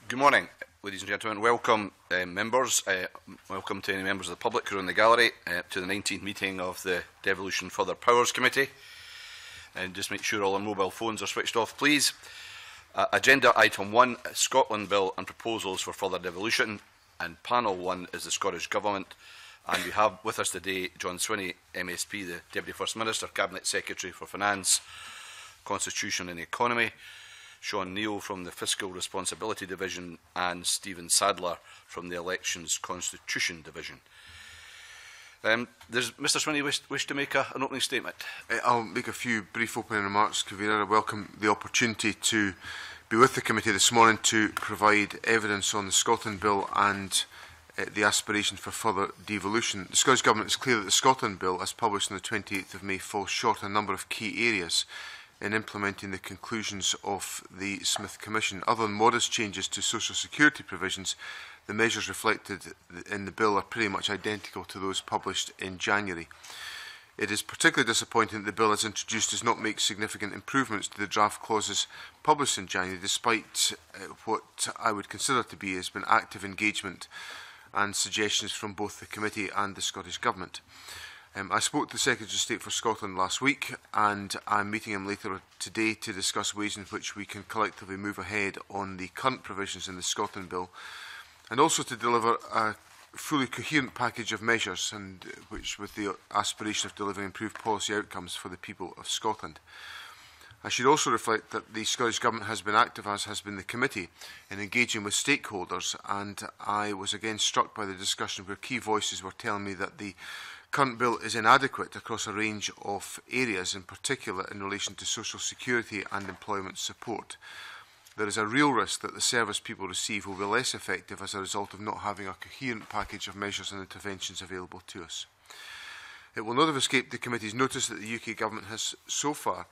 Good morning, ladies and gentlemen. Welcome, members. Welcome to any members of the public who are in the gallery to the 19th meeting of the Devolution Further Powers Committee. And just make sure all our mobile phones are switched off, please. Agenda item 1, Scotland Bill and proposals for further devolution. And panel 1 is the Scottish Government. And we have with us today John Swinney, MSP, the Deputy First Minister, Cabinet Secretary for Finance, Constitution and Economy, Neill from the Fiscal Responsibility Division, and Stephen Sadler from the Elections Constitution Division. Does Mr Swinney wish to make an opening statement? I'll make a few brief opening remarks, Convener. I welcome the opportunity to be with the committee this morning to provide evidence on the Scotland Bill and the aspiration for further devolution. The Scottish Government is clear that the Scotland Bill, as published on the 28th of May, falls short on a number of key areas in implementing the conclusions of the Smith Commission. Other than modest changes to social security provisions, the measures reflected in the bill are pretty much identical to those published in January. It is particularly disappointing that the bill as introduced does not make significant improvements to the draft clauses published in January, despite what I would consider to be has been active engagement and suggestions from both the committee and the Scottish Government. I spoke to the Secretary of State for Scotland last week, and I'm meeting him later today to discuss ways in which we can collectively move ahead on the current provisions in the Scotland Bill, and also to deliver a fully coherent package of measures, and which with the aspiration of delivering improved policy outcomes for the people of Scotland. I should also reflect that the Scottish Government has been active, as has been the committee, in engaging with stakeholders, and I was again struck by the discussion where key voices were telling me that the current bill is inadequate across a range of areas, in particular in relation to social security and employment support. There is a real risk that the service people receive will be less effective as a result of not having a coherent package of measures and interventions available to us. It will not have escaped the committee's notice that the UK Government has so far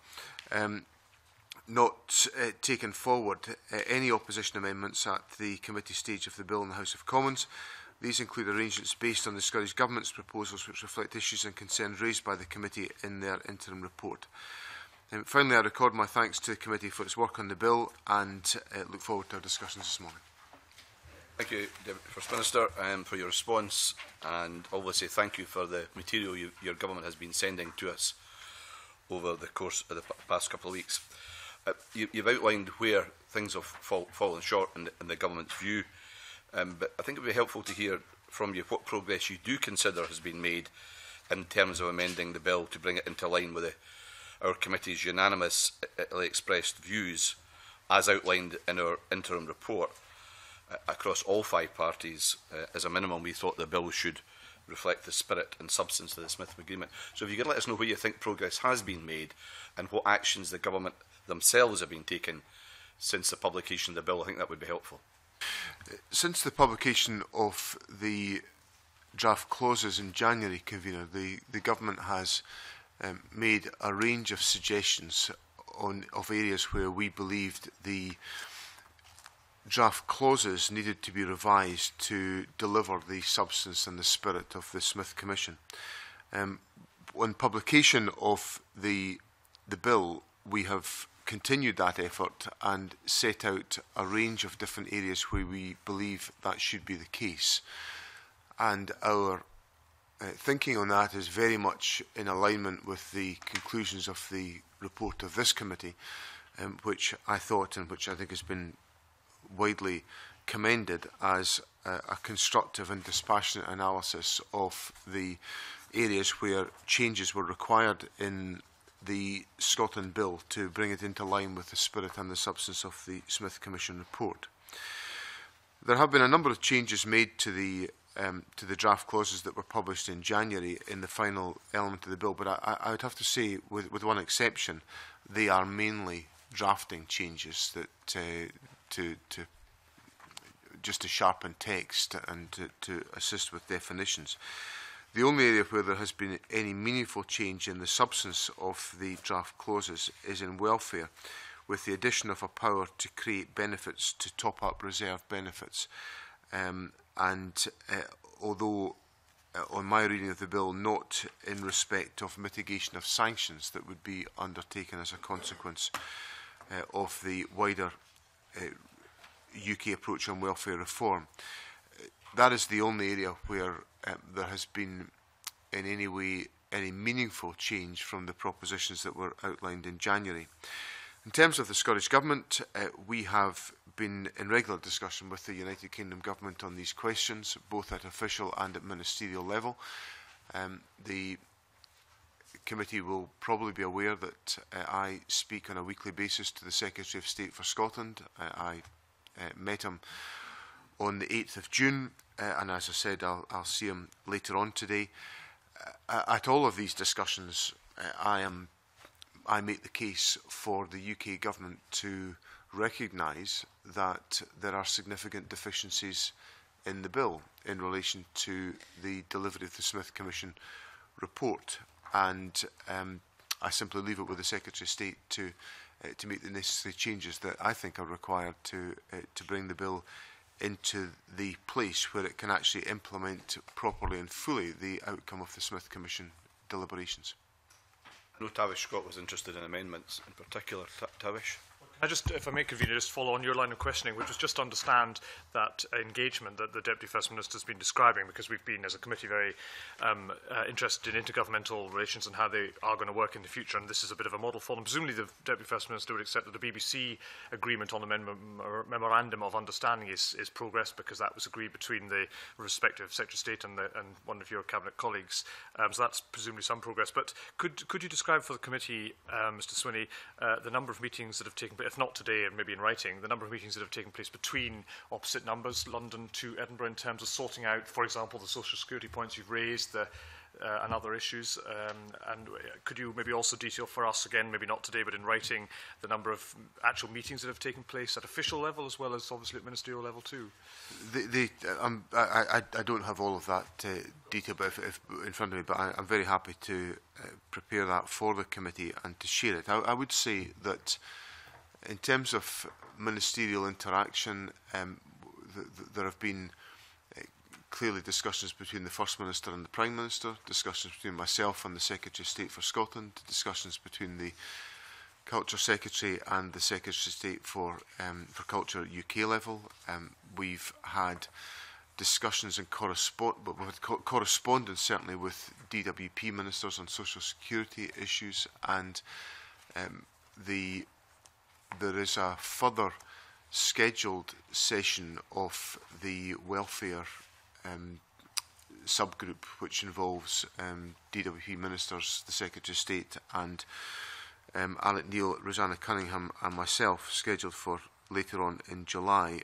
not taken forward any opposition amendments at the committee stage of the bill in the House of Commons. These include arrangements based on the Scottish Government's proposals which reflect issues and concerns raised by the committee in their interim report. Finally, I record my thanks to the committee for its work on the bill and look forward to our discussions this morning. Thank you, Deputy First Minister, for your response, and obviously thank you for the material your government has been sending to us over the course of the past couple of weeks. You've outlined where things have fallen short in the government's view. But I think it would be helpful to hear from you what progress you do consider has been made in terms of amending the bill to bring it into line with our committee's unanimously expressed views as outlined in our interim report across all 5 parties. As a minimum, we thought the bill should reflect the spirit and substance of the Smith Agreement. So if you could let us know where you think progress has been made and what actions the government themselves have been taking since the publication of the bill, I think that would be helpful. Since the publication of the draft clauses in January, Convener, the Government has made a range of suggestions of areas where we believed the draft clauses needed to be revised to deliver the substance and the spirit of the Smith Commission. On publication of the bill, we have continued that effort and set out a range of different areas where we believe that should be the case. And our thinking on that is very much in alignment with the conclusions of the report of this committee, which I thought and which I think has been widely commended as a constructive and dispassionate analysis of the areas where changes were required in the Scotland Bill to bring it into line with the spirit and the substance of the Smith Commission report. There have been a number of changes made to the draft clauses that were published in January in the final element of the bill, but I would have to say, with one exception, they are mainly drafting changes that just to sharpen text and to assist with definitions. The only area where there has been any meaningful change in the substance of the draft clauses is in welfare, with the addition of a power to create benefits to top up reserve benefits. Although on my reading of the bill, not in respect of mitigation of sanctions that would be undertaken as a consequence of the wider UK approach on welfare reform. That is the only area where there has been in any way any meaningful change from the propositions that were outlined in January. In terms of the Scottish Government, we have been in regular discussion with the United Kingdom Government on these questions, both at official and at ministerial level. The committee will probably be aware that I speak on a weekly basis to the Secretary of State for Scotland. I met him on the 8th of June, and as I said, I'll see him later on today. At all of these discussions, I make the case for the UK Government to recognise that there are significant deficiencies in the bill in relation to the delivery of the Smith Commission report, and I simply leave it with the Secretary of State to make the necessary changes that I think are required to bring the bill into the place where it can actually implement properly and fully the outcome of the Smith Commission deliberations. I know Tavish Scott was interested in amendments in particular. Tavish? Can I just, if I may, Convener, just follow on your line of questioning, which was just to understand that engagement that the Deputy First Minister has been describing, because we've been, as a committee, very interested in intergovernmental relations and how they are going to work in the future, and this is a bit of a model for them. Presumably the Deputy First Minister would accept that the BBC agreement on the Memorandum of Understanding is progress, because that was agreed between the respective Secretary of State and one of your Cabinet colleagues. So that's presumably some progress. But could you describe for the committee, Mr Swinney, the number of meetings that have taken place, if not today and maybe in writing, the number of meetings that have taken place between opposite numbers, London to Edinburgh, in terms of sorting out, for example, the social security points you've raised and other issues? And could you maybe also detail for us, again, maybe not today, but in writing, the number of actual meetings that have taken place at official level as well as obviously at ministerial level too? I don't have all of that detail if in front of me, but I'm very happy to prepare that for the committee and to share it. I would say that in terms of ministerial interaction, there have been clearly discussions between the First Minister and the Prime Minister, discussions between myself and the Secretary of State for Scotland, discussions between the Culture Secretary and the Secretary of State for Culture at UK level. We've had discussions and correspondence certainly with DWP ministers on social security issues, and there is a further scheduled session of the welfare subgroup, which involves DWP ministers, the Secretary of State, and Alec Neill, Rosanna Cunningham, and myself, scheduled for later on in July.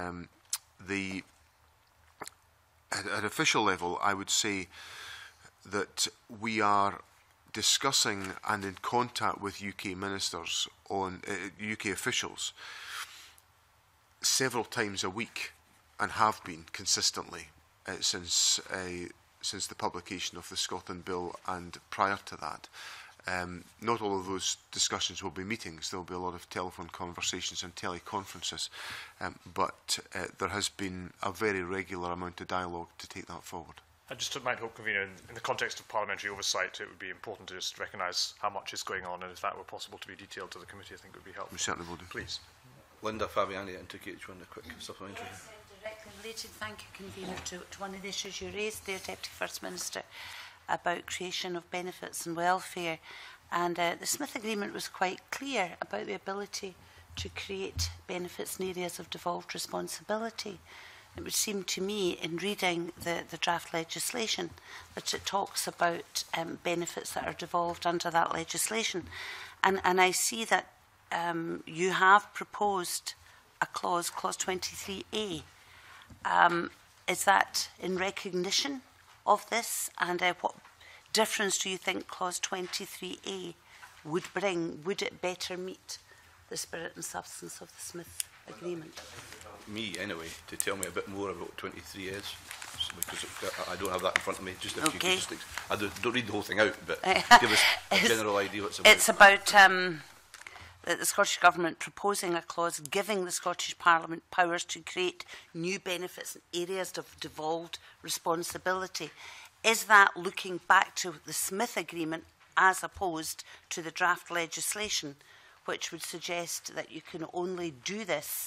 At official level, I would say that we are discussing and in contact with UK ministers on UK officials several times a week, and have been consistently since the publication of the Scotland Bill and prior to that. Not all of those discussions will be meetings. There will be a lot of telephone conversations and teleconferences, but there has been a very regular amount of dialogue to take that forward. I just might hope, Convener, in the context of parliamentary oversight, it would be important to just recognise how much is going on, and if that were possible to be detailed to the committee, I think it would be helpful. We certainly will do. Please. Linda Fabiani, indicate you want a quick supplementary. Yes, directly related, thank you, Convener, to one of the issues you raised there, Deputy First Minister, about creation of benefits and welfare. And the Smith Agreement was quite clear about the ability to create benefits in areas of devolved responsibility. It would seem to me, in reading the draft legislation, that it talks about benefits that are devolved under that legislation. And I see that you have proposed a clause 23A. Is that in recognition of this? And what difference do you think clause 23A would bring? Would it better meet the spirit and substance of the Smith Agreement? Me, anyway, to tell me a bit more about what 23 is, because I don't have that in front of me. Just if you could just, I don't read the whole thing out, but give us a general idea what it's about. It's about the Scottish Government proposing a clause giving the Scottish Parliament powers to create new benefits in areas of devolved responsibility. Is that looking back to the Smith Agreement as opposed to the draft legislation, which would suggest that you can only do this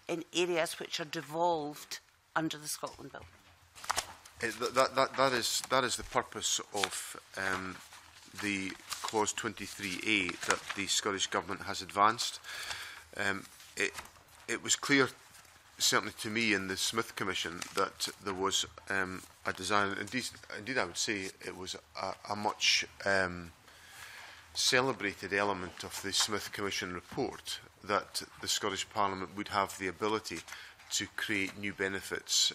in areas which are devolved under the Scotland Bill. That is the purpose of the clause 23A that the Scottish Government has advanced. It was clear, certainly to me in the Smith Commission, that there was a desire, indeed I would say it was a much celebrated element of the Smith Commission report, that the Scottish Parliament would have the ability to create new benefits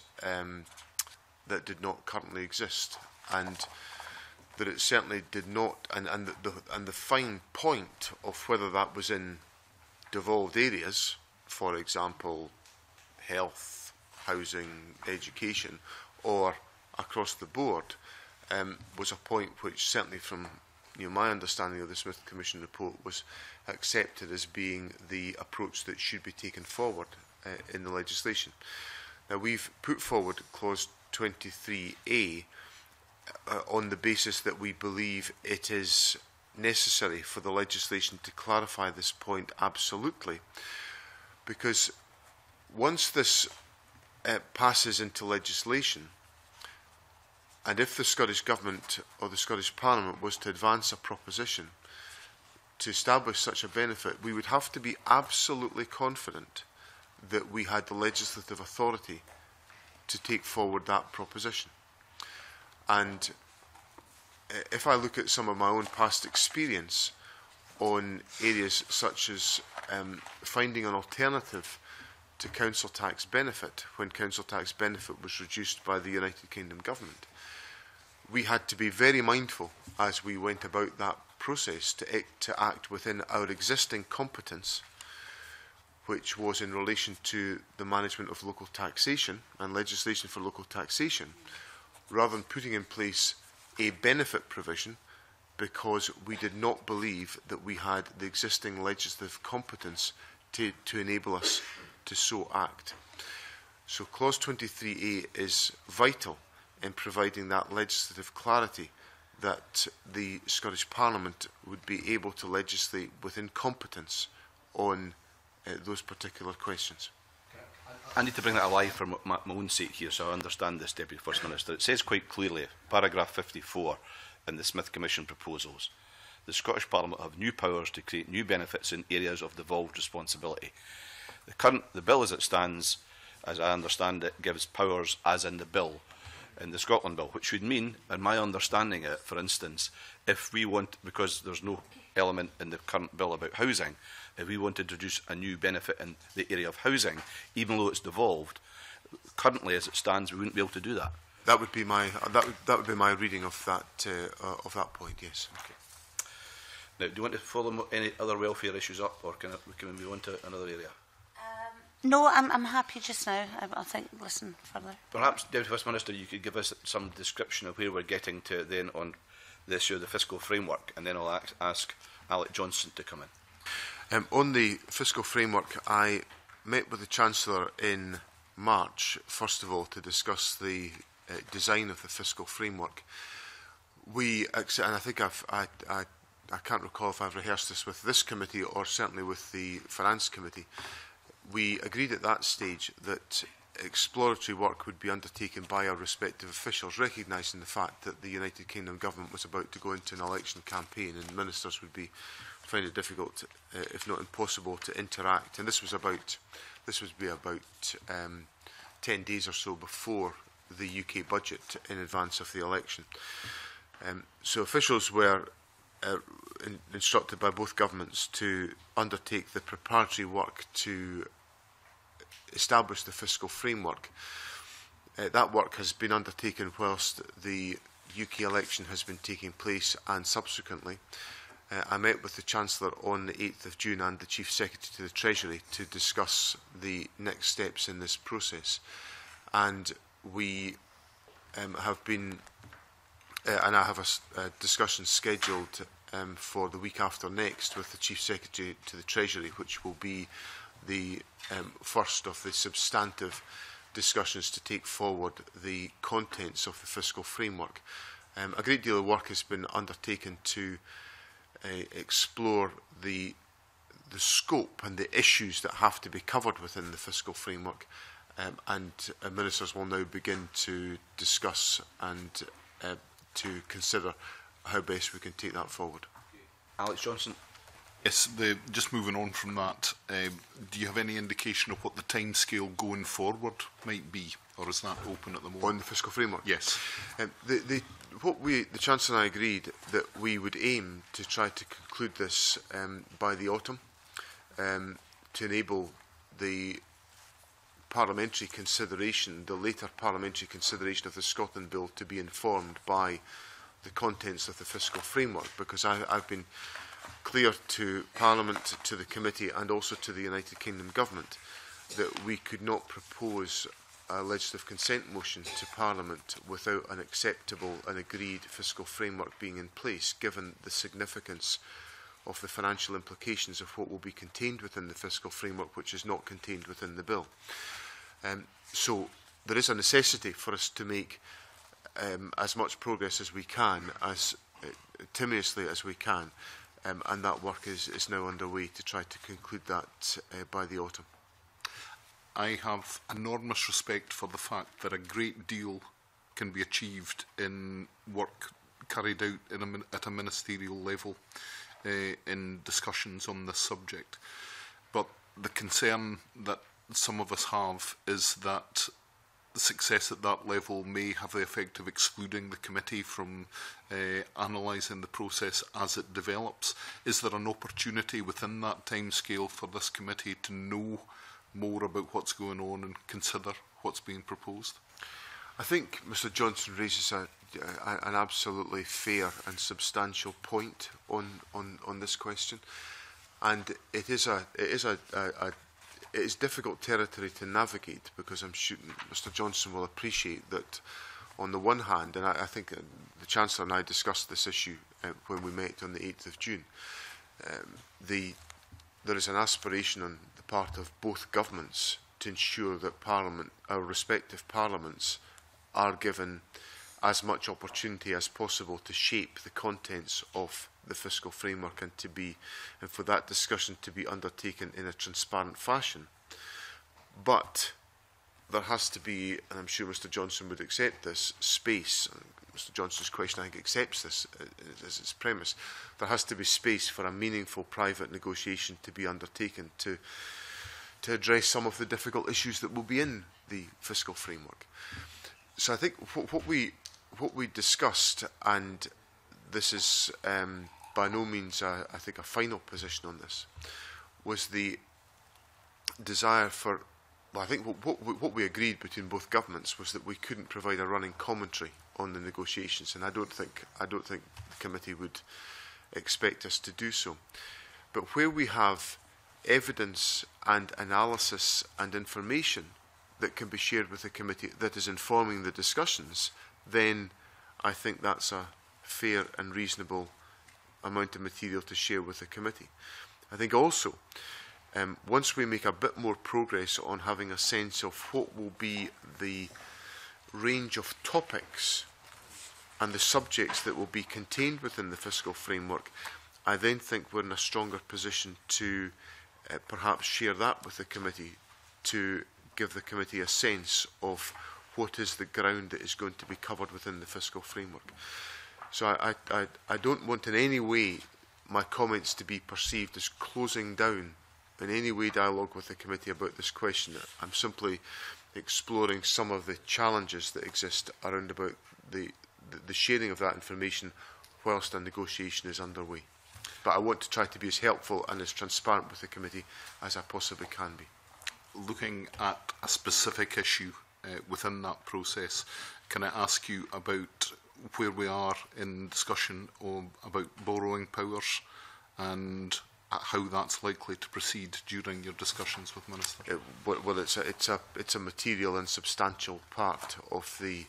that did not currently exist, and that it certainly did not, and the fine point of whether that was in devolved areas, for example, health, housing, education, or across the board, was a point which certainly from my understanding of the Smith Commission report was accepted as being the approach that should be taken forward in the legislation. Now, we've put forward clause 23A on the basis that we believe it is necessary for the legislation to clarify this point absolutely, because once this passes into legislation, and if the Scottish Government or the Scottish Parliament was to advance a proposition to establish such a benefit, we would have to be absolutely confident that we had the legislative authority to take forward that proposition. And if I look at some of my own past experience on areas such as finding an alternative to council tax benefit, when council tax benefit was reduced by the United Kingdom Government, we had to be very mindful as we went about that process to act within our existing competence, which was in relation to the management of local taxation and legislation for local taxation, rather than putting in place a benefit provision, because we did not believe that we had the existing legislative competence to enable us to so act. So clause 23A is vital in providing that legislative clarity that the Scottish Parliament would be able to legislate within competence on those particular questions. I need to bring that alive for my own sake here, so I understand this, Deputy First Minister. It says quite clearly, paragraph 54 in the Smith Commission proposals, the Scottish Parliament have new powers to create new benefits in areas of devolved responsibility. The bill as it stands, as I understand it, gives powers as in the bill, in the Scotland Bill, which would mean, in my understanding it, for instance, if we want, because there's no element in the current bill about housing, if we want to introduce a new benefit in the area of housing, even though it's devolved, currently as it stands, we wouldn't be able to do that. That would be my reading of that point. Yes. Okay. Now, do you want to follow any other welfare issues up, or can we move on to another area? No, I'm happy just now. I think listen further. Perhaps, Deputy First Minister, you could give us some description of where we're getting to then on the issue of the fiscal framework, and then I'll ask Alec Johnson to come in. On the fiscal framework, I met with the Chancellor in March, first of all, to discuss the design of the fiscal framework. And I think I can't recall if I've rehearsed this with this committee or certainly with the Finance Committee. We agreed at that stage that exploratory work would be undertaken by our respective officials, recognising the fact that the United Kingdom Government was about to go into an election campaign and ministers would find it difficult, if not impossible, to interact. And this would be about 10 days or so before the UK budget in advance of the election. So officials were instructed by both governments to undertake the preparatory work to establish the fiscal framework. That work has been undertaken whilst the UK election has been taking place, and subsequently I met with the Chancellor on the 8th of June and the Chief Secretary to the Treasury to discuss the next steps in this process. And we have been, and I have a discussion scheduled for the week after next with the Chief Secretary to the Treasury, which will be the first of the substantive discussions to take forward the contents of the fiscal framework. A great deal of work has been undertaken to explore the the scope and the issues that have to be covered within the fiscal framework, and ministers will now begin to discuss and to consider how best we can take that forward. Alex Johnson. Yes, just moving on from that, do you have any indication of what the timescale going forward might be, or is that open at the moment? On the fiscal framework? Yes. The Chancellor and I agreed that we would aim to try to conclude this by the autumn, to enable the parliamentary consideration, the later parliamentary consideration of the Scotland Bill to be informed by the contents of the fiscal framework, because I've been clear to Parliament, to the committee and also to the United Kingdom Government that we could not propose a legislative consent motion to Parliament without an acceptable and agreed fiscal framework being in place, given the significance of the financial implications of what will be contained within the fiscal framework, which is not contained within the bill. So there is a necessity for us to make as much progress as we can, as timorously as we can, and that work is now underway to try to conclude that by the autumn. I have enormous respect for the fact that a great deal can be achieved in work carried out at a ministerial level in discussions on this subject. But the concern that some of us have is that the success at that level may have the effect of excluding the committee from analysing the process as it develops. Is there an opportunity within that timescale for this committee to know more about what's going on and consider what's being proposed? I think Mr Johnson raises an absolutely fair and substantial point on this question, and it is difficult territory to navigate, because I'm sure Mr Johnson will appreciate that on the one hand, and I think the Chancellor and I discussed this issue when we met on the 8th of June, there is an aspiration on the part of both governments to ensure that Parliament, our respective parliaments, are given as much opportunity as possible to shape the contents of the fiscal framework and for that discussion to be undertaken in a transparent fashion. But there has to be, and I'm sure Mr Johnson would accept this, space. Mr Johnson's question, I think, accepts this as its premise. There has to be space for a meaningful private negotiation to be undertaken to address some of the difficult issues that will be in the fiscal framework. So I think what we discussed, and this is by no means I think a final position on this, was the desire for, well, I think what we agreed between both governments was that we couldn't provide a running commentary on the negotiations, and I don't think the committee would expect us to do so. But where we have evidence and analysis and information that can be shared with the committee that is informing the discussions, then I think that's a fair and reasonable amount of material to share with the committee. I think also, once we make a bit more progress on having a sense of what will be the range of topics and the subjects that will be contained within the fiscal framework, I then think we're in a stronger position to perhaps share that with the committee, to give the committee a sense of what is the ground that is going to be covered within the fiscal framework. So I don't want in any way my comments to be perceived as closing down in any way dialogue with the committee about this question. I'm simply exploring some of the challenges that exist around about the sharing of that information whilst a negotiation is underway. But I want to try to be as helpful and as transparent with the committee as I possibly can be. Looking at a specific issue within that process, can I ask you about where we are in discussion about borrowing powers and how that's likely to proceed during your discussions with Minister? Well, it's a material and substantial part of the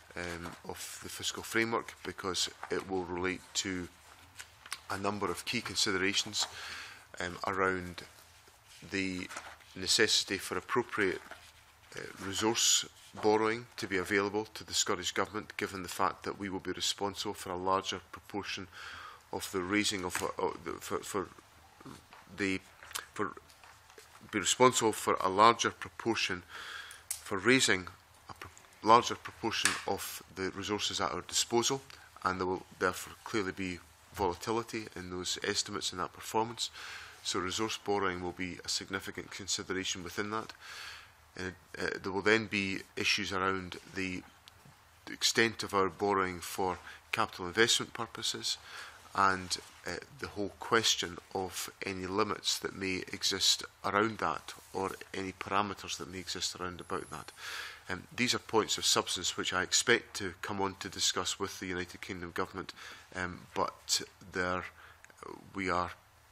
fiscal framework, because it will relate to a number of key considerations around the necessity for appropriate resource borrowing to be available to the Scottish Government, given the fact that we will be responsible for a larger proportion of the raising of for the be responsible for a larger proportion, for raising a larger proportion of the resources at our disposal, and there will therefore clearly be volatility in those estimates and that performance. So resource borrowing will be a significant consideration within that. There will then be issues around the extent of our borrowing for capital investment purposes, and the whole question of any limits that may exist around that, or any parameters that may exist around about that. These are points of substance which I expect to come on to discuss with the United Kingdom Government, but we're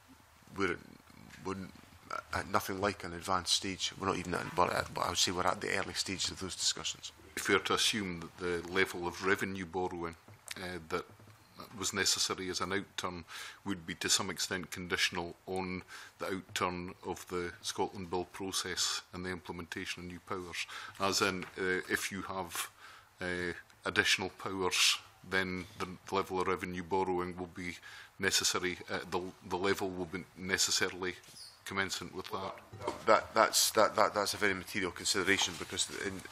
at nothing like an advanced stage. We're not even at, but I would say we're at the early stages of those discussions. Fair to assume that the level of revenue borrowing that was necessary as an outturn would be to some extent conditional on the outturn of the Scotland Bill process and the implementation of new powers. As in, if you have additional powers, then the level of revenue borrowing will be necessary. The level will be necessarily commensurate with that. That's a very material consideration, because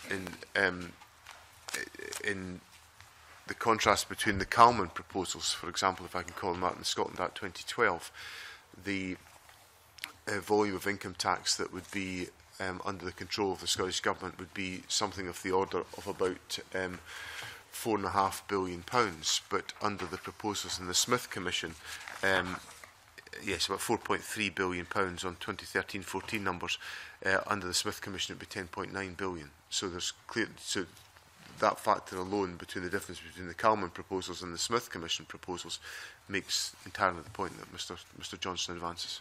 in the contrast between the Calman proposals, for example, if I can call them that, in the Scotland Act 2012, the volume of income tax that would be under the control of the Scottish Government would be something of the order of about £4.5 billion. But under the proposals in the Smith Commission, yes, about £4.3 billion on 2013-14 numbers. Under the Smith Commission, it would be £10.9 billion. So there's clear. So that factor alone, between the difference between the Calman proposals and the Smith Commission proposals, makes entirely the point that Mr. Johnson advances.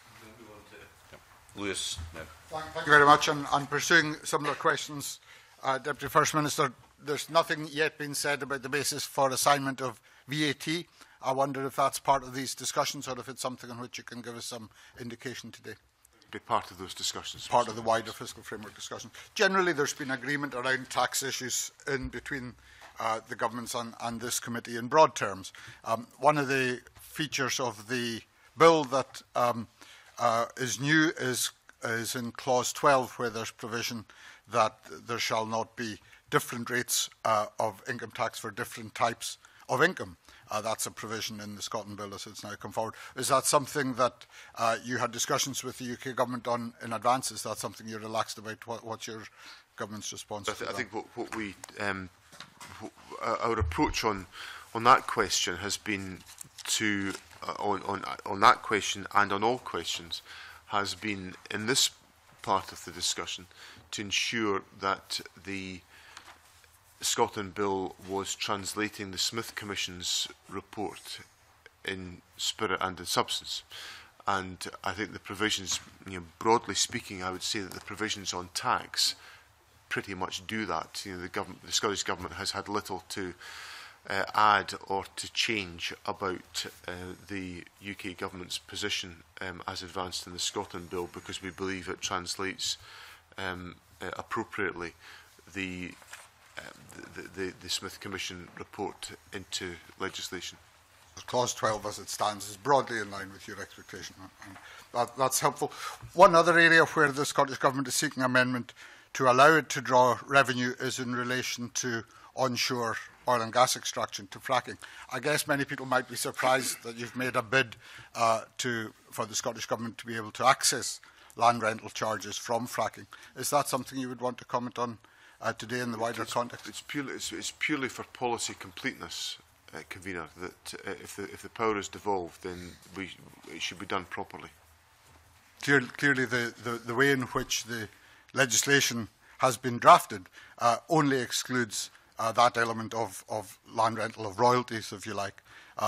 Lewis, no. Thank you very much. And pursuing similar questions, Deputy First Minister, there's nothing yet been said about the basis for assignment of VAT. I wonder if that's part of these discussions, or if it's something on which you can give us some indication today. Be part of those discussions. Part of the wider fiscal framework discussion. Generally, there's been agreement around tax issues in between the governments and this committee in broad terms. One of the features of the bill that is new is in clause 12, where there's provision that there shall not be different rates of income tax for different types of income. That's a provision in the Scotland Bill as it's now come forward. Is that something that you had discussions with the UK Government on in advance? Is that something you're relaxed about? What's your government's response to that? I think what we our approach on that question has been to on that question, and on all questions, has been in this part of the discussion to ensure that the Scotland Bill was translating the Smith Commission's report in spirit and in substance. And I think the provisions, broadly speaking, I would say that the provisions on tax pretty much do that. The Scottish Government has had little to add or to change about the UK Government's position as advanced in the Scotland Bill, because we believe it translates appropriately the Smith Commission report into legislation. Clause 12 as it stands is broadly in line with your expectation, and that's helpful. One other area where the Scottish Government is seeking amendment to allow it to draw revenue is in relation to onshore oil and gas extraction, to fracking. I guess many people might be surprised that you've made a bid for the Scottish Government to be able to access land rental charges from fracking. Is that something you would want to comment on today in the wider context? It's purely for policy completeness, Convener, that if the power is devolved, then it should be done properly. Clearly the way in which the legislation has been drafted only excludes that element of land rental, of royalties, if you like.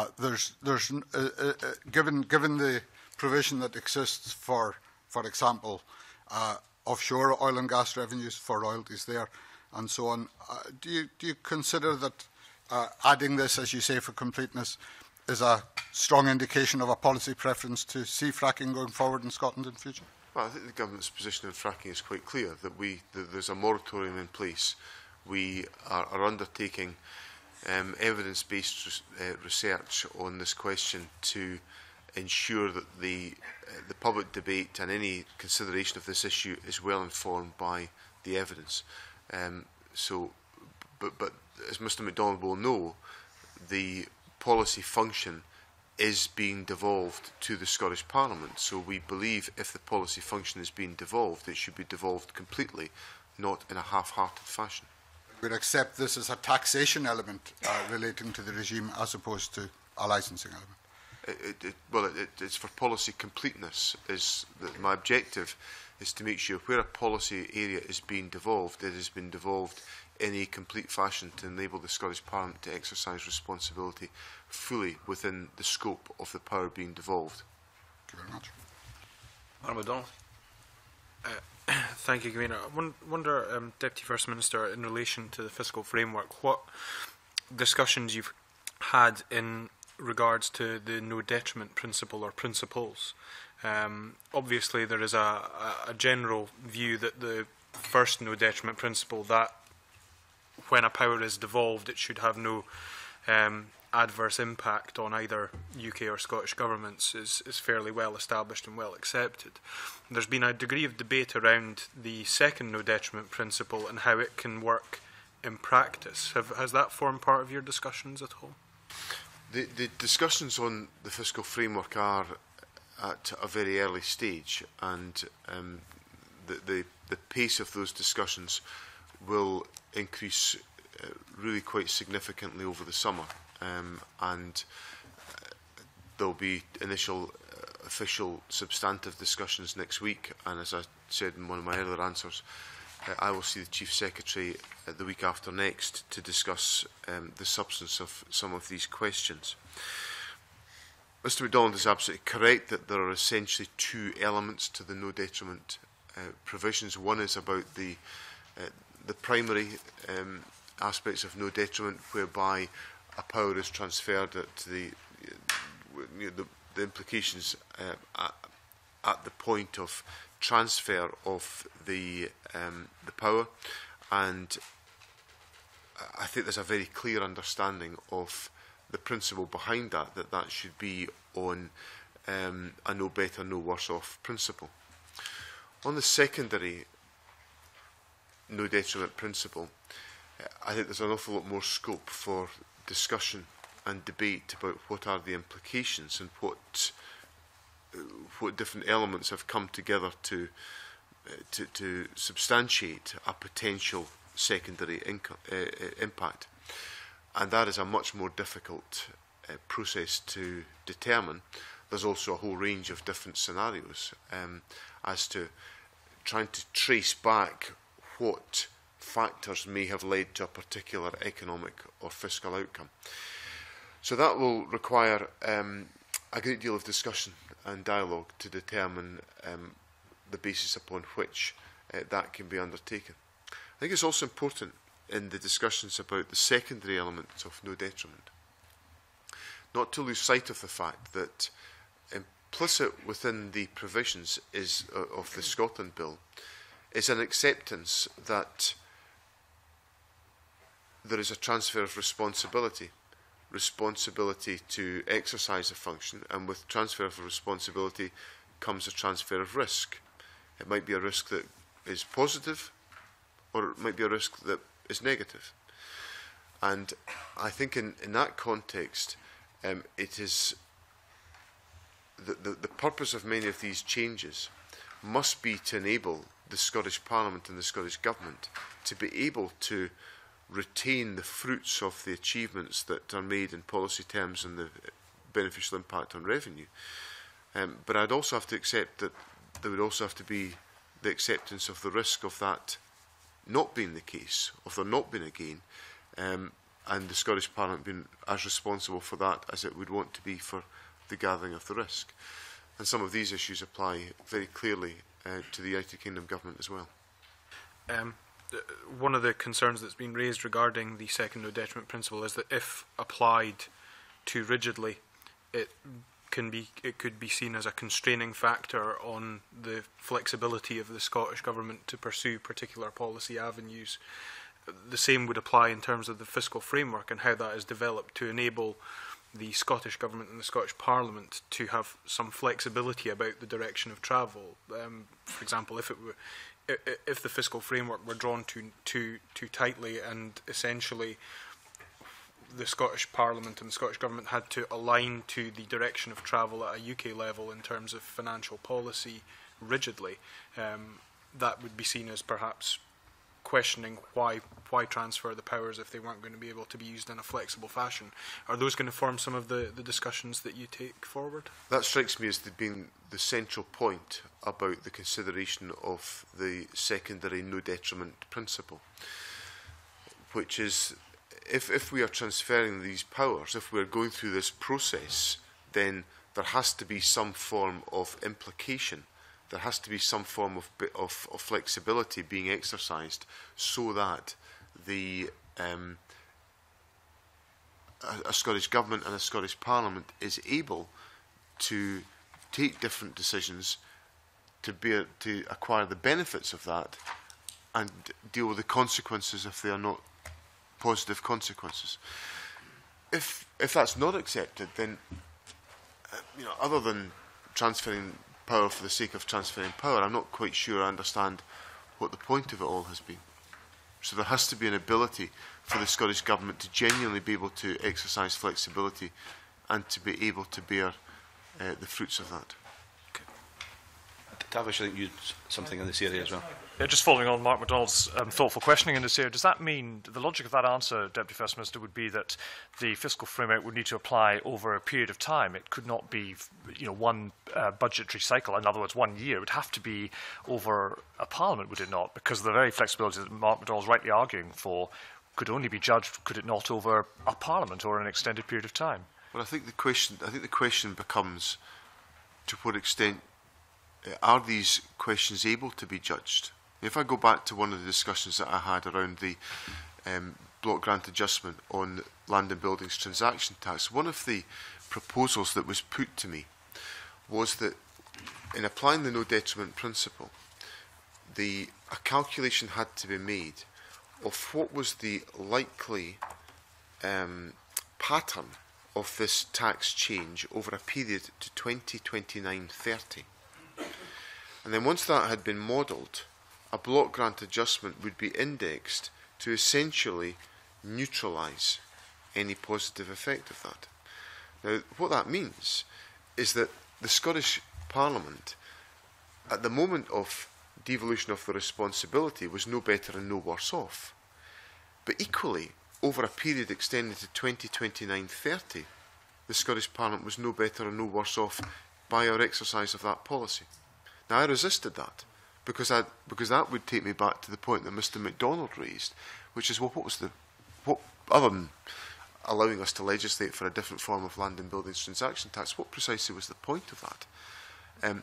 Given the provision that exists for example, offshore oil and gas revenues for royalties there, and so on. Do you consider that adding this, as you say, for completeness, is a strong indication of a policy preference to see fracking going forward in Scotland in future? Well, I think the government's position on fracking is quite clear, that there's a moratorium in place. We are undertaking evidence-based research on this question to ensure that the public debate and any consideration of this issue is well informed by the evidence. But as Mr MacDonald will know, the policy function is being devolved to the Scottish Parliament. So we believe if the policy function is being devolved, it should be devolved completely, not in a half-hearted fashion. We would accept this as a taxation element relating to the regime as opposed to a licensing element. It's for policy completeness. My objective is to make sure where a policy area is being devolved, it has been devolved in a complete fashion to enable the Scottish Parliament to exercise responsibility fully within the scope of the power being devolved. Thank you very much. Madam MacDonald. Thank you, Convener. I wonder, Deputy First Minister, in relation to the fiscal framework, what discussions you've had in regards to the no detriment principle or principles. Obviously, there is a general view that the first no detriment principle, that when a power is devolved, it should have no adverse impact on either UK or Scottish governments, is fairly well established and well accepted. There's been a degree of debate around the second no detriment principle and how it can work in practice. Has that formed part of your discussions at all? The discussions on the fiscal framework are at a very early stage, and the pace of those discussions will increase really quite significantly over the summer, and there'll be initial official substantive discussions next week, and as I said in one of my earlier answers, I will see the Chief Secretary the week after next to discuss the substance of some of these questions. Mr MacDonald is absolutely correct that there are essentially two elements to the no detriment provisions. One is about the primary aspects of no detriment, whereby a power is transferred to the implications at the point of transfer of the power, and I think there's a very clear understanding of the principle behind that, that should be on a no better, no worse off principle. On the secondary no detriment principle, I think there's an awful lot more scope for discussion and debate about what are the implications and what different elements have come together to substantiate a potential secondary impact. And that is a much more difficult process to determine. There's also a whole range of different scenarios as to trying to trace back what factors may have led to a particular economic or fiscal outcome. So that will require a great deal of discussion and dialogue to determine the basis upon which that can be undertaken. I think it's also important in the discussions about the secondary elements of no detriment not to lose sight of the fact that implicit within the provisions of the Scotland Bill is an acceptance that there is a transfer of responsibility to exercise a function, and with transfer of responsibility comes a transfer of risk. It might be a risk that is positive, or it might be a risk that is negative. And I think in that context, it is the purpose of many of these changes must be to enable the Scottish Parliament and the Scottish Government to be able to retain the fruits of the achievements that are made in policy terms and the beneficial impact on revenue. But I'd also have to accept that there would also have to be the acceptance of the risk of that not being the case, of there not being a gain, and the Scottish Parliament being as responsible for that as it would want to be for the gathering of the risk. And some of these issues apply very clearly to the United Kingdom Government as well. One of the concerns that's been raised regarding the second no detriment principle is that if applied too rigidly, it could be seen as a constraining factor on the flexibility of the Scottish Government to pursue particular policy avenues. The same would apply in terms of the fiscal framework and how that is developed to enable the Scottish Government and the Scottish Parliament to have some flexibility about the direction of travel. For example, if the fiscal framework were drawn too tightly, and essentially the Scottish Parliament and the Scottish Government had to align to the direction of travel at a UK level in terms of financial policy rigidly, that would be seen as perhaps questioning why transfer the powers if they weren't going to be able to be used in a flexible fashion. Are those going to form some of the discussions that you take forward? That strikes me as being the central point about the consideration of the secondary no detriment principle, which is if we are transferring these powers, if we're going through this process, then there has to be some form of implication. There has to be some form of flexibility being exercised so that a Scottish Government and a Scottish Parliament is able to take different decisions to acquire the benefits of that and deal with the consequences if they are not positive consequences. If that's not accepted, then other than transferring power for the sake of transferring power, I'm not quite sure I understand what the point of it all has been. So there has to be an ability for the Scottish Government to genuinely be able to exercise flexibility and to be able to bear the fruits of that. Okay. Tavish, I think you had something in this area as well. Yeah, just following on Mark MacDonald's thoughtful questioning in this area, does that mean, the logic of that answer, Deputy First Minister, would be that the fiscal framework would need to apply over a period of time? It could not be, one budgetary cycle, in other words, 1 year. It would have to be over a parliament, would it not? Because the very flexibility that Mark MacDonald's rightly arguing for could only be judged, could it not, over a parliament or an extended period of time? Well, I think the question becomes, to what extent are these questions able to be judged? If I go back to one of the discussions that I had around the block grant adjustment on land and buildings transaction tax, one of the proposals that was put to me was that in applying the no detriment principle, a calculation had to be made of what was the likely pattern of this tax change over a period to 2029-30. And then once that had been modelled, a block grant adjustment would be indexed to essentially neutralise any positive effect of that. Now, what that means is that the Scottish Parliament, at the moment of devolution of the responsibility, was no better and no worse off. But equally, over a period extended to 2029-30, the Scottish Parliament was no better and no worse off by our exercise of that policy. Now, I resisted that because that would take me back to the point that Mr. MacDonald raised, which is, what other than allowing us to legislate for a different form of land and buildings transaction tax, what precisely was the point of that?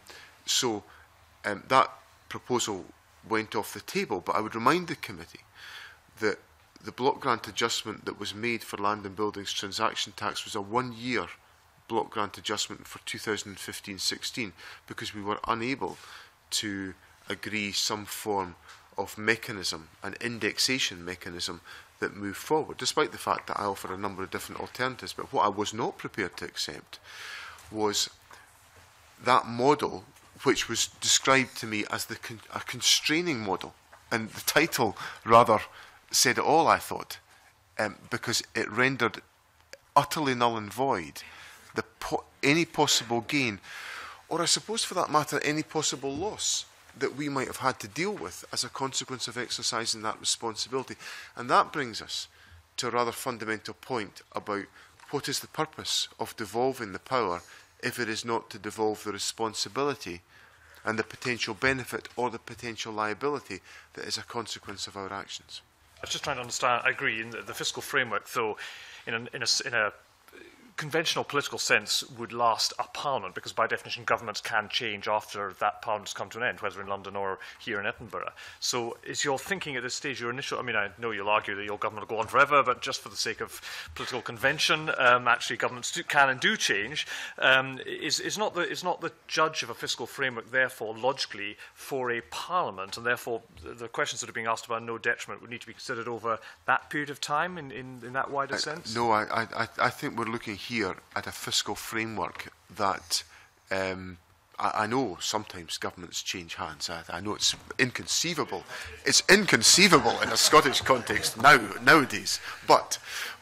That proposal went off the table, but I would remind the committee that the block grant adjustment that was made for land and buildings transaction tax was a 1-year block grant adjustment for 2015-16 because we were unable to agree some form of mechanism, an indexation mechanism that moved forward, despite the fact that I offered a number of different alternatives. But what I was not prepared to accept was that model, which was described to me as a constraining model, and the title rather said it all, I thought, because it rendered utterly null and void any possible gain, or I suppose for that matter any possible loss that we might have had to deal with as a consequence of exercising that responsibility. And that brings us to a rather fundamental point about what is the purpose of devolving the power if it is not to devolve the responsibility and the potential benefit or the potential liability that is a consequence of our actions. I was just trying to understand. I agree. In the fiscal framework, though, in a conventional political sense, would last a parliament, because by definition governments can change after that parliament's come to an end, whether in London or here in Edinburgh. So is your thinking at this stage, your initial, I mean, I know you'll argue that your government will go on forever, but just for the sake of political convention, actually governments can and do change. Is not the judge of a fiscal framework therefore logically for a parliament, and therefore the questions that are being asked about no detriment would need to be considered over that period of time in that wider sense? No, I think we're looking here at a fiscal framework that I know sometimes governments change hands. I know it's inconceivable. It's inconceivable in a Scottish context nowadays. But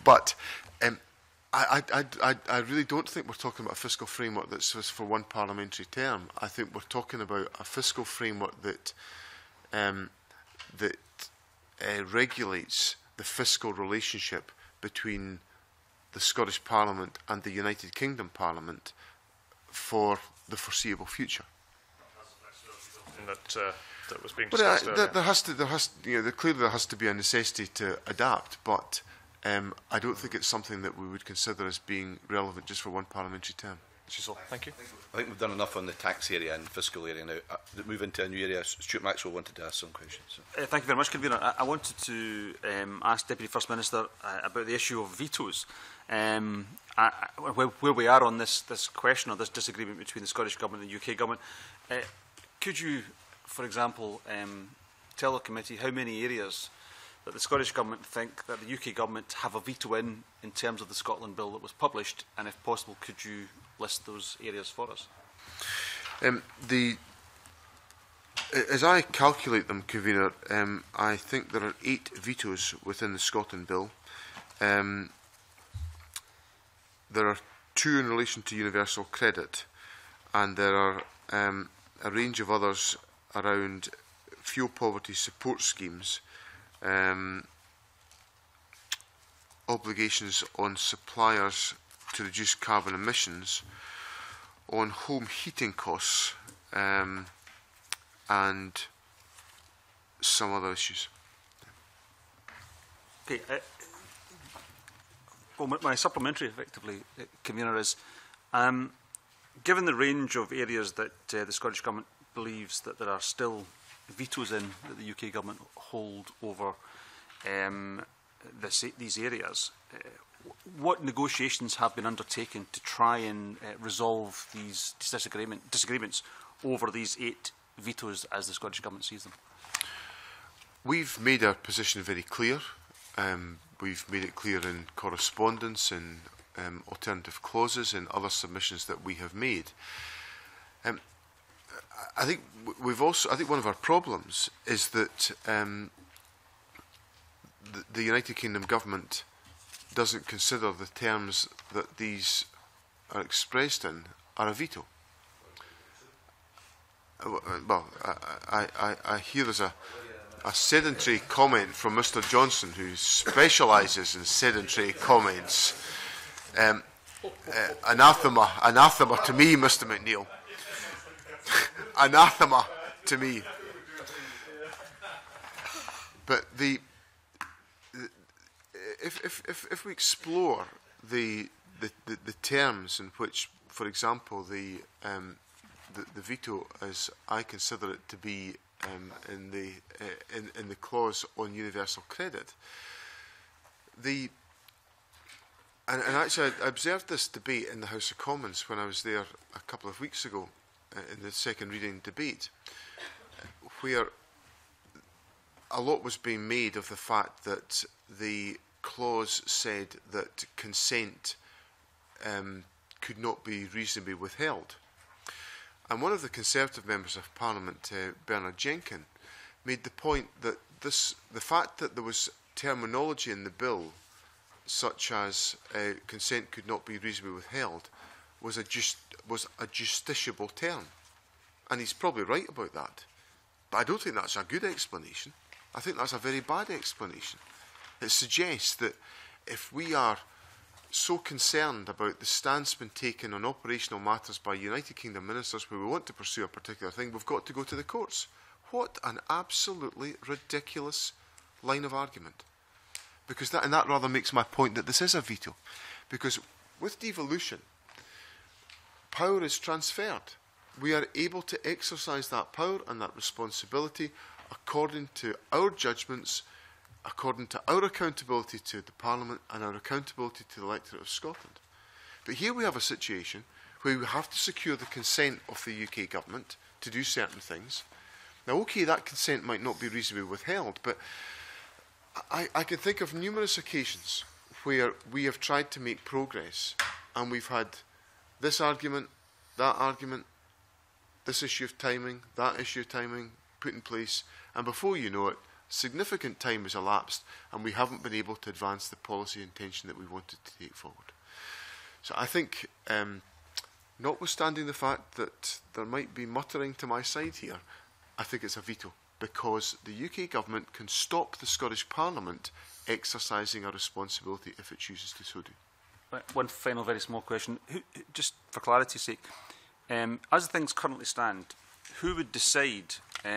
I really don't think we're talking about a fiscal framework that's just for one parliamentary term. I think we're talking about a fiscal framework that regulates the fiscal relationship between the Scottish Parliament and the United Kingdom Parliament for the foreseeable future. That was being discussed earlier. Clearly there has to be a necessity to adapt, but I don't think it's something that we would consider as being relevant just for one parliamentary term. Thank you. I think we've done enough on the tax area and fiscal area now. Move into a new area. Stuart Maxwell wanted to ask some questions. So. Thank you very much, Convener. I wanted to ask Deputy First Minister about the issue of vetoes. Where we are on this question or this disagreement between the Scottish Government and the UK Government, could you, for example, tell the committee how many areas that the Scottish Government think that the UK Government have a veto in terms of the Scotland Bill that was published, and if possible, could you list those areas for us? As I calculate them, Convener, I think there are 8 vetoes within the Scotland Bill. There are 2 in relation to universal credit, and there are a range of others around fuel poverty support schemes, obligations on suppliers to reduce carbon emissions, on home heating costs, and some other issues. Okay. Well, my supplementary, effectively, Convener, is given the range of areas that the Scottish Government believes that there are still vetoes in that the UK Government hold over these areas, what negotiations have been undertaken to try and resolve these disagreements over these 8 vetoes as the Scottish Government sees them? We've made our position very clear. We've made it clear in correspondence, in alternative clauses, in other submissions that we have made. I think one of our problems is that the United Kingdom Government doesn't consider the terms that these are expressed in are a veto. Well, I hear there's a sedentary comment from Mr. Johnson, who specialises in sedentary comments. Anathema to me, Mr. McNeill. Anathema to me. But if we explore the terms in which, for example, the veto, as I consider it to be in the clause on universal credit, and actually I observed this debate in the House of Commons when I was there a couple of weeks ago in the second reading debate, where a lot was being made of the fact that the clause said that consent could not be reasonably withheld. And one of the Conservative members of Parliament, Bernard Jenkin, made the point that the fact that there was terminology in the bill such as consent could not be reasonably withheld was a justiciable term. And he's probably right about that. But I don't think that's a good explanation. I think that's a very bad explanation. It suggests that if we are so concerned about the stance been taken on operational matters by United Kingdom ministers where we want to pursue a particular thing, we've got to go to the courts. What an absolutely ridiculous line of argument. Because that rather makes my point that this is a veto. Because with devolution, power is transferred. We are able to exercise that power and that responsibility according to our judgments, according to our accountability to the Parliament and our accountability to the electorate of Scotland. But here we have a situation where we have to secure the consent of the UK Government to do certain things. Now, okay, that consent might not be reasonably withheld, but I can think of numerous occasions where we have tried to make progress and we've had this argument, that argument, this issue of timing, that issue of timing put in place, and before you know it, significant time has elapsed and we haven't been able to advance the policy intention that we wanted to take forward. So I think, notwithstanding the fact that there might be muttering to my side here, I think it's a veto, because the UK government can stop the Scottish Parliament exercising a responsibility if it chooses to so do. One final very small question, just for clarity's sake. As things currently stand, who would decide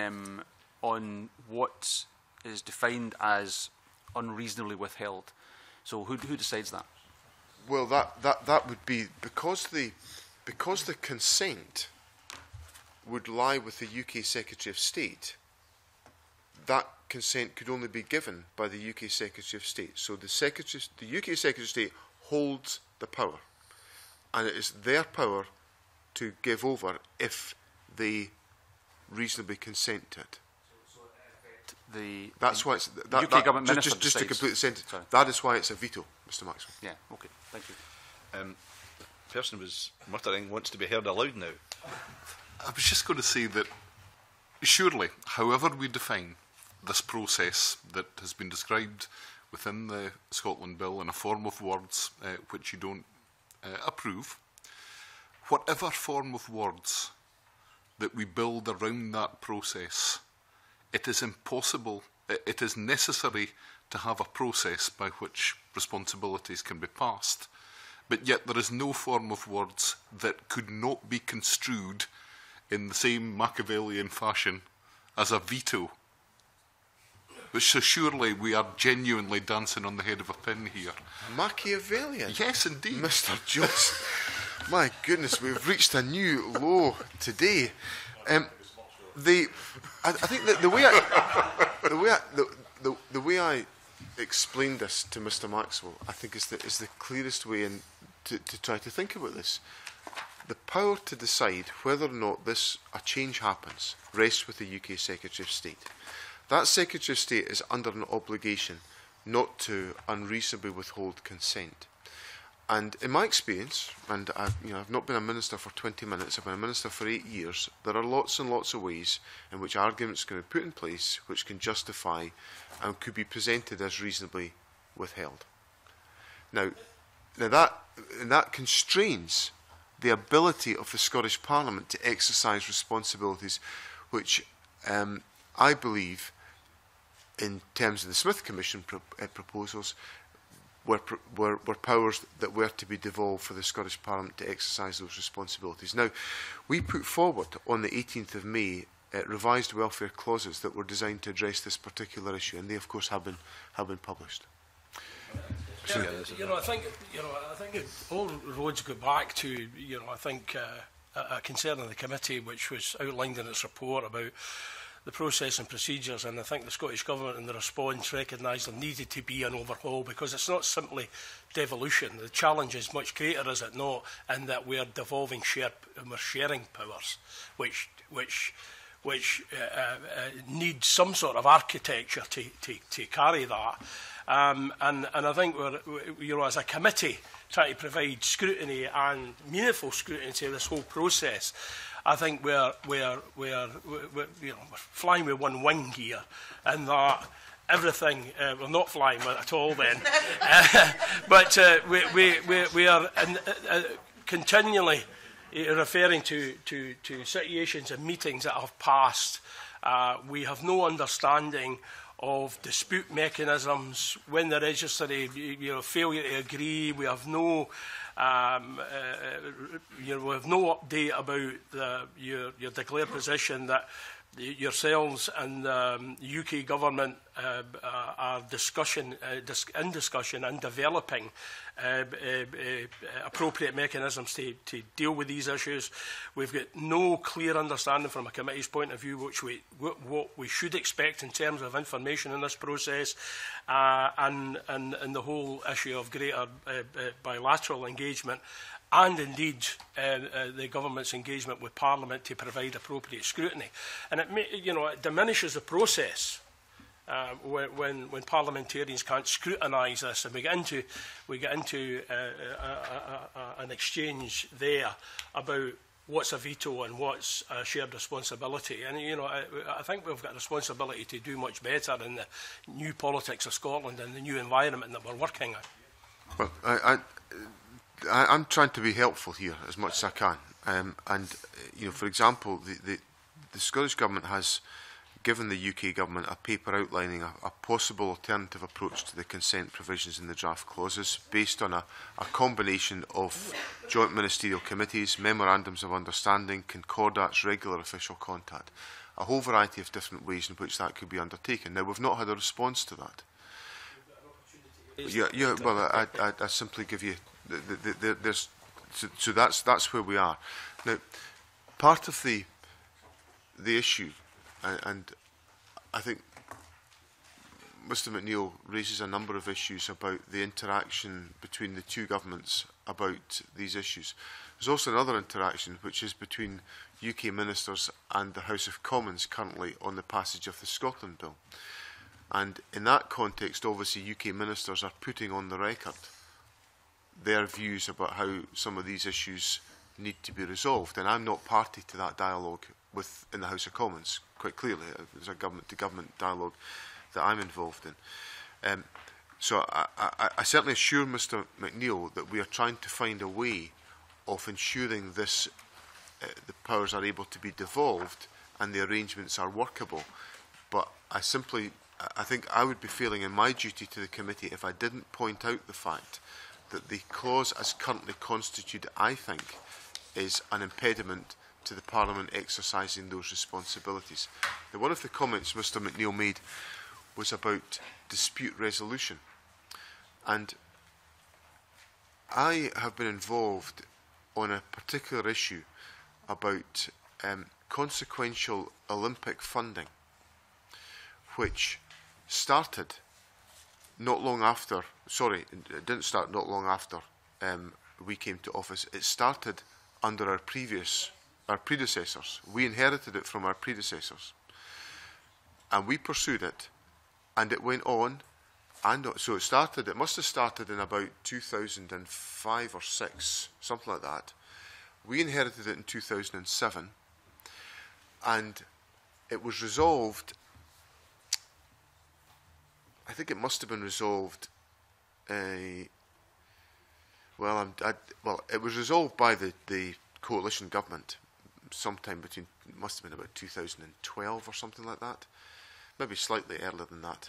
on what is defined as unreasonably withheld? So who decides that? Well, that would be because the consent would lie with the UK Secretary of State. That consent could only be given by the UK Secretary of State. So the UK Secretary of State holds the power, and it is their power to give over if they reasonably consent to it. That's why it's UK government minister just to decides. complete the sentence. Sorry. That is why it's a veto, Mr. Maxwell. Yeah. Okay. Thank you. The person who was muttering wants to be heard aloud now. I was just going to say that surely, however we define this process that has been described within the Scotland Bill in a form of words which you don't approve, whatever form of words that we build around that process, it is impossible, it is necessary to have a process by which responsibilities can be passed. But yet there is no form of words that could not be construed in the same Machiavellian fashion as a veto. So surely we are genuinely dancing on the head of a pin here. Machiavellian? Yes, indeed. Mr. Jones. My goodness, we've reached a new low today. I think that the way I explained this to Mr. Maxwell, I think is the clearest way to try to think about this. The power to decide whether or not a change happens rests with the UK Secretary of State. That Secretary of State is under an obligation not to unreasonably withhold consent. And in my experience, and I've not been a minister for 20 minutes, I've been a minister for 8 years, there are lots and lots of ways in which arguments can be put in place which can justify and could be presented as reasonably withheld. Now that constrains the ability of the Scottish Parliament to exercise responsibilities which I believe, in terms of the Smith Commission proposals, were powers that were to be devolved for the Scottish Parliament to exercise those responsibilities. Now, we put forward on the 18th of May revised welfare clauses that were designed to address this particular issue, and they, of course, have been published. I think all roads go back to, I think a concern of the committee which was outlined in its report about the process and procedures, and I think the Scottish Government in the response recognised there needed to be an overhaul, because it's not simply devolution. The challenge is much greater, is it not, in that we are devolving we're sharing powers, which need some sort of architecture to carry that. And I think we're, as a committee, trying to provide scrutiny and meaningful scrutiny to this whole process. I think we're flying with one wing here, and that everything, we're not flying at all then, but we are continually referring to situations and meetings that have passed. We have no understanding of dispute mechanisms when there is just a failure to agree. We have no we have no update about your declared position that yourselves and the UK government are in discussion and developing appropriate mechanisms to deal with these issues. We've got no clear understanding from a committee's point of view what we should expect in terms of information in this process, and the whole issue of greater bilateral engagement, and indeed the government's engagement with Parliament to provide appropriate scrutiny. And it diminishes the process when parliamentarians can't scrutinise this, and we get into an exchange there about what's a veto and what's a shared responsibility. And, you know, I think we've got a responsibility to do much better in the new politics of Scotland and the new environment that we're working in. Well, I'm trying to be helpful here as much as I can. And, you know, for example, the Scottish Government has given the UK Government a paper outlining a possible alternative approach to the consent provisions in the draft clauses based on a combination of joint ministerial committees, memorandums of understanding, concordats, regular official contact, a whole variety of different ways in which that could be undertaken. Now, we've not had a response to that. Yeah, well, I simply give you, so that's where we are. Now, part of the issue, and I think Mr McNeill raises a number of issues about the interaction between the two governments about these issues. There's also another interaction which is between UK ministers and the House of Commons currently on the passage of the Scotland Bill. And in that context, obviously, UK ministers are putting on the record their views about how some of these issues need to be resolved. And I'm not party to that dialogue in the House of Commons, quite clearly. There's a government-to-government dialogue that I'm involved in. So I certainly assure Mr McNeill that we are trying to find a way of ensuring this, the powers are able to be devolved and the arrangements are workable. But I think I would be feeling in my duty to the committee if I didn't point out the fact that the clause as currently constituted, I think, is an impediment to the Parliament exercising those responsibilities. Now, one of the comments Mr McNeill made was about dispute resolution. And I have been involved on a particular issue about consequential Olympic funding, which started not long after, sorry, it didn't start not long after we came to office. It started under our predecessors. We inherited it from our predecessors. And we pursued it, and it went on. And so it must have started in about 2005 or 6, something like that. We inherited it in 2007, and it was resolved, I think it must have been resolved, it was resolved by the coalition government sometime between, it must have been about 2012 or something like that, maybe slightly earlier than that.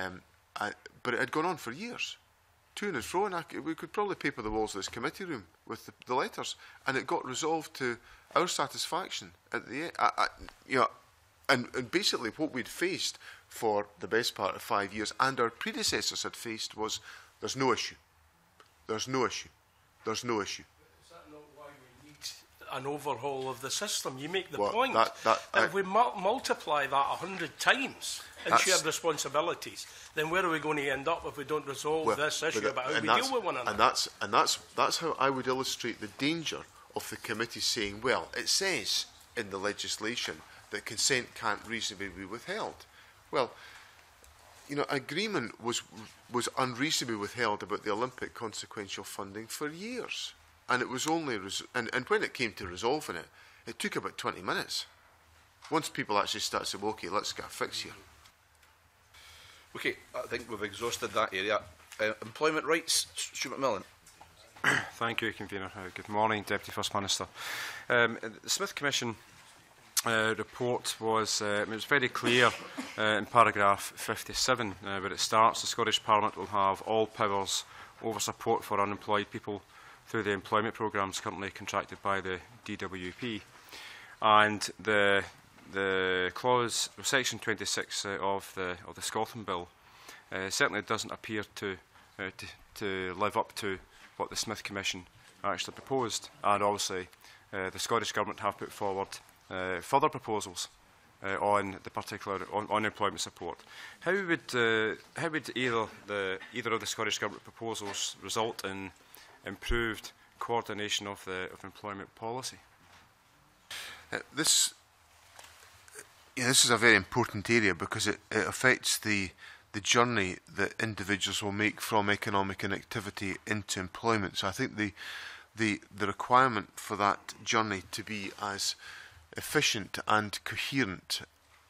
But it had gone on for years, to and fro, and we could probably paper the walls of this committee room with the letters, and it got resolved to our satisfaction at the end. And basically what we'd faced for the best part of 5 years, and our predecessors had faced, was there's no issue, there's no issue, there's no issue. Is that not why we need an overhaul of the system? You make the well, point that if we multiply that 100 times in shared responsibilities, then where are we going to end up if we don't resolve this issue about how we deal with one another? And that's how I would illustrate the danger of the committee saying, well, it says in the legislation that consent can't reasonably be withheld. Well, you know, agreement was unreasonably withheld about the Olympic consequential funding for years, and it was only and when it came to resolving it, it took about 20 minutes. Once people actually started saying, well, okay, let's get a fix here. Okay, I think we've exhausted that area. Employment rights, Stuart McMillan. Thank you, Convener. Good morning, Deputy First Minister. The Smith Commission report was it was very clear in paragraph 57 where it starts: the Scottish Parliament will have all powers over support for unemployed people through the employment programmes currently contracted by the DWP. And the clause, section 26 of the Scotland Bill certainly doesn't appear to live up to what the Smith Commission actually proposed. And obviously the Scottish Government have put forward further proposals on the particular on employment support. How would either of the Scottish Government proposals result in improved coordination of employment policy? Yeah, this is a very important area because it affects the journey that individuals will make from economic inactivity into employment. So I think the requirement for that journey to be as efficient and coherent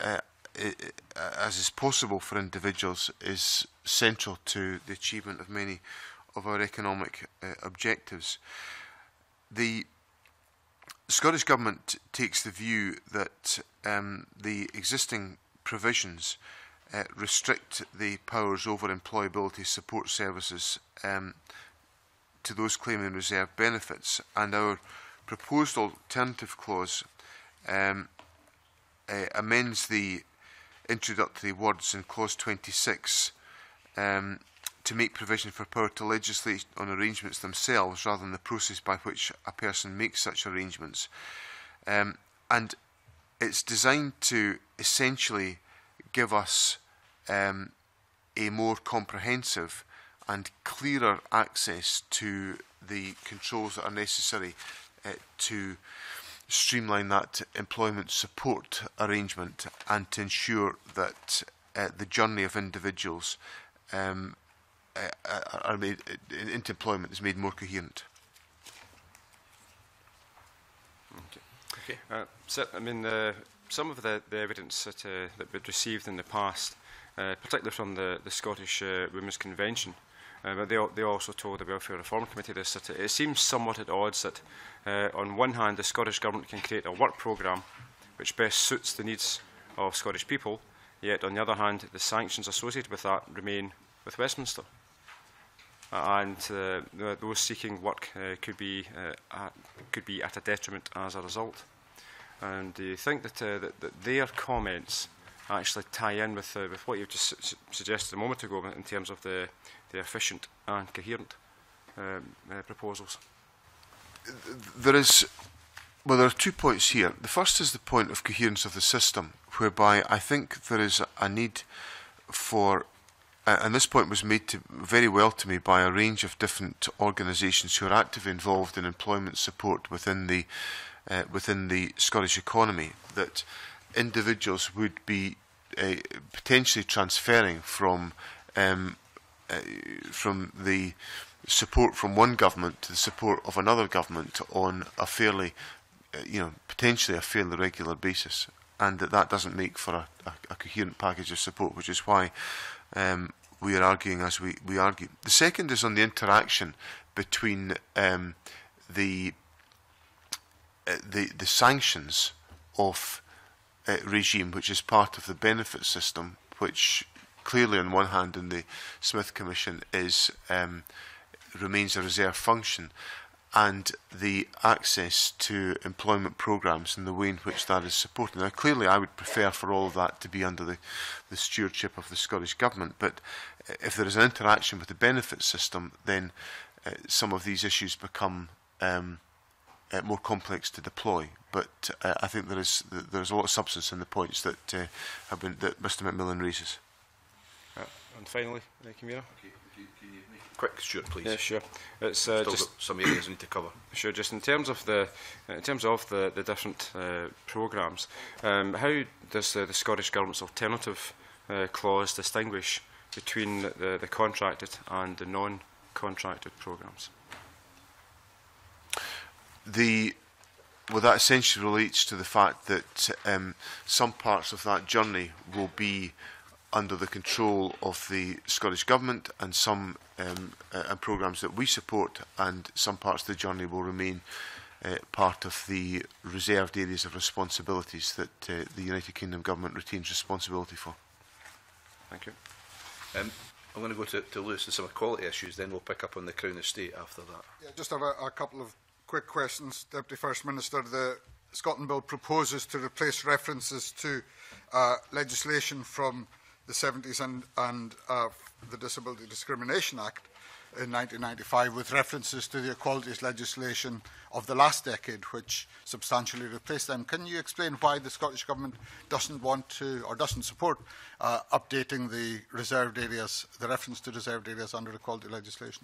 as is possible for individuals is central to the achievement of many of our economic objectives. The Scottish Government takes the view that the existing provisions restrict the powers over employability support services to those claiming reserve benefits, and our proposed alternative clause amends the introductory words in clause 26 to make provision for power to legislate on arrangements themselves rather than the process by which a person makes such arrangements. And it's designed to essentially give us a more comprehensive and clearer access to the controls that are necessary to streamline that employment support arrangement and to ensure that the journey of individuals are made into employment is made more coherent. Okay. So, I mean, some of the evidence that we've received in the past, particularly from the Scottish Women's Convention, but they also told the Welfare Reform Committee this, that it seems somewhat at odds that on one hand the Scottish Government can create a work programme which best suits the needs of Scottish people, yet on the other hand the sanctions associated with that remain with Westminster. And those seeking work could be at a detriment as a result. And do you think that, that their comments actually tie in with what you've just suggested a moment ago in terms of the efficient and coherent proposals? There are 2 points here. The first is the point of coherence of the system, whereby I think there is a need for, and this point was made very well to me by a range of different organisations who are actively involved in employment support within the Scottish economy, that individuals would be potentially transferring from the support from one government to the support of another government on a fairly, potentially a fairly regular basis, and that doesn't make for a coherent package of support, which is why we are arguing as we argue. The second is on the interaction between the sanctions of regime, which is part of the benefit system, which clearly on one hand in the Smith Commission remains a reserve function, and the access to employment programmes and the way in which that is supported. Now clearly I would prefer for all of that to be under the stewardship of the Scottish Government, but if there is an interaction with the benefit system, then some of these issues become more complex to deploy. But I think there is a lot of substance in the points that that Mr McMillan raises. And finally, Camilla. Can you make it quick, Stuart, please? Yeah, sure. It's still got some areas we need to cover. Sure. Just in terms of the different programmes, how does the Scottish Government's alternative clause distinguish between the contracted and the non-contracted programmes? Well, that essentially relates to the fact that some parts of that journey will be under the control of the Scottish Government, and some programmes that we support, and some parts of the journey will remain part of the reserved areas of responsibilities that the United Kingdom Government retains responsibility for. Thank you. I'm going to go to Lewis and some equality issues, then we'll pick up on the Crown Estate after that. Yeah, just have a couple of quick questions. Deputy First Minister, the Scotland Bill proposes to replace references to legislation from the 70s and the Disability Discrimination Act in 1995 with references to the equalities legislation of the last decade, which substantially replaced them. Can you explain why the Scottish Government doesn't want to, or doesn't support, updating the reserved areas, the reference to reserved areas under equality legislation?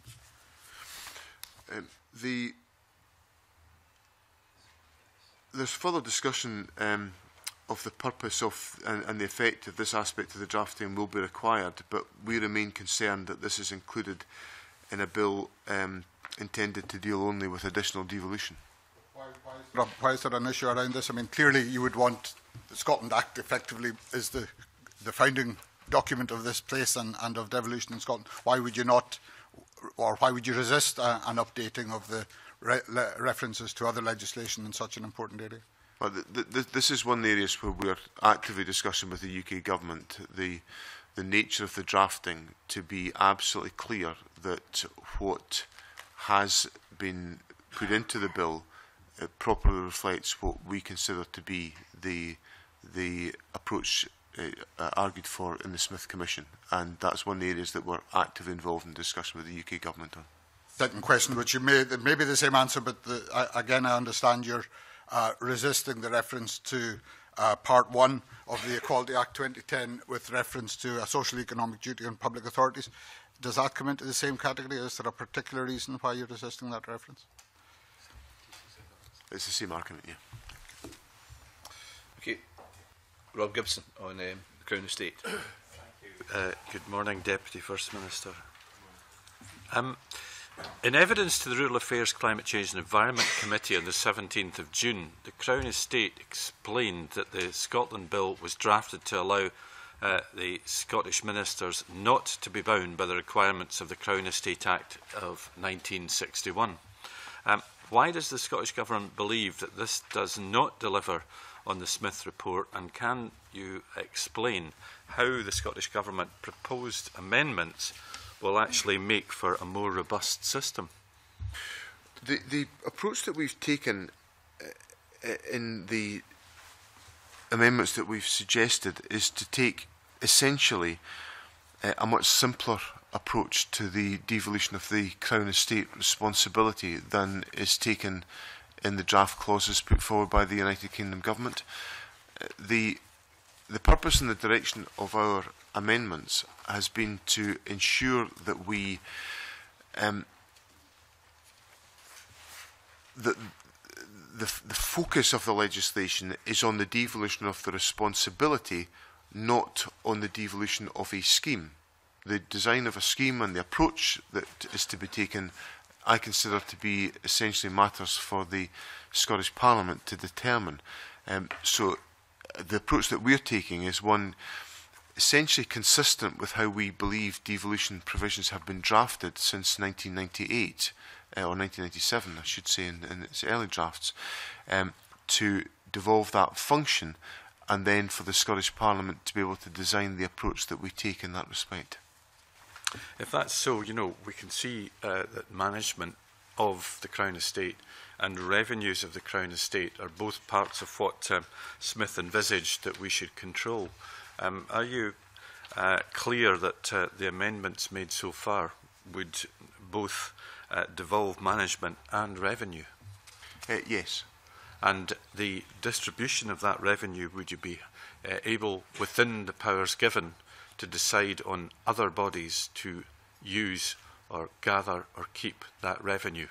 There's further discussion of the purpose of and the effect of this aspect of the drafting will be required, but we remain concerned that this is included in a bill intended to deal only with additional devolution. Why is there an issue around this? I mean, clearly you would want the Scotland Act effectively is the founding document of this place and of devolution in Scotland. Why would you not, or why would you resist an updating of the references to other legislation in such an important area? Well, this is one of the areas where we are actively discussing with the UK government the nature of the drafting, to be absolutely clear that what has been put into the bill properly reflects what we consider to be the approach argued for in the Smith Commission, and that's one of the areas that we're actively involved in discussion with the UK government on. Second question, which you may be the same answer, but again I understand you're resisting the reference to Part 1 of the Equality Act 2010 with reference to a social economic duty on public authorities. Does that come into the same category? Is there a particular reason why you're resisting that reference? It's the same argument, yeah. Okay. Rob Gibson on the Crown Estate. Good morning, Deputy First Minister. In evidence to the Rural Affairs, Climate Change and Environment Committee on the 17th of June, the Crown Estate explained that the Scotland Bill was drafted to allow the Scottish ministers not to be bound by the requirements of the Crown Estate Act of 1961. Why does the Scottish Government believe that this does not deliver on the Smith report, and can you explain how the Scottish Government proposed amendments will actually make for a more robust system? The approach that we've taken in the amendments that we've suggested is to take essentially a much simpler approach to the devolution of the Crown Estate responsibility than is taken in the draft clauses put forward by the United Kingdom Government. The purpose and the direction of our amendments has been to ensure that we the focus of the legislation is on the devolution of the responsibility, not on the devolution of a scheme. The design of a scheme and the approach that is to be taken, I consider to be essentially matters for the Scottish Parliament to determine. So the approach that we're taking is one essentially consistent with how we believe devolution provisions have been drafted since 1998, or 1997, I should say, in its early drafts, to devolve that function, and then for the Scottish Parliament to be able to design the approach that we take in that respect. If that's so, you know, we can see that management of the Crown Estate and revenues of the Crown Estate are both parts of what Smith envisaged that we should control. Are you clear that the amendments made so far would both devolve management and revenue? Yes. And the distribution of that revenue, would you be able, within the powers given, to decide on other bodies to use or gather or keep that revenue?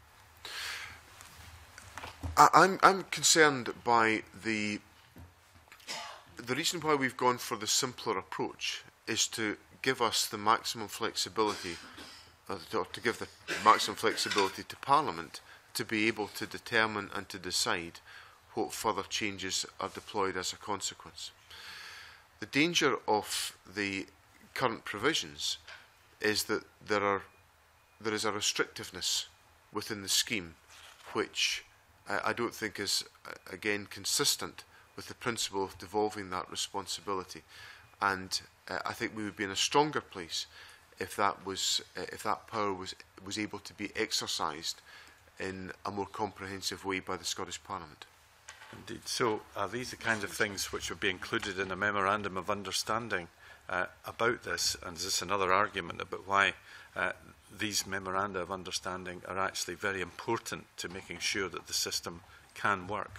I'm concerned by the reason why we've gone for the simpler approach is to give us the maximum flexibility, or to give the maximum flexibility to Parliament to be able to determine and to decide what further changes are deployed as a consequence. The danger of the current provisions is that there is a restrictiveness within the scheme which I don't think is, again, consistent with the principle of devolving that responsibility. And I think we would be in a stronger place if that power was able to be exercised in a more comprehensive way by the Scottish Parliament. Indeed. So are these the kinds of things which would be included in a memorandum of understanding about this? And is this another argument about why these memoranda of understanding are actually very important to making sure that the system can work?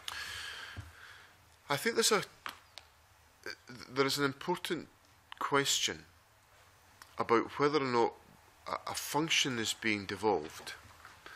I think there is an important question about whether or not a function is being devolved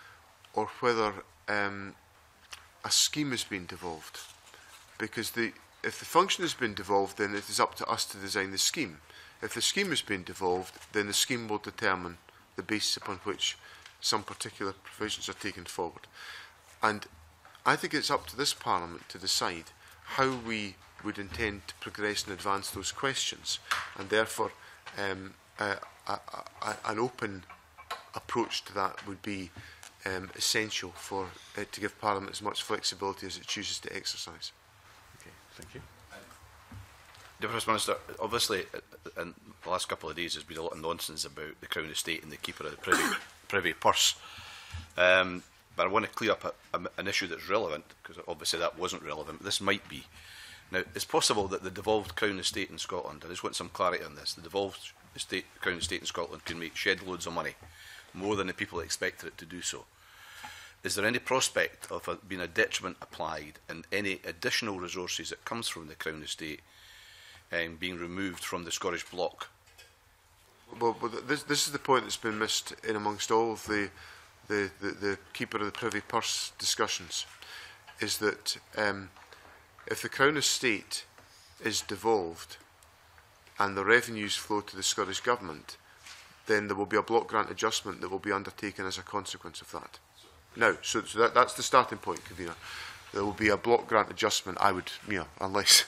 or whether a scheme is being devolved, because the if the function has been devolved, then it is up to us to design the scheme. If the scheme has been devolved, then the scheme will determine the basis upon which some particular provisions are taken forward. And I think it's up to this Parliament to decide how we would intend to progress and advance those questions, and therefore an open approach to that would be essential for it to give Parliament as much flexibility as it chooses to exercise. Okay, thank you. Deputy First Minister, obviously in the last couple of days there's been a lot of nonsense about the Crown Estate and the Keeper of the Privy Purse. But I want to clear up an issue that's relevant, because obviously that wasn't relevant, but this might be. Now, it's possible that the devolved Crown Estate in Scotland, I just want some clarity on this, the devolved Crown Estate in Scotland can make shed loads of money, more than the people expected it to do so. Is there any prospect of being a detriment applied and any additional resources that comes from the Crown Estate being removed from the Scottish bloc? Well, this is the point that's been missed in amongst all of the Keeper of the Privy Purse discussions, is that if the Crown Estate is devolved and the revenues flow to the Scottish Government, then there will be a block grant adjustment that will be undertaken as a consequence of that. Now, so that's the starting point, Convener. There will be a block grant adjustment, I would, you know, unless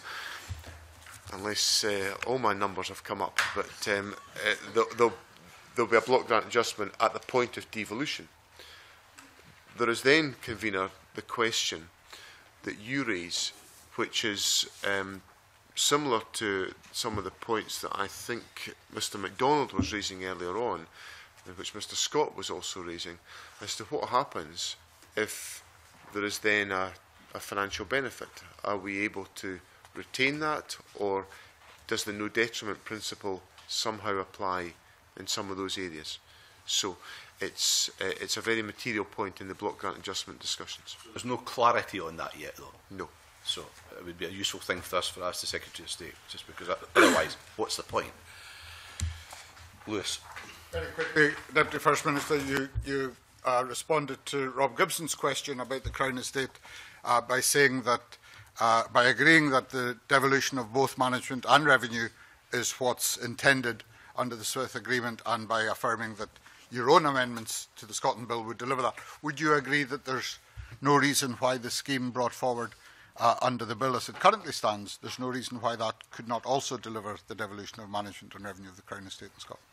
all my numbers have come up, but there'll be a block grant adjustment at the point of devolution. There is then, Convener, the question that you raise, which is similar to some of the points that I think Mr MacDonald was raising earlier on, and which Mr Scott was also raising, as to what happens if there is then a financial benefit. Are we able to retain that, or does the no detriment principle somehow apply in some of those areas? So it's a very material point in the block grant adjustment discussions. There's no clarity on that yet, though? No. So it would be a useful thing for us to ask the Secretary of State, just because otherwise, what's the point? Lewis. Very quickly, Deputy First Minister, you responded to Rob Gibson's question about the Crown Estate by saying that, by agreeing that the devolution of both management and revenue is what's intended under the Smith Agreement, and by affirming that your own amendments to the Scotland Bill would deliver that. Would you agree that there's no reason why the scheme brought forward under the bill as it currently stands, there's no reason why that could not also deliver the devolution of management and revenue of the Crown Estate in Scotland?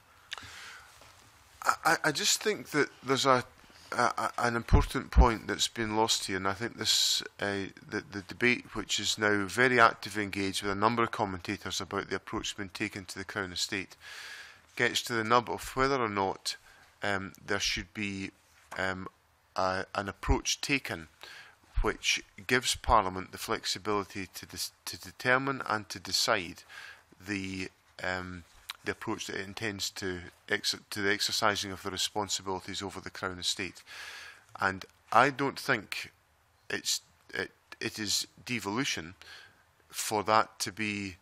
I just think that there's an important point that's been lost here, and I think this the debate, which is now very actively engaged with a number of commentators about the approach being taken to the Crown Estate, gets to the nub of whether or not there should be an approach taken which gives Parliament the flexibility to determine and to decide the approach that it intends to the exercising of the responsibilities over the Crown Estate. And I don't think it is devolution for that to be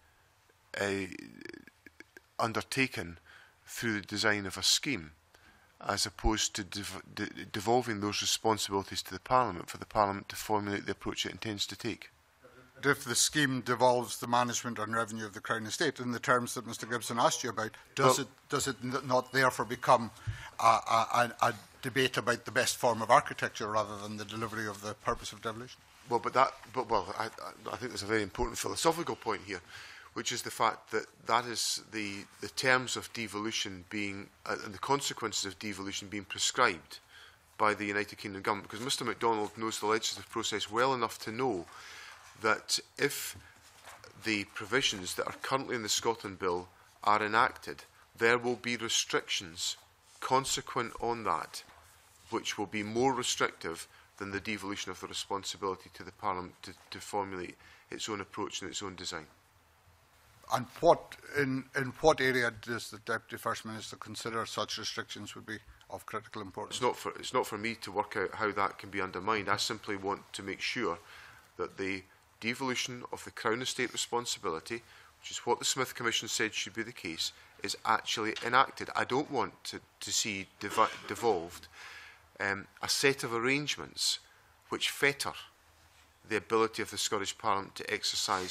undertaken through the design of a scheme, as opposed to devolving those responsibilities to the Parliament, for the Parliament to formulate the approach it intends to take. If the scheme devolves the management and revenue of the Crown Estate in the terms that Mr Gibson asked you about, does it not therefore become a debate about the best form of architecture rather than the delivery of the purpose of devolution? Well, I think there's a very important philosophical point here, which is the fact that that is the terms of devolution being and the consequences of devolution being prescribed by the United Kingdom government. Because Mr MacDonald knows the legislative process well enough to know that if the provisions that are currently in the Scotland Bill are enacted, there will be restrictions consequent on that, which will be more restrictive than the devolution of the responsibility to the Parliament to formulate its own approach and its own design. And in what area does the Deputy First Minister consider such restrictions would be of critical importance? It's not for me to work out how that can be undermined. I simply want to make sure that the devolution of the Crown Estate responsibility, which is what the Smith Commission said should be the case, is actually enacted. I don't want to see devolved a set of arrangements which fetter the ability of the Scottish Parliament to exercise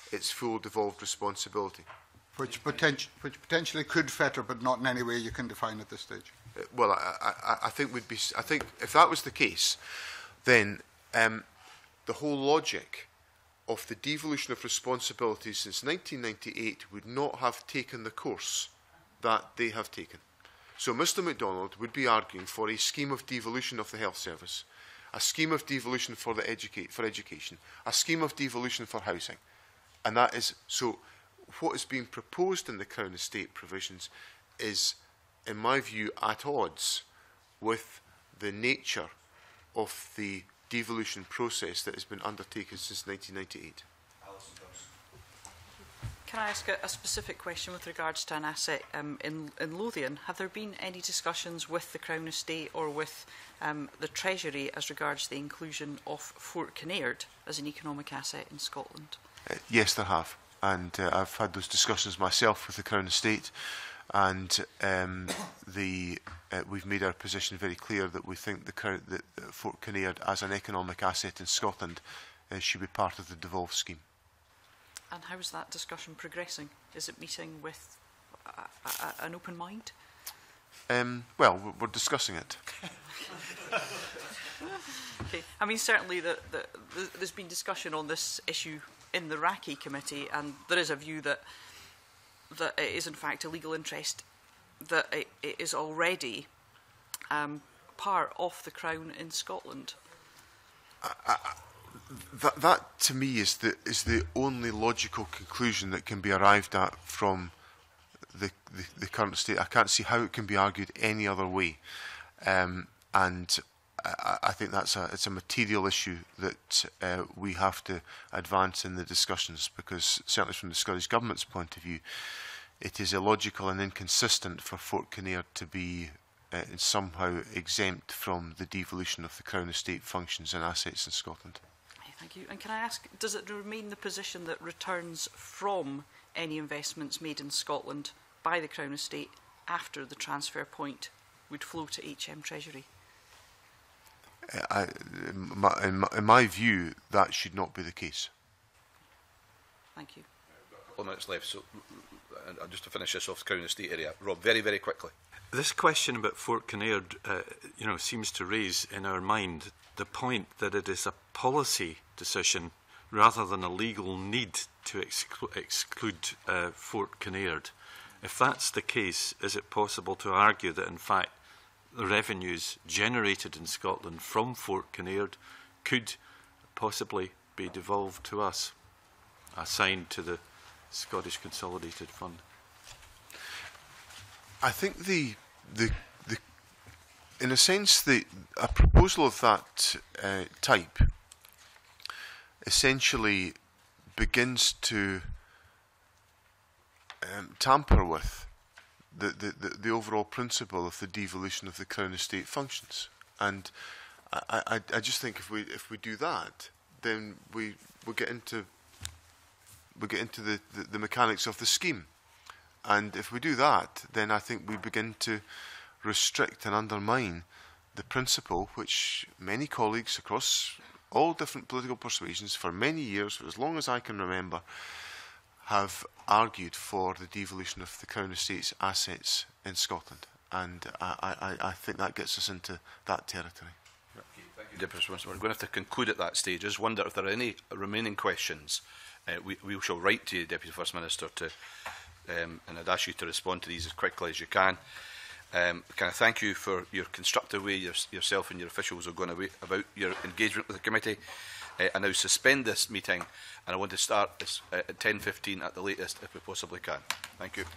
its full devolved responsibility. Which potentially could fetter, but not in any way you can define at this stage. Well, I think I think if that was the case, then the whole logic of the devolution of responsibility since 1998 would not have taken the course that they have taken. So Mr MacDonald would be arguing for a scheme of devolution of the health service, a scheme of devolution for education, a scheme of devolution for housing. And that is, so what is being proposed in the Crown Estate provisions is, in my view, at odds with the nature of the devolution process that has been undertaken since 1998. Can I ask a specific question with regards to an asset in Lothian? Have there been any discussions with the Crown Estate or with the Treasury as regards the inclusion of Fort Kinnaird as an economic asset in Scotland? Yes, there have. And I've had those discussions myself with the Crown Estate, and we've made our position very clear that we think that Fort Kinnaird as an economic asset in Scotland should be part of the devolved scheme. And how is that discussion progressing? Is it meeting with an open mind? Well, we're discussing it. Okay. I mean, certainly there's been discussion on this issue in the RACI committee, and there is a view that it is in fact a legal interest, that it is already part of the Crown in Scotland. That to me is the only logical conclusion that can be arrived at from the current state. I can't see how it can be argued any other way, and I think it's a material issue that we have to advance in the discussions, because certainly from the Scottish Government's point of view, it is illogical and inconsistent for Fort Kinnaird to be somehow exempt from the devolution of the Crown Estate functions and assets in Scotland. Thank you. And can I ask, does it remain the position that returns from any investments made in Scotland by the Crown Estate after the transfer point would flow to HM Treasury? In my view, that should not be the case. Thank you. A couple of minutes left, so just to finish this off the Crown Estate area. Rob, very, very quickly. This question about Fort Kinnaird, seems to raise in our mind the point that it is a policy decision rather than a legal need to exclude Fort Kinnaird. If that's the case, is it possible to argue that in fact the revenues generated in Scotland from Fort Kinnaird could possibly be devolved to us, assigned to the Scottish Consolidated Fund? I think in a sense, a proposal of that type essentially begins to tamper with the overall principle of the devolution of the Crown Estate functions. And I just think if we do that, then we get into the mechanics of the scheme. And if we do that, then I think we begin to restrict and undermine the principle which many colleagues across all different political persuasions for many years, for as long as I can remember, have argued for the devolution of the Crown Estate's assets in Scotland. And I think that gets us into that territory. Thank you, Deputy First Minister. We're going to have to conclude at that stage. I just wonder if there are any remaining questions. We shall write to you, Deputy First Minister, and I'd ask you to respond to these as quickly as you can. Can I thank you for your constructive way yourself and your officials are going about your engagement with the committee. I now suspend this meeting, and I want to start this at 10:15 at the latest, if we possibly can. Thank you.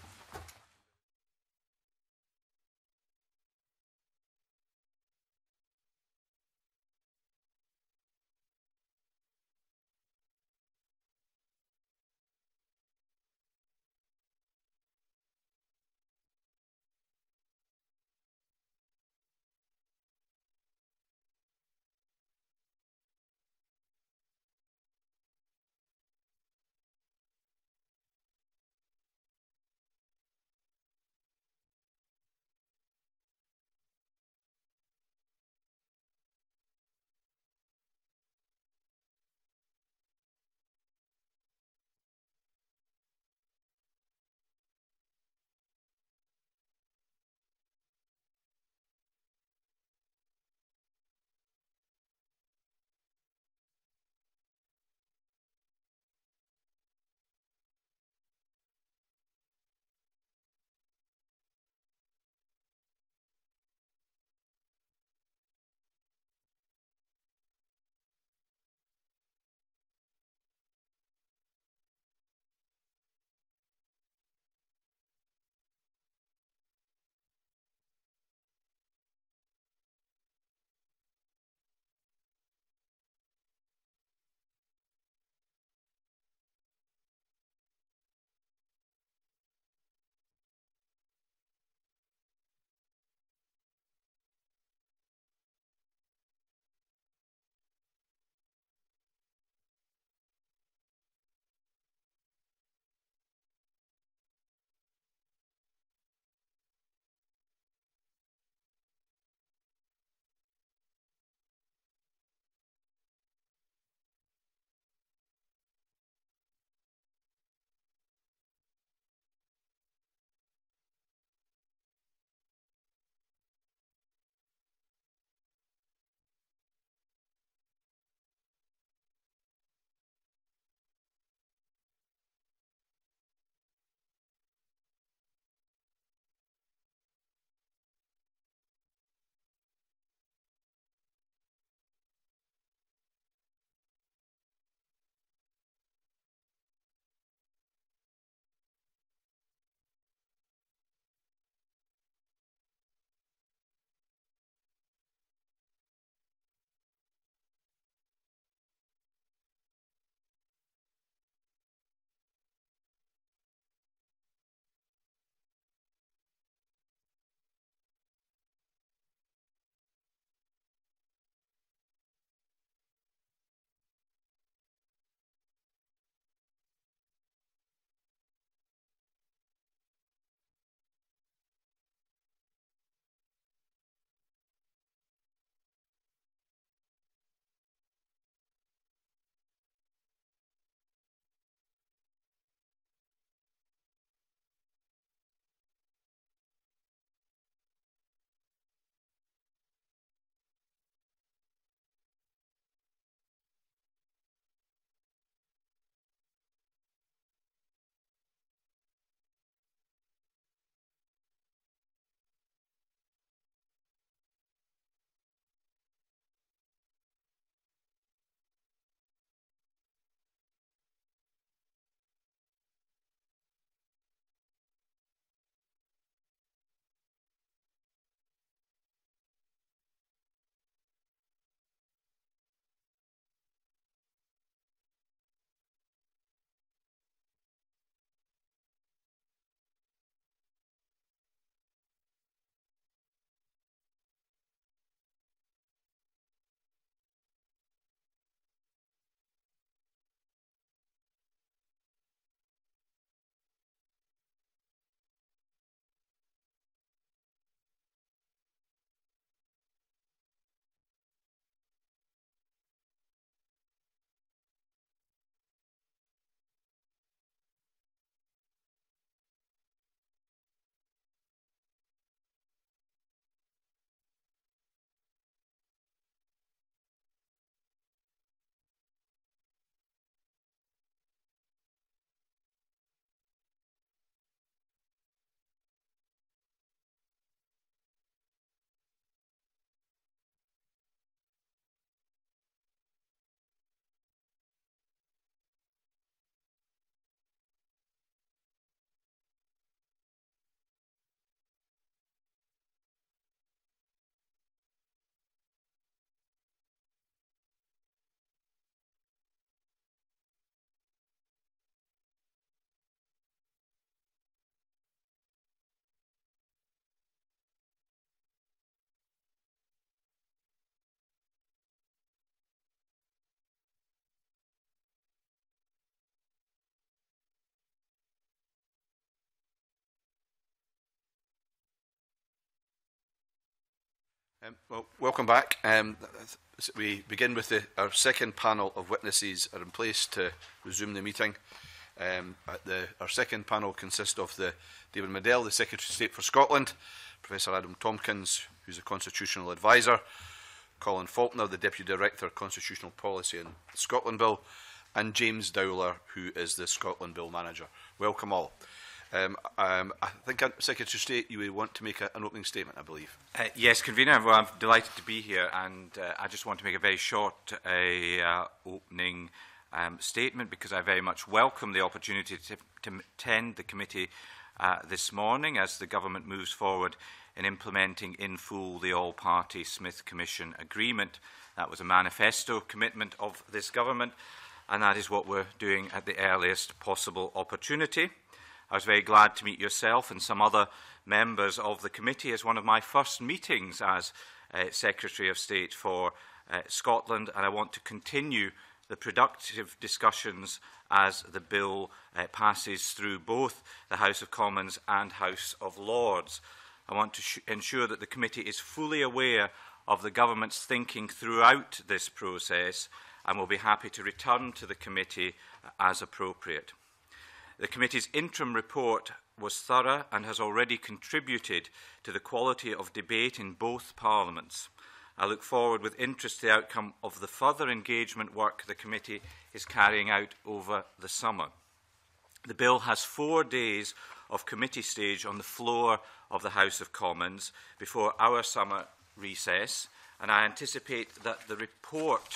Well, welcome back. We begin with our second panel of witnesses are in place to resume the meeting. Our second panel consists of David Mundell, the Secretary of State for Scotland, Professor Adam Tompkins, who's a Constitutional Advisor, Colin Faulkner, the Deputy Director of Constitutional Policy and Scotland Bill, and James Dowler, who is the Scotland Bill Manager. Welcome all. I think, Secretary of State, you would want to make an opening statement, I believe. Yes, Convener. Well, I'm delighted to be here, and I just want to make a very short opening statement, because I very much welcome the opportunity to attend the committee this morning as the government moves forward in implementing in full the all-party Smith Commission agreement. That was a manifesto commitment of this government, and that is what we're doing at the earliest possible opportunity. I was very glad to meet yourself and some other members of the committee as one of my first meetings as Secretary of State for Scotland, and I want to continue the productive discussions as the bill passes through both the House of Commons and House of Lords. I want to ensure that the committee is fully aware of the government's thinking throughout this process, and will be happy to return to the committee as appropriate. The committee's interim report was thorough and has already contributed to the quality of debate in both parliaments. I look forward with interest to the outcome of the further engagement work the committee is carrying out over the summer. The bill has 4 days of committee stage on the floor of the House of Commons before our summer recess, and I anticipate that the report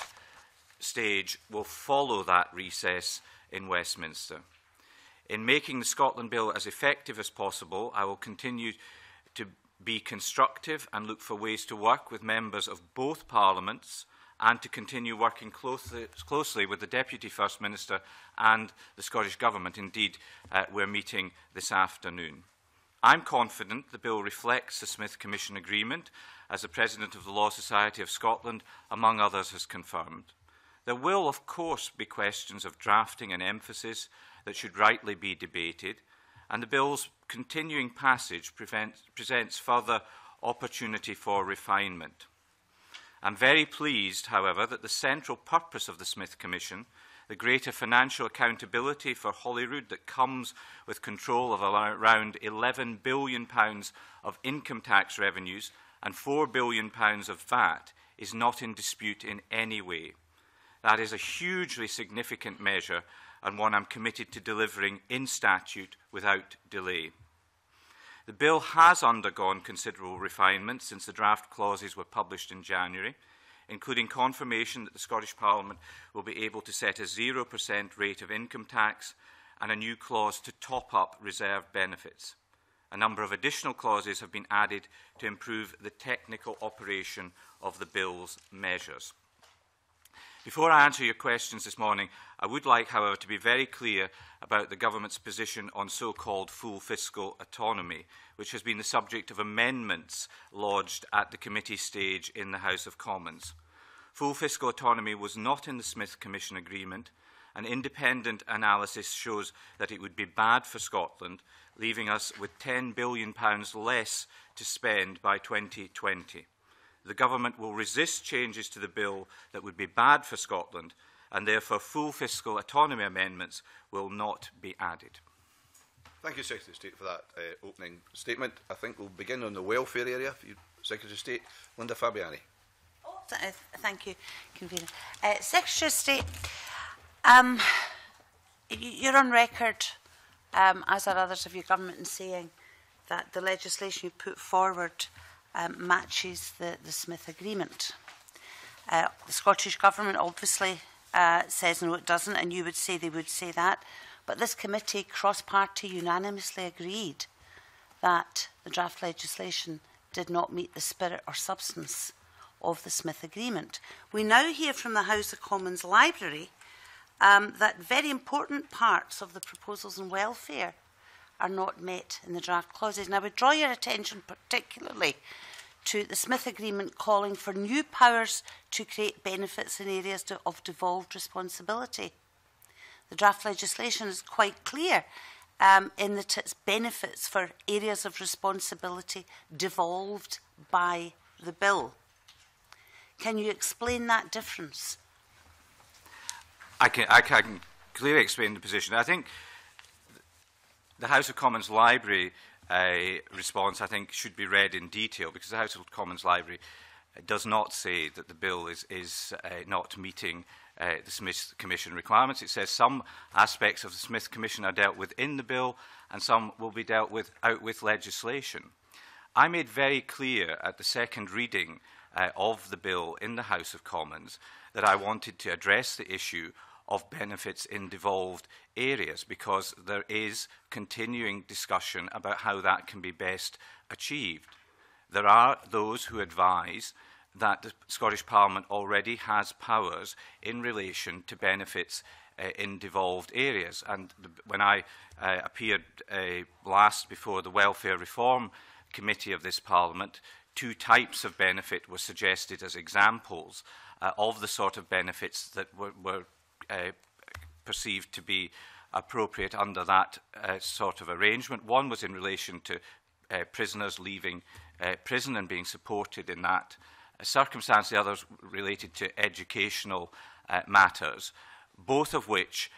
stage will follow that recess in Westminster. In making the Scotland Bill as effective as possible, I will continue to be constructive and look for ways to work with members of both parliaments, and to continue working closely with the Deputy First Minister and the Scottish Government. Indeed, we're meeting this afternoon. I'm confident the bill reflects the Smith Commission agreement, as the President of the Law Society of Scotland, among others, has confirmed. There will, of course, be questions of drafting and emphasis that should rightly be debated, and the bill's continuing passage presents further opportunity for refinement. I'm very pleased, however, that the central purpose of the Smith Commission, the greater financial accountability for Holyrood that comes with control of around £11 billion of income tax revenues and £4 billion of VAT, is not in dispute in any way. That is a hugely significant measure, and one I'm committed to delivering in statute without delay. The bill has undergone considerable refinement since the draft clauses were published in January, including confirmation that the Scottish Parliament will be able to set a 0% rate of income tax and a new clause to top up reserved benefits. A number of additional clauses have been added to improve the technical operation of the bill's measures. Before I answer your questions this morning, I would like, however, to be very clear about the government's position on so-called full fiscal autonomy, which has been the subject of amendments lodged at the committee stage in the House of Commons. Full fiscal autonomy was not in the Smith Commission agreement. An independent analysis shows that it would be bad for Scotland, leaving us with £10 billion less to spend by 2020. The government will resist changes to the bill that would be bad for Scotland, and therefore full fiscal autonomy amendments will not be added. Thank you, Secretary of State, for that opening statement. I think we'll begin on the welfare area for you, Secretary of State. Linda Fabiani. Thank you, Convener. Secretary of State, you're on record, as are others of your government, in saying that the legislation you put forward matches the Smith Agreement. The Scottish Government obviously says no, it doesn't, and you would say they would say that. But this committee, cross-party, unanimously agreed that the draft legislation did not meet the spirit or substance of the Smith Agreement. We now hear from the House of Commons Library that very important parts of the proposals on welfare are not met in the draft clauses. And I would draw your attention particularly to the Smith Agreement calling for new powers to create benefits in areas of devolved responsibility. The draft legislation is quite clear in that its benefits for areas of responsibility devolved by the bill. Can you explain that difference? I can clearly explain the position. I think the House of Commons Library response, I think, should be read in detail, because the House of Commons Library does not say that the bill is not meeting the Smith Commission requirements. It says some aspects of the Smith Commission are dealt with in the bill and some will be dealt with out with legislation. I made very clear at the second reading of the bill in the House of Commons that I wanted to address the issue of benefits in devolved areas, because there is continuing discussion about how that can be best achieved. There are those who advise that the Scottish Parliament already has powers in relation to benefits in devolved areas. And when I appeared last before the Welfare Reform Committee of this Parliament, two types of benefit were suggested as examples of the sort of benefits that were perceived to be appropriate under that sort of arrangement. One was in relation to prisoners leaving prison and being supported in that circumstance. The others related to educational matters, both of which,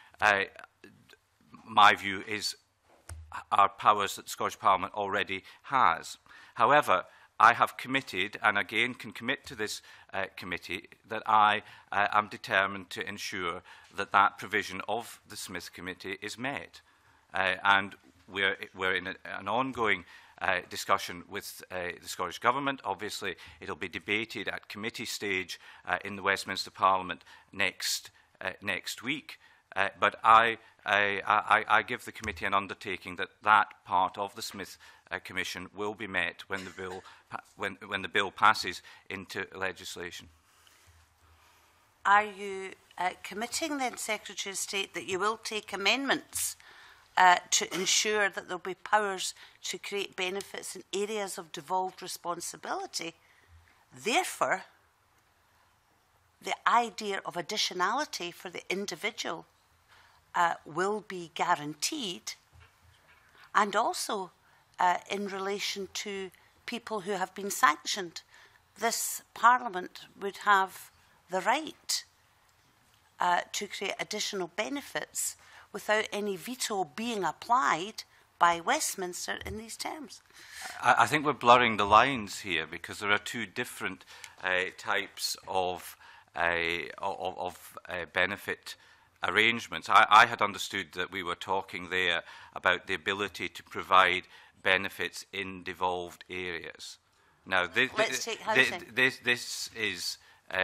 my view, are powers that the Scottish Parliament already has. However, I have committed, and again can commit to this committee, that I am determined to ensure that that provision of the Smith Committee is met. And we're in an ongoing discussion with the Scottish Government. Obviously, it will be debated at committee stage in the Westminster Parliament next week. But I give the committee an undertaking that that part of the Smith Commission will be met when the bill passes into legislation. Are you committing then, Secretary of State, that you will take amendments to ensure that there will be powers to create benefits in areas of devolved responsibility? Therefore, the idea of additionality for the individual will be guaranteed, and also in relation to people who have been sanctioned. This Parliament would have the right to create additional benefits without any veto being applied by Westminster in these terms. I think we're blurring the lines here, because there are two different types of benefit arrangements. I had understood that we were talking there about the ability to provide benefits in devolved areas. Now, Let's take housing. This is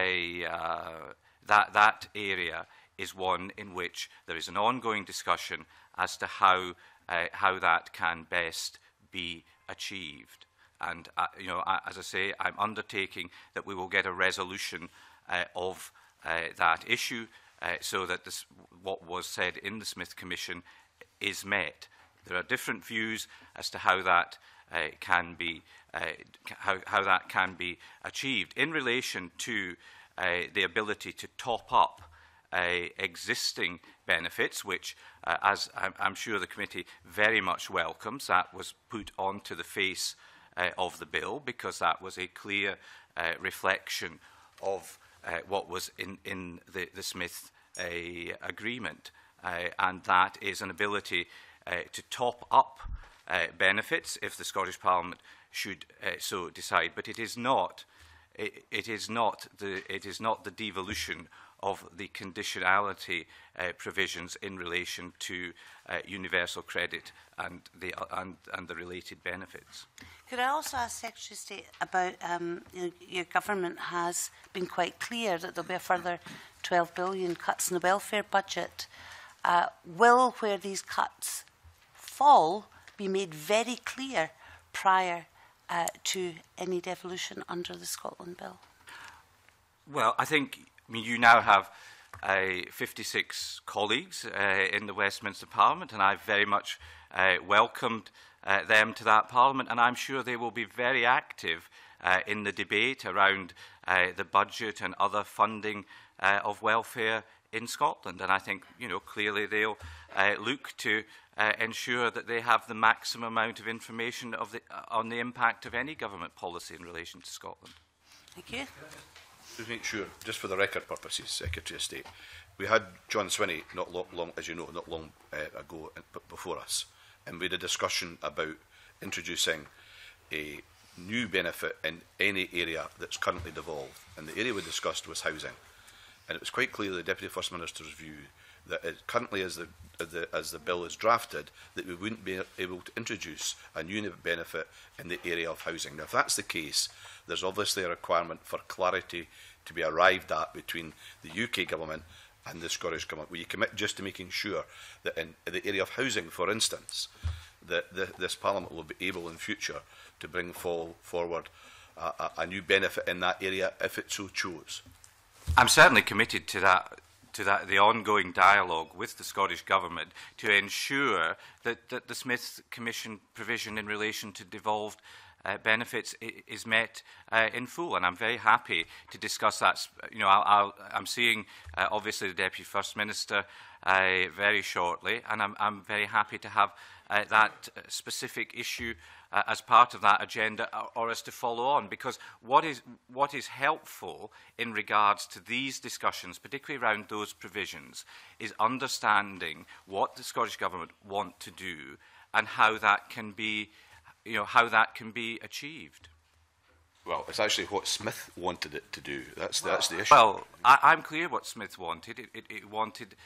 that area is one in which there is an ongoing discussion as to how that can best be achieved. And as I say, I'm undertaking that we will get a resolution of that issue, so that what was said in the Smith Commission is met. There are different views as to how that can be achieved in relation to the ability to top up existing benefits, which, as I'm sure the committee very much welcomes. That was put onto the face of the bill, because that was a clear reflection of what was in the Smith agreement, and that is an ability to top up benefits if the Scottish Parliament should so decide. But it is not the devolution of the conditionality provisions in relation to universal credit and the related benefits. Could I also ask Secretary of State about, your government has been quite clear that there will be a further 12 billion cuts in the welfare budget. Will, where these cuts fall, be made very clear prior to any devolution under the Scotland Bill? Well, I think you now have 56 colleagues in the Westminster Parliament, and I've very much welcomed them to that Parliament, and I'm sure they will be very active in the debate around the budget and other funding of welfare in Scotland. And I think, clearly they'll look to ensure that they have the maximum amount of information on the impact of any government policy in relation to Scotland. Thank you. To make sure, just for the record purposes, Secretary of State, we had John Swinney not long, as you know, not long ago before us, and we had a discussion about introducing a new benefit in any area that's currently devolved, and the area we discussed was housing. And it was quite clear the Deputy First Minister's view that currently as the bill is drafted, that we wouldn't be able to introduce a new benefit in the area of housing. Now, if that's the case, there's obviously a requirement for clarity to be arrived at between the UK Government and the Scottish Government. Will you commit just to making sure that in the area of housing, for instance, that this Parliament will be able in future to bring forward a new benefit in that area if it so chose? I'm certainly committed to that, the ongoing dialogue with the Scottish Government to ensure that the Smith Commission provision in relation to devolved benefits is met in full, and I'm very happy to discuss that. You know, I'm seeing obviously the Deputy First Minister very shortly, and I'm very happy to have that specific issue as part of that agenda, or as to follow on, because what is helpful in regards to these discussions, particularly around those provisions, is understanding what the Scottish Government want to do and how that can be, how that can be achieved. Well, it's actually what Smith wanted it to do. That's the issue. Well, I'm clear what Smith wanted. It wanted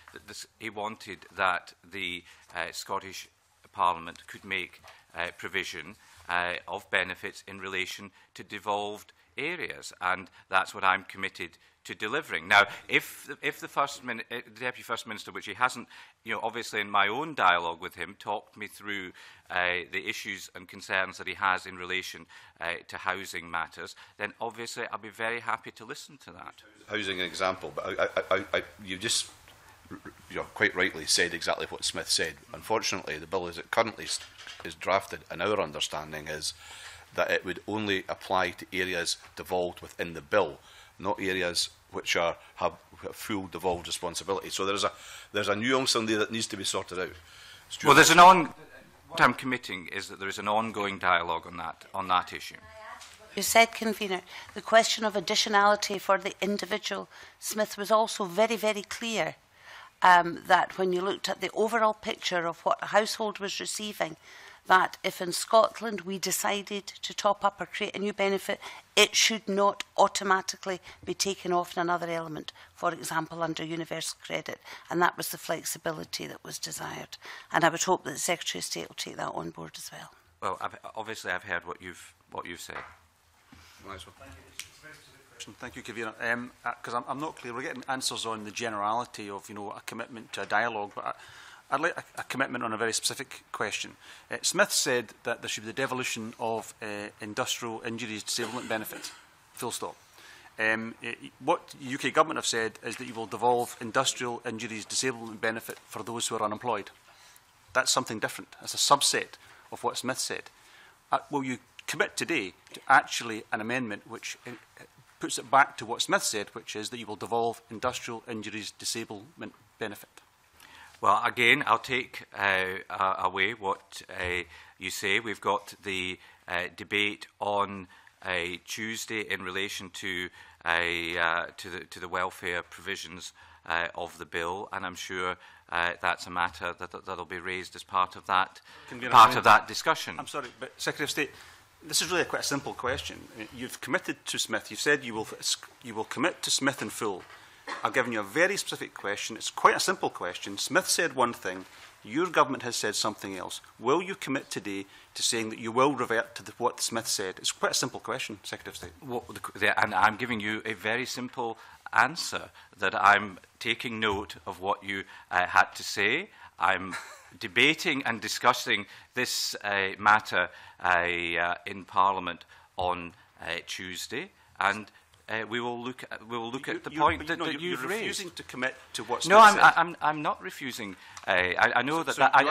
that the Scottish Parliament could make provision of benefits in relation to devolved areas, and that's what I'm committed to delivering. Now, if the Deputy First Minister, which he hasn't, obviously in my own dialogue with him, talked me through the issues and concerns that he has in relation to housing matters, then obviously I'll be very happy to listen to that. Housing an example, but you just quite rightly said exactly what Smith said. Unfortunately, the bill as it currently is drafted, and our understanding is that it would only apply to areas devolved within the bill, not areas which have full devolved responsibility. So there's a nuance in there that needs to be sorted out. Well, what I'm committing is that there is an ongoing dialogue on that issue. You said, Convener, the question of additionality for the individual. Smith was also very, very clear that when you looked at the overall picture of what a household was receiving, that if in Scotland we decided to top up or create a new benefit, it should not automatically be taken off in another element, for example, under universal credit. And that was the flexibility that was desired. And I would hope that the Secretary of State will take that on board as well. Well, obviously I've heard what you've said. Nice one. Thank you, Convener. Because I'm not clear. We're getting answers on the generality of, a commitment to a dialogue, but I'd like a commitment on a very specific question. Smith said that there should be the devolution of industrial injuries disablement benefit, full stop. What the UK Government have said is that you will devolve industrial injuries disablement benefit for those who are unemployed. That's something different. That's a subset of what Smith said. Will you commit today to actually an amendment which puts it back to what Smith said, which is that you will devolve industrial injuries disablement benefit? Well, again, I'll take away what you say. We've got the debate on Tuesday in relation to the welfare provisions of the bill, and I'm sure that's a matter that'll be raised as part of that discussion. I'm sorry, but Secretary of State, this is really quite a simple question. You've committed to Smith. You've said you will commit to Smith in full. I've given you a very specific question. It's quite a simple question. Smith said one thing. Your government has said something else. Will you commit today to saying that you will revert to what Smith said? It's quite a simple question, Secretary of State. Well, and I'm giving you a very simple answer, that I'm taking note of what you had to say. I'm debating and discussing this matter in Parliament on Tuesday, and we will look at the point that you've raised. Refusing to commit to what Smith No, said. I'm not refusing. I know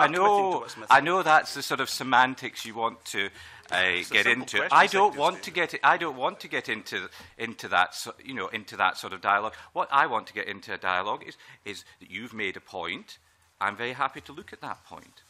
I know that's the sort of semantics you want to get into. I don't want to get into that into that sort of dialogue. What I want to get into a dialogue is that you've made a point. I'm very happy to look at that point.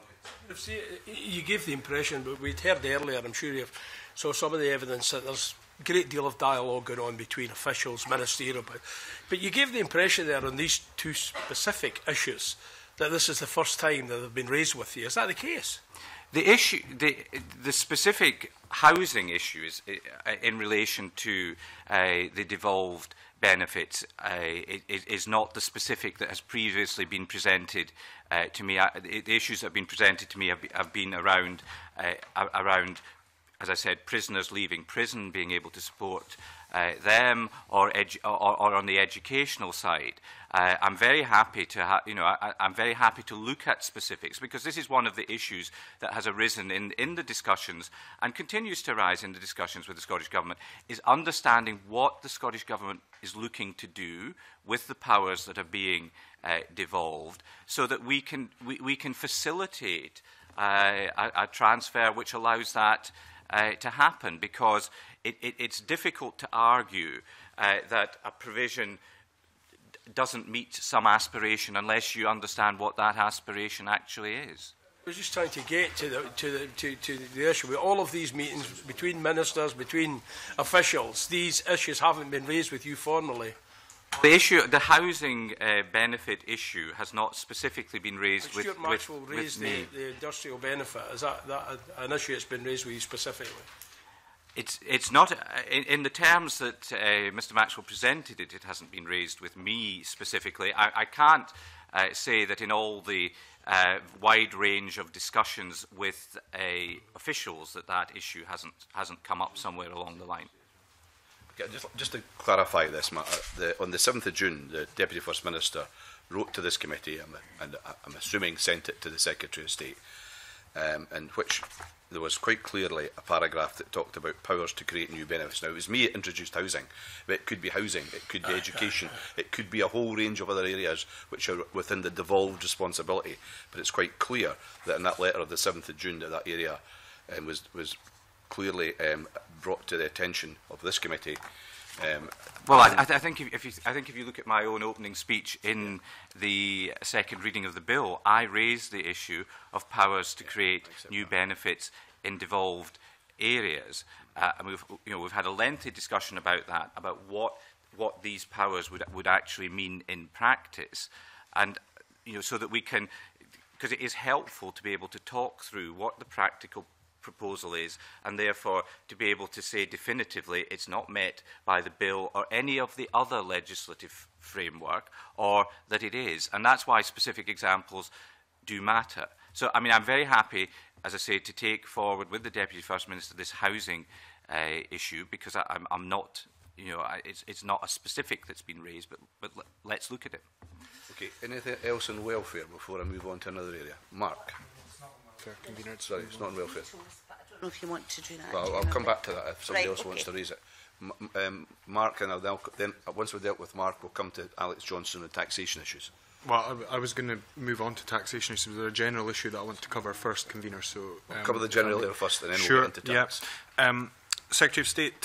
You gave the impression, but we'd heard earlier, I'm sure you saw some of the evidence, that there's great deal of dialogue going on between officials, ministerial, but you gave the impression there on these two specific issues that this is the first time that they've been raised with you. Is that the case? The issue, the specific housing issue is in relation to the devolved benefits is not the specific that has previously been presented to me. The issues that have been presented to me have been around, as I said, prisoners leaving prison, being able to support them, or on the educational side. I'm very happy to I'm very happy to look at specifics, because this is one of the issues that has arisen in the discussions and continues to arise in the discussions with the Scottish Government, is understanding what the Scottish Government is looking to do with the powers that are being devolved, so that we can facilitate a transfer which allows that to happen, because it's difficult to argue that a provision doesn't meet some aspiration unless you understand what that aspiration actually is. I was just trying to get to the issue. With all of these meetings between ministers, between officials, these issues haven't been raised with you formally. The housing benefit issue has not specifically been raised with me. Stuart Maxwell raised the industrial benefit. Is that an issue that's been raised with you specifically? It's not in the terms that Mr. Maxwell presented it. It hasn't been raised with me specifically. I can't say that in all the wide range of discussions with officials that issue hasn't come up somewhere along the line. Okay, just to clarify this matter, on the 7th of June, the Deputy First Minister wrote to this committee, and I'm assuming sent it to the Secretary of State, in which there was quite clearly a paragraph that talked about powers to create new benefits. Now, it was me that introduced housing, but it could be housing, it could be education, it could be a whole range of other areas which are within the devolved responsibility. But it's quite clear that in that letter of the 7th of June that area was clearly brought to the attention of this committee. Well, I think if you look at my own opening speech in the second reading of the bill, I raised the issue of powers to create new benefits in devolved areas, and we've had a lengthy discussion about that, about what these powers would actually mean in practice, and so that we can, because it is helpful to be able to talk through what the practical proposal is, and therefore to be able to say definitively it's not met by the bill or any of the other legislative framework, or that it is. And that's why specific examples do matter. So, I mean, I'm very happy, as I say, to take forward with the Deputy First Minister this housing issue, because I'm not, it's not a specific that's been raised, but let's look at it. Okay, anything else on welfare before I move on to another area? Mark? Sorry, it's not on welfare. I don't know if you want to do that. Well, I'll come back to that if somebody else wants to raise it. Mark, and then once we've dealt with Mark, we'll come to Alex Johnson and taxation issues. Well, I was going to move on to taxation issues. There's a general issue that I want to cover first, convener. So cover the general there first, and then we'll get into tax. Yeah. Secretary of State,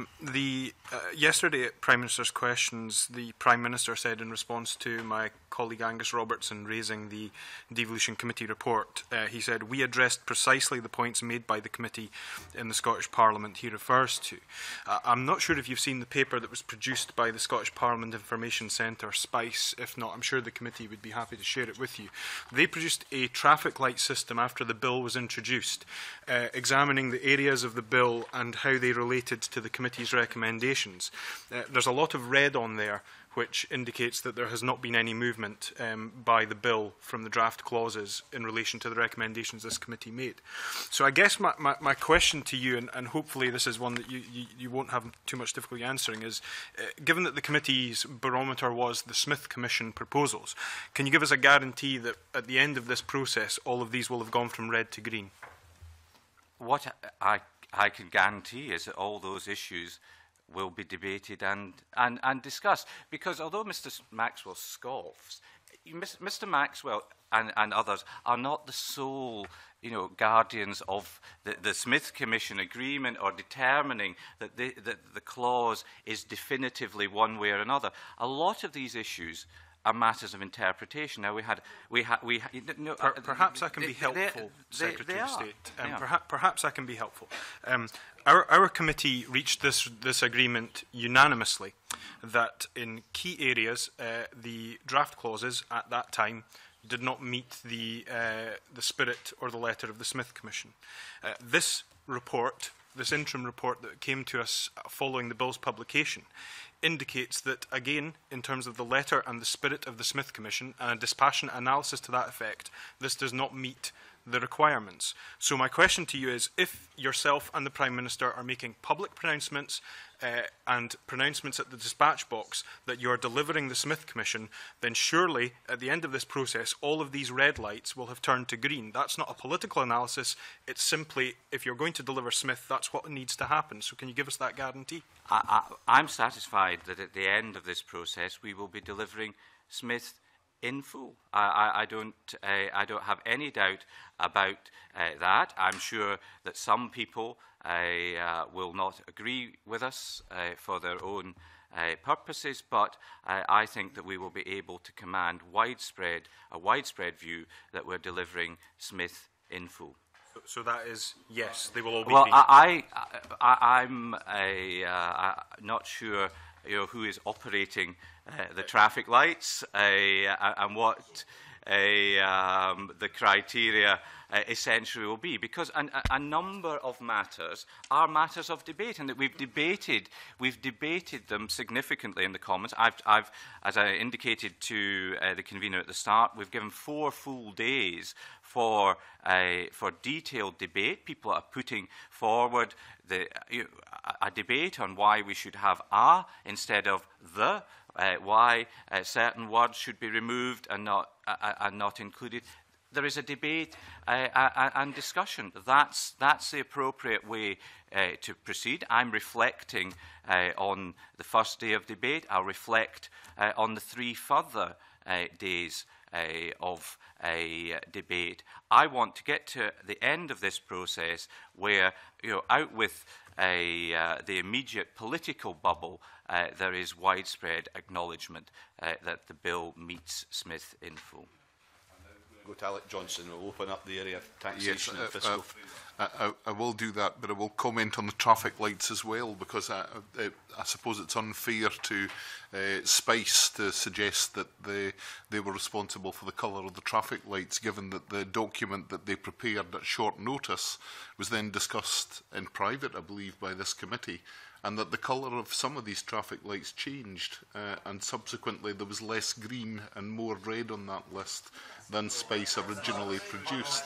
yesterday at Prime Minister's questions, the Prime Minister said in response to my colleague Angus Robertson raising the Devolution Committee report, he said, "We addressed precisely the points made by the committee in the Scottish Parliament he refers to." I'm not sure if you've seen the paper that was produced by the Scottish Parliament Information Centre, SPICE. If not, I'm sure the committee would be happy to share it with you. They produced a traffic light system after the bill was introduced, examining the areas of the bill and how they related to the committee's recommendations. There's a lot of red on there, which indicates that there has not been any movement by the bill from the draft clauses in relation to the recommendations this committee made. So I guess my question to you, and hopefully this is one that you won't have too much difficulty answering, is given that the committee's barometer was the Smith Commission proposals, can you give us a guarantee that at the end of this process all of these will have gone from red to green? What I can guarantee is that all those issues will be debated and discussed. Because although Mr. Maxwell scoffs, Mr. Maxwell and others are not the sole guardians of the Smith Commission agreement, or determining that the clause is definitively one way or another. A lot of these issues are matters of interpretation. Now no, perhaps I can be helpful, Secretary of State. Perhaps I can be helpful. Our committee reached this agreement unanimously, that in key areas the draft clauses at that time did not meet the spirit or the letter of the Smith Commission. This interim report that came to us following the bill's publication indicates that, again, in terms of the letter and the spirit of the Smith Commission and a dispassionate analysis to that effect, this does not meet the requirements. So my question to you is, if yourself and the Prime Minister are making public pronouncements and pronouncements at the dispatch box that you are delivering the Smith Commission, then surely at the end of this process all of these red lights will have turned to green. That's not a political analysis, it's simply, if you're going to deliver Smith, that's what needs to happen. So can you give us that guarantee? I'm satisfied that at the end of this process we will be delivering Smith in full. I don't have any doubt about that. I'm sure that some people will not agree with us for their own purposes, but I think that we will be able to command a widespread view that we're delivering Smith in full. So that is, yes, they will all be. Well, I'm not sure who is operating the traffic lights and what the criteria essentially will be, because a number of matters are matters of debate, and that we've debated them significantly in the Commons. I've as I indicated to the convener at the start, we've given 4 full days for detailed debate. People are putting forward a debate on why we should have "a" instead of "the," why certain words should be removed and not included. There is a debate and discussion. That's the appropriate way to proceed. I'm reflecting on the first day of debate. I'll reflect on the 3 further days of debate. I want to get to the end of this process where, out with the immediate political bubble, there is widespread acknowledgement that the bill meets Smith in full. Go to Alec Johnson. We'll open up the area of taxation and fiscal. I will do that, but I will comment on the traffic lights as well, because I suppose it's unfair to Spice to suggest that they were responsible for the colour of the traffic lights, given that the document that they prepared at short notice was then discussed in private, I believe, by this committee, and that the colour of some of these traffic lights changed, and subsequently there was less green and more red on that list than Spice originally produced.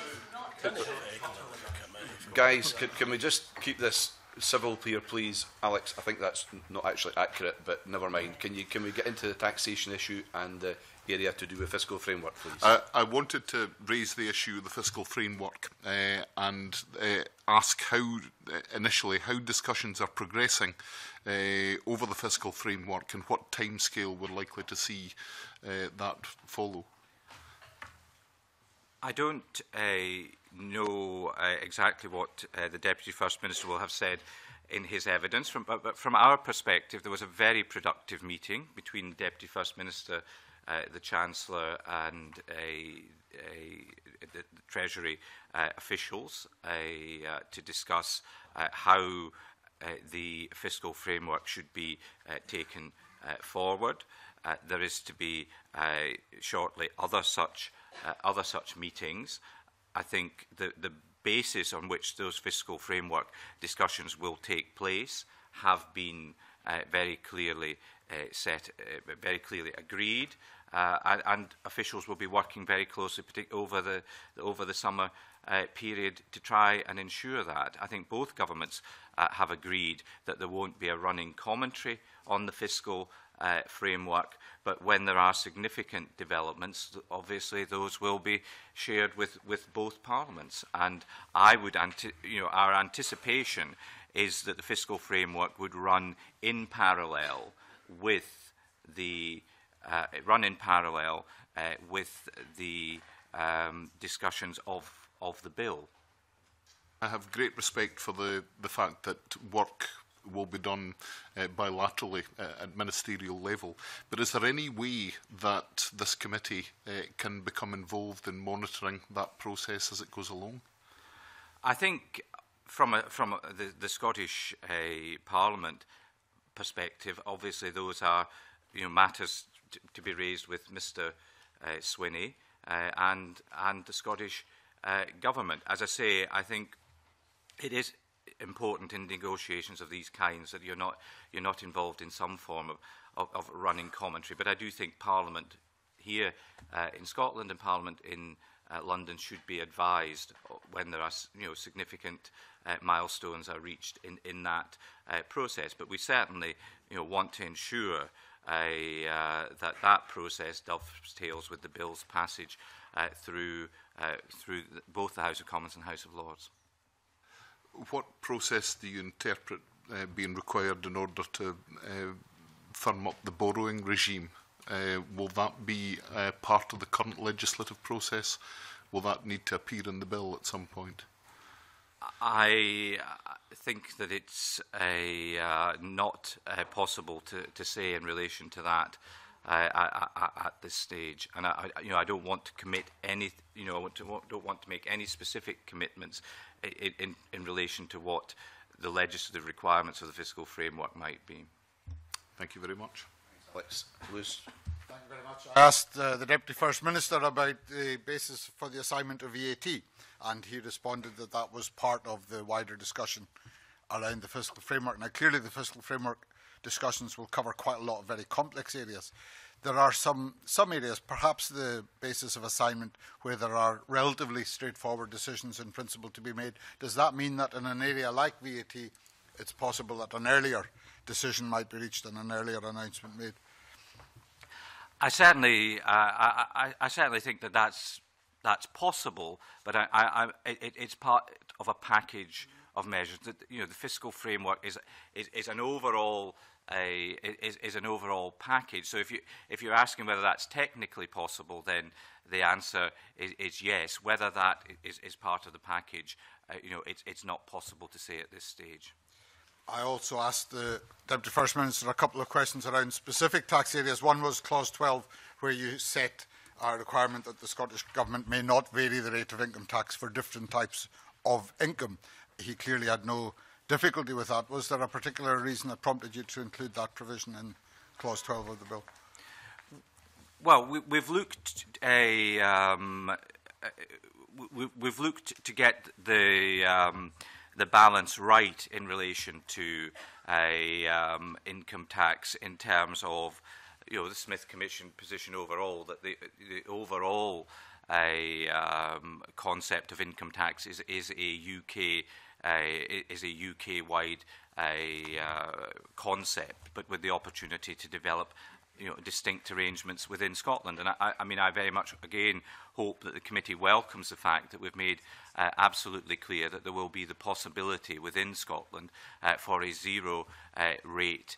Guys, can we just keep this civil here, please? Alex, I think that's not actually accurate, but never mind. Can we get into the taxation issue and the area to do with fiscal framework, please? I wanted to raise the issue of the fiscal framework and ask initially how discussions are progressing over the fiscal framework and what timescale we're likely to see that follow. I don't know exactly what the Deputy First Minister will have said in his evidence, but from our perspective, there was a very productive meeting between the Deputy First Minister, the Chancellor and the Treasury officials to discuss how the fiscal framework should be taken forward. There is to be shortly other such meetings. I think the basis on which those fiscal framework discussions will take place have been very clearly very clearly agreed, and officials will be working very closely over the summer period to try and ensure that. I think both governments have agreed that there won't be a running commentary on the fiscal framework, but when there are significant developments, obviously those will be shared with both parliaments. And I would, our anticipation is that the fiscal framework would run in parallel with the discussions of the bill. I have great respect for the fact that work will be done bilaterally at ministerial level. But is there any way that this committee can become involved in monitoring that process as it goes along? I think from the Scottish Parliament perspective, obviously those are matters to be raised with Mr Swinney and the Scottish Government. As I say, I think it is important in negotiations of these kinds that you're not involved in some form of running commentary. But I do think Parliament here in Scotland and Parliament in London should be advised when there are significant milestones are reached in that process. But we certainly want to ensure that process dovetails with the bill's passage through both the House of Commons and House of Lords. What process do you interpret being required in order to firm up the borrowing regime? Will that be part of the current legislative process? Will that need to appear in the bill at some point? I think that it's not possible to say in relation to that at this stage, and I don't want to commit any. Don't want to make any specific commitments in relation to what the legislative requirements of the fiscal framework might be. Thank you very much. Alex Lewis. Thank you very much. I asked the Deputy First Minister about the basis for the assignment of VAT, and he responded that that was part of the wider discussion around the fiscal framework. Now, clearly the fiscal framework discussions will cover quite a lot of very complex areas. There are some areas, perhaps the basis of assignment, where there are relatively straightforward decisions in principle to be made. Does that mean that in an area like VAT, it's possible that an earlier decision might be reached and an earlier announcement made? I certainly think that that's possible, but it's part of a package of measures. That, the fiscal framework is an overall is an overall package. So if you're asking whether that's technically possible, then the answer is yes. Whether that is part of the package, it's not possible to say at this stage. I also asked the Deputy First Minister a couple of questions around specific tax areas. One was Clause 12, where you set a requirement that the Scottish Government may not vary the rate of income tax for different types of income. He clearly had no difficulty with that. Was there a particular reason that prompted you to include that provision in Clause 12 of the bill? Well, we've looked we've looked to get the balance right in relation to income tax in terms of the Smith Commission position overall, that the overall concept of income tax is a UK-wide concept, but with the opportunity to develop distinct arrangements within Scotland. And I very much again hope that the committee welcomes the fact that we've made absolutely clear that there will be the possibility within Scotland for a zero rate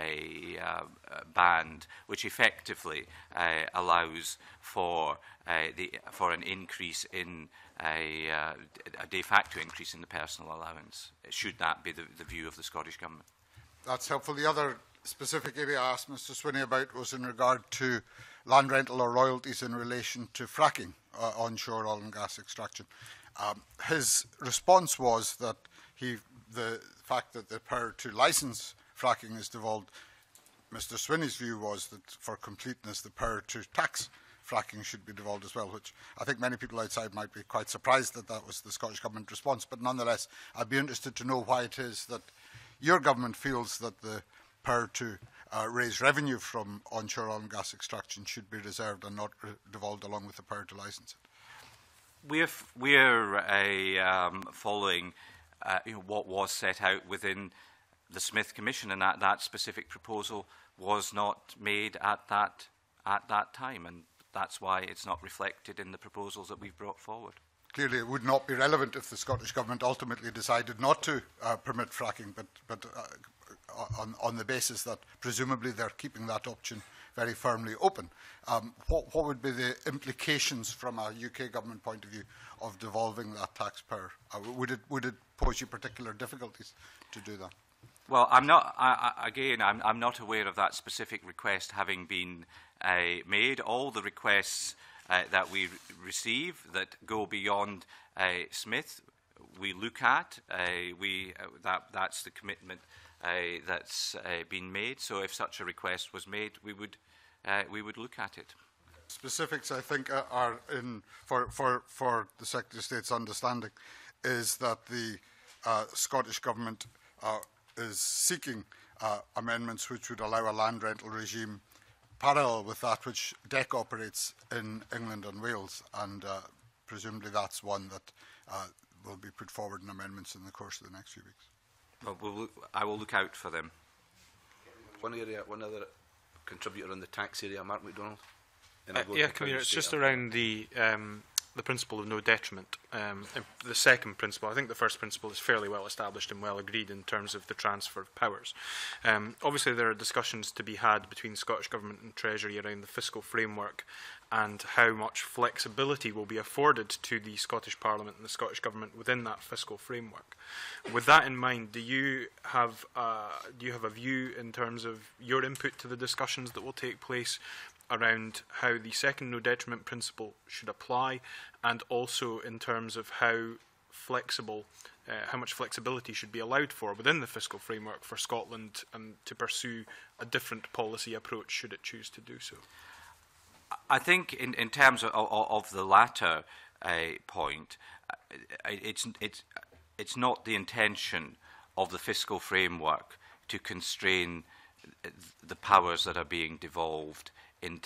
band, which effectively allows for an increase in a de facto increase in the personal allowance, should that be the view of the Scottish Government. That's helpful. The other specific area I asked Mr Swinney about was in regard to land rental or royalties in relation to fracking, onshore oil and gas extraction. His response was that the fact that the power to licence fracking is devolved, Mr Swinney's view was that for completeness the power to tax fracking should be devolved as well, which I think many people outside might be quite surprised that that was the Scottish Government response. But nonetheless, I'd be interested to know why it is that your government feels that the power to raise revenue from onshore oil and gas extraction should be reserved and not devolved along with the power to licence it. We're following what was set out within the Smith Commission, and that specific proposal was not made at that time, and that's why it's not reflected in the proposals that we've brought forward. Clearly, it would not be relevant if the Scottish Government ultimately decided not to permit fracking, but on the basis that presumably they're keeping that option very firmly open. What would be the implications from a UK Government point of view of devolving that tax power? Would it pose you particular difficulties to do that? Well, I'm not. Again, I'm not aware of that specific request having been made. All the requests that we receive that go beyond Smith, we look at. That's the commitment that's been made. So, if such a request was made, we would look at it. Specifics, I think, are in for the Secretary of State's understanding, is that the Scottish Government is seeking amendments which would allow a land rental regime parallel with that which DEC operates in England and Wales, and presumably that's one that will be put forward in amendments in the course of the next few weeks. Well, I will look out for them. One other contributor in the tax area, Mark MacDonald. Yeah, Commissioner, it's just around the principle of no detriment. The second principle, I think the first principle is fairly well established and well agreed in terms of the transfer of powers. Obviously, there are discussions to be had between the Scottish Government and Treasury around the fiscal framework and how much flexibility will be afforded to the Scottish Parliament and the Scottish Government within that fiscal framework. With that in mind, do you have a view in terms of your input to the discussions that will take place around how the second no detriment principle should apply, and also in terms of how much flexibility should be allowed for within the fiscal framework for Scotland to pursue a different policy approach should it choose to do so? I think in terms of the latter point, it's not the intention of the fiscal framework to constrain the powers that are being devolved in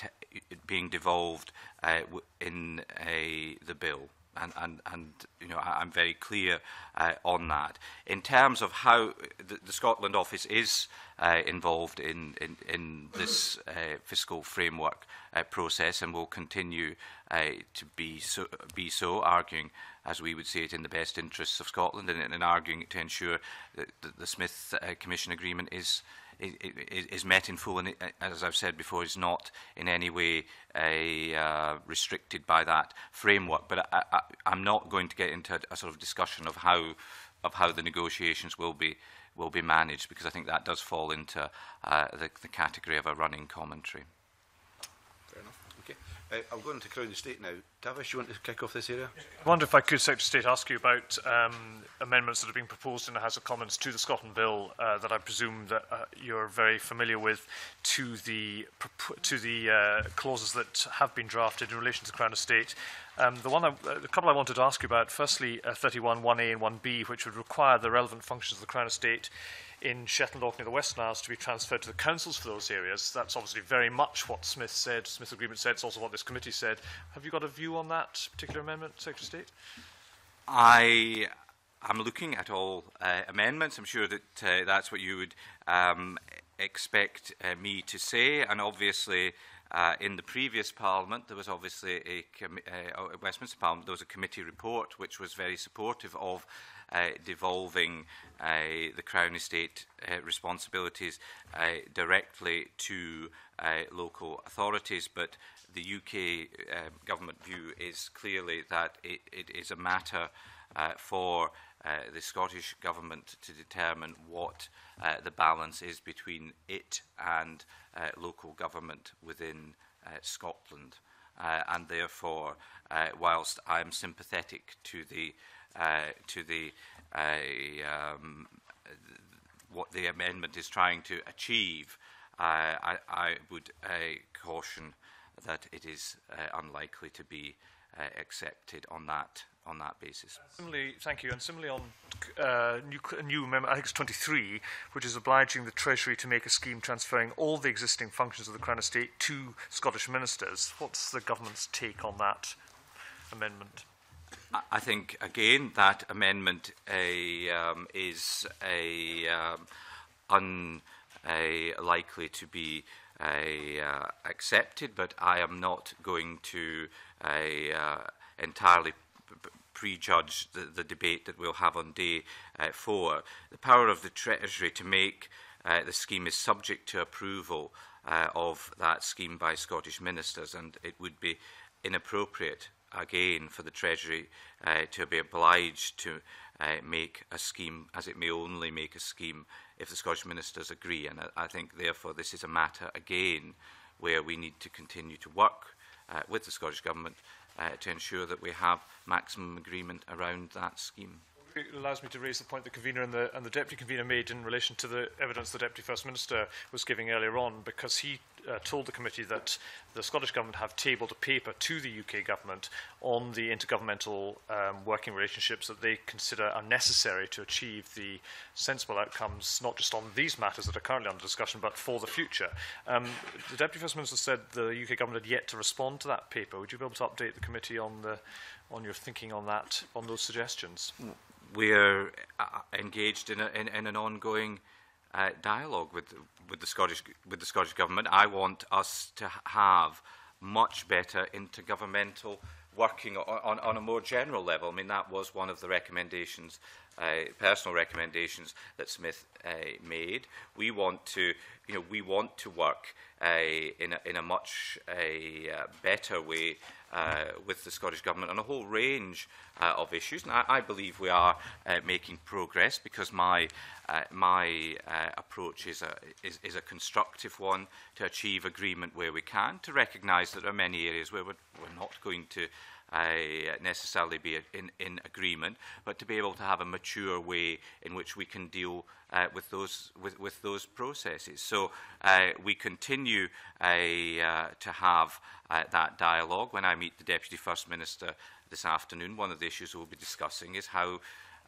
the bill, and I'm very clear on that. In terms of how the Scotland Office is involved in this fiscal framework process, and will continue to be so, arguing, as we would say it, in the best interests of Scotland, and arguing to ensure that the Smith Commission agreement is met in full, and as I've said before, is not in any way restricted by that framework. But I'm not going to get into a sort of discussion of how the negotiations will be managed, because I think that does fall into the category of a running commentary. Fair enough. Okay. I'll go into Crown Estate now. Tavish, you want to kick off this area? I wonder if I could, Secretary of State, ask you about amendments that are being proposed in the House of Commons to the Scotland Bill that I presume that you're very familiar with, to the clauses that have been drafted in relation to the Crown Estate. The couple I wanted to ask you about, firstly, 31 1A and 1B, which would require the relevant functions of the Crown Estate in Shetland, Orkney, the Western Isles to be transferred to the councils for those areas. That's obviously very much what Smith said, Smith Agreement said. It's also what this committee said. Have you got a view on that particular amendment, Secretary of State? I'm looking at all amendments. I'm sure that that's what you would expect me to say. And obviously, in the previous Parliament, there was obviously Westminster Parliament, there was a committee report which was very supportive of devolving the Crown Estate responsibilities directly to local authorities. But the UK government view is clearly that it is a matter for the Scottish Government to determine what the balance is between it and local government within Scotland. And therefore, whilst I am sympathetic to what the amendment is trying to achieve, I would caution that it is unlikely to be accepted on that basis. Similarly, thank you. And similarly on new amendment, I think it's 23, which is obliging the Treasury to make a scheme transferring all the existing functions of the Crown Estate to Scottish ministers. What's the government's take on that amendment? I think, again, that amendment is unlikely to be accepted, but I am not going to entirely prejudge the debate that we'll have on day 4. The power of the Treasury to make the scheme is subject to approval of that scheme by Scottish ministers, and it would be inappropriate, again, for the Treasury to be obliged to make a scheme, as it may only make a scheme if the Scottish Ministers agree. And I think, therefore, this is a matter, again, where we need to continue to work with the Scottish Government to ensure that we have maximum agreement around that scheme. It allows me to raise the point the convener and the deputy convener made in relation to the evidence the Deputy First Minister was giving earlier on, because he told the committee that the Scottish Government have tabled a paper to the UK Government on the intergovernmental working relationships that they consider are necessary to achieve the sensible outcomes, not just on these matters that are currently under discussion, but for the future. The Deputy First Minister said the UK Government had yet to respond to that paper. Would you be able to update the committee on your thinking on that, on those suggestions? We're engaged in an ongoing dialogue with the Scottish Government. I want us to have much better intergovernmental working on a more general level. I mean, that was one of the recommendations, personal recommendations that Smith made. We want to, work in a much better way with the Scottish Government on a whole range of issues, and I believe we are making progress, because my approach is a constructive one, to achieve agreement where we can, to recognise that there are many areas where we're not going to necessarily be in agreement, but to be able to have a mature way in which we can deal with those processes. So we continue to have that dialogue. When I meet the Deputy First Minister this afternoon, one of the issues we'll be discussing is how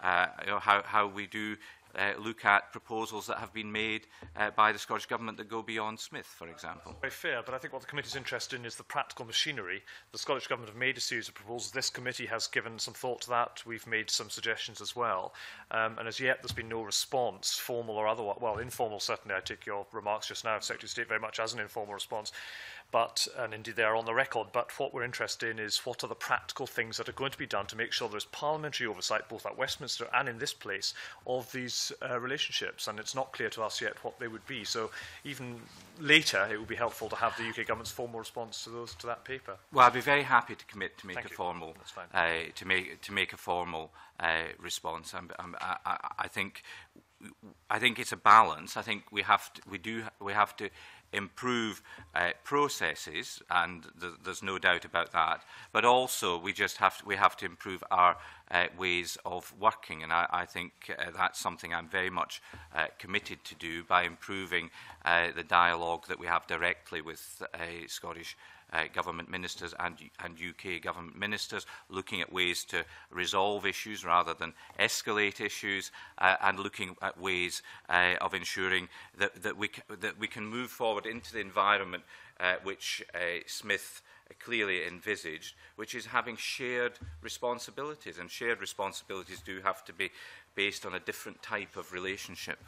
we do look at proposals that have been made by the Scottish Government that go beyond Smith, for example. Very fair, but I think what the committee is interested in is the practical machinery. The Scottish Government have made a series of proposals. This committee has given some thought to that. We've made some suggestions as well. And as yet, there's been no response, formal or otherwise. Well, informal, certainly. I take your remarks just now, Secretary of State, very much as an informal response. And indeed they are on the record, but what we're interested in is what are the practical things that are going to be done to make sure there's parliamentary oversight, both at Westminster and in this place, of these relationships, and it's not clear to us yet what they would be. So even later, it would be helpful to have the UK Government's formal response to that paper. Well, I'd be very happy to commit to make Thank a you. formal That's fine. to make a formal response. I think it's a balance. I think we have to improve processes, and there's no doubt about that. But also, we have to improve our ways of working, and I think that's something I'm very much committed to do by improving the dialogue that we have directly with Scottish government ministers and UK government ministers, looking at ways to resolve issues rather than escalate issues, and looking at ways of ensuring that we can move forward into the environment which Smith clearly envisaged, which is having shared responsibilities, and shared responsibilities do have to be based on a different type of relationship.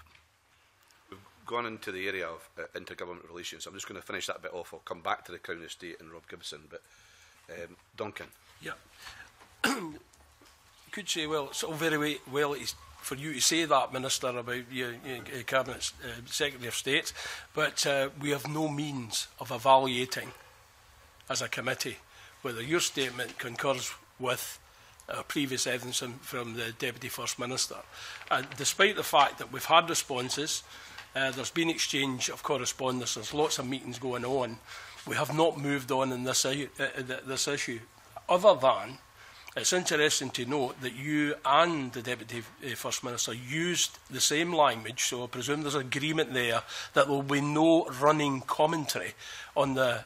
Gone into the area of intergovernment relations. I'm just going to finish that bit off. I'll come back to the Crown Estate and Rob Gibson, but Duncan. Yeah. Could say, well, it's all very well for you to say that, Minister, about your Cabinet Secretary of State, but we have no means of evaluating as a committee whether your statement concurs with previous evidence from the Deputy First Minister. And despite the fact that we've had responses, there's been exchange of correspondence, there's lots of meetings going on, we have not moved on in this issue, other than it's interesting to note that you and the Deputy First Minister used the same language, so I presume there's agreement there that there will be no running commentary on the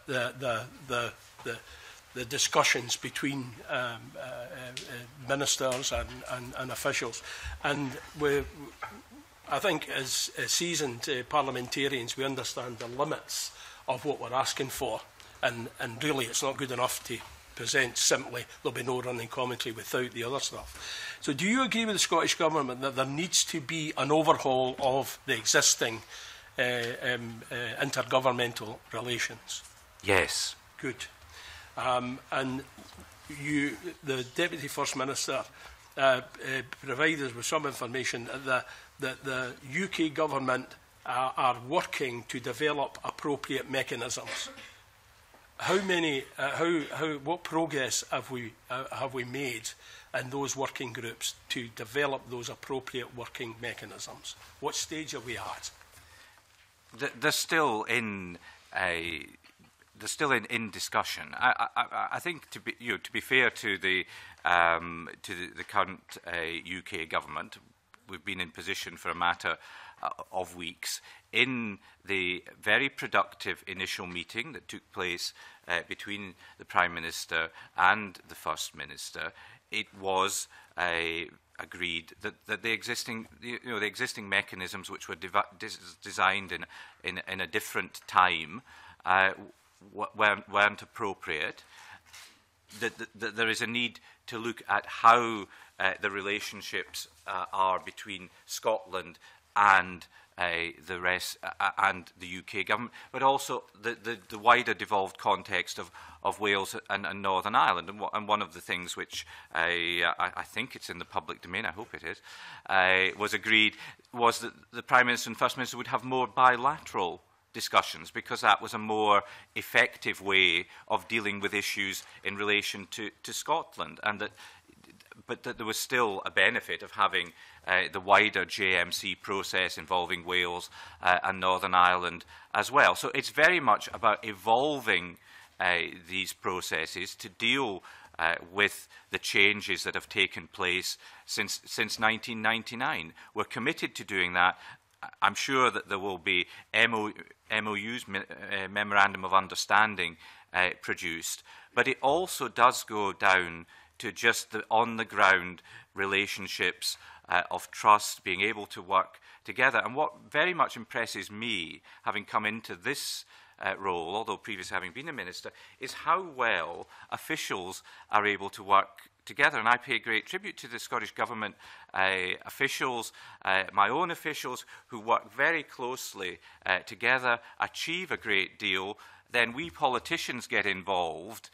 discussions between ministers and officials. And I think as seasoned parliamentarians, we understand the limits of what we're asking for, and really it's not good enough to present simply there'll be no running commentary without the other stuff. So do you agree with the Scottish Government that there needs to be an overhaul of the existing intergovernmental relations? Yes. Good. And you, the Deputy First Minister, provided us with some information that the UK Government are working to develop appropriate mechanisms. what progress have we made in those working groups to develop those appropriate working mechanisms? What stage are we at? They're still in discussion. I think to be fair to the current UK government, we've been in position for a matter of weeks. In the very productive initial meeting that took place between the Prime Minister and the First Minister, it was agreed that the existing mechanisms which were designed in a different time weren't appropriate. That there is a need to look at how the relationships are between Scotland and the rest and the UK government, but also the wider devolved context of Wales and Northern Ireland. And one of the things which I think it's in the public domain, I hope it is, was agreed was that the Prime Minister and First Minister would have more bilateral discussions, because that was a more effective way of dealing with issues in relation to Scotland, and but that there was still a benefit of having the wider JMC process involving Wales and Northern Ireland as well. So it's very much about evolving these processes to deal with the changes that have taken place since 1999. We're committed to doing that. I'm sure that there will be MOUs, Memorandum of Understanding, produced, but it also does go down to just the on-the-ground relationships of trust, being able to work together. And what very much impresses me, having come into this role, although previously having been a minister, is how well officials are able to work together. And I pay great tribute to the Scottish Government officials, my own officials, who work very closely together, achieve a great deal. Then we politicians get involved,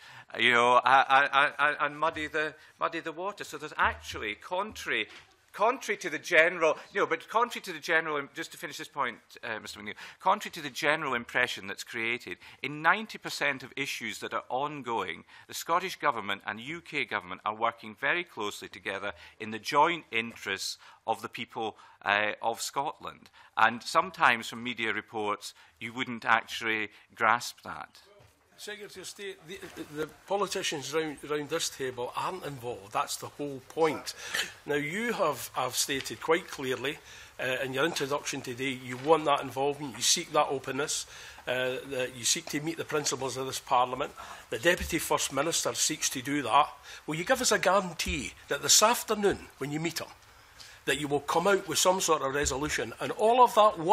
and muddy the water. So there's actually, contrary to the general, just to finish this point, Mr. McNeill, contrary to the general impression that's created, in 90% of issues that are ongoing, the Scottish Government and UK Government are working very closely together in the joint interests of the people of Scotland. And sometimes from media reports, you wouldn't actually grasp that. Secretary of State, the politicians round this table aren't involved. That's the whole point. Now, you have stated quite clearly in your introduction today, you want that involvement, you seek that openness, that you seek to meet the principles of this Parliament. The Deputy First Minister seeks to do that. Will you give us a guarantee that this afternoon, when you meet him, that you will come out with some sort of resolution? And all of that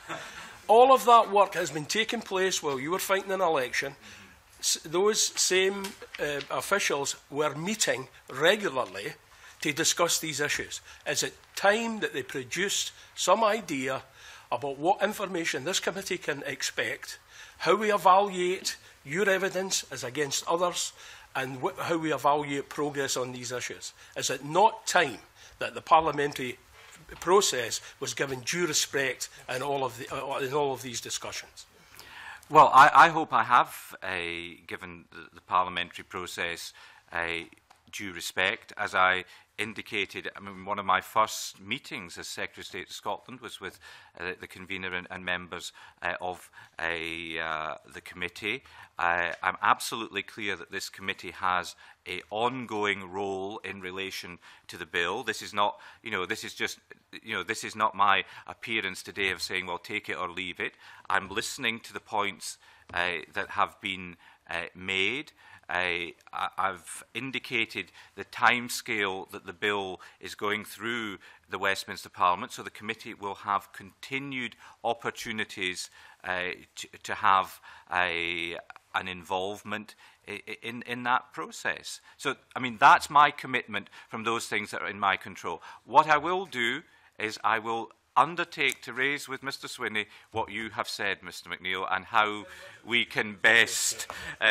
work has been taking place while you were fighting an election. Those same officials were meeting regularly to discuss these issues. Is it time that they produced some idea about what information this committee can expect, how we evaluate your evidence as against others, and how we evaluate progress on these issues? Is it not time that the parliamentary process was given due respect in all of these discussions? Well, I hope I have given the parliamentary process due respect. As I indicated, I mean, one of my first meetings as Secretary of State of Scotland was with the convener and members of the committee. I'm absolutely clear that this committee has an ongoing role in relation to the bill. This is not, this is not my appearance today of saying, well, take it or leave it. I'm listening to the points that have been made. I've indicated the timescale that the bill is going through the Westminster Parliament, so the committee will have continued opportunities to have an involvement in that process. So, I mean, that's my commitment from those things that are in my control. What I will do is I will undertake to raise with Mr. Swinney what you have said, Mr. McNeill, and how we can best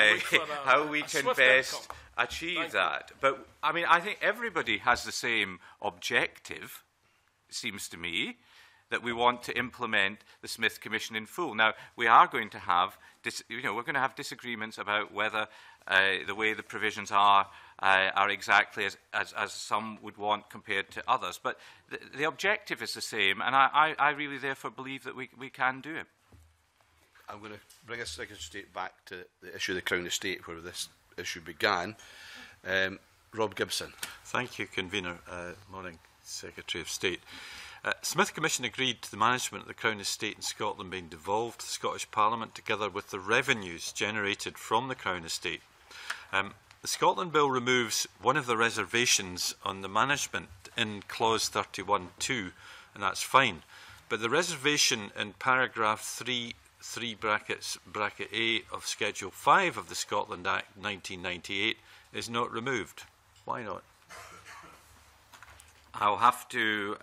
achieve that. But I mean, I think everybody has the same objective, it seems to me. that we want to implement the Smith Commission in full. Now, we are going to have, we're going to have disagreements about whether the way the provisions are exactly as some would want compared to others. But the objective is the same, and I really therefore believe that we can do it. I'm going to bring us Secretary of State back to the issue of the Crown Estate, where this issue began. Rob Gibson. Thank you, Convener. Morning, Secretary of State. Smith Commission agreed to the management of the Crown Estate in Scotland being devolved to the Scottish Parliament together with the revenues generated from the Crown Estate. The Scotland Bill removes one of the reservations on the management in clause 31(2), and that's fine. But the reservation in paragraph 3 bracket A of Schedule 5 of the Scotland Act 1998 is not removed. Why not? I'll have to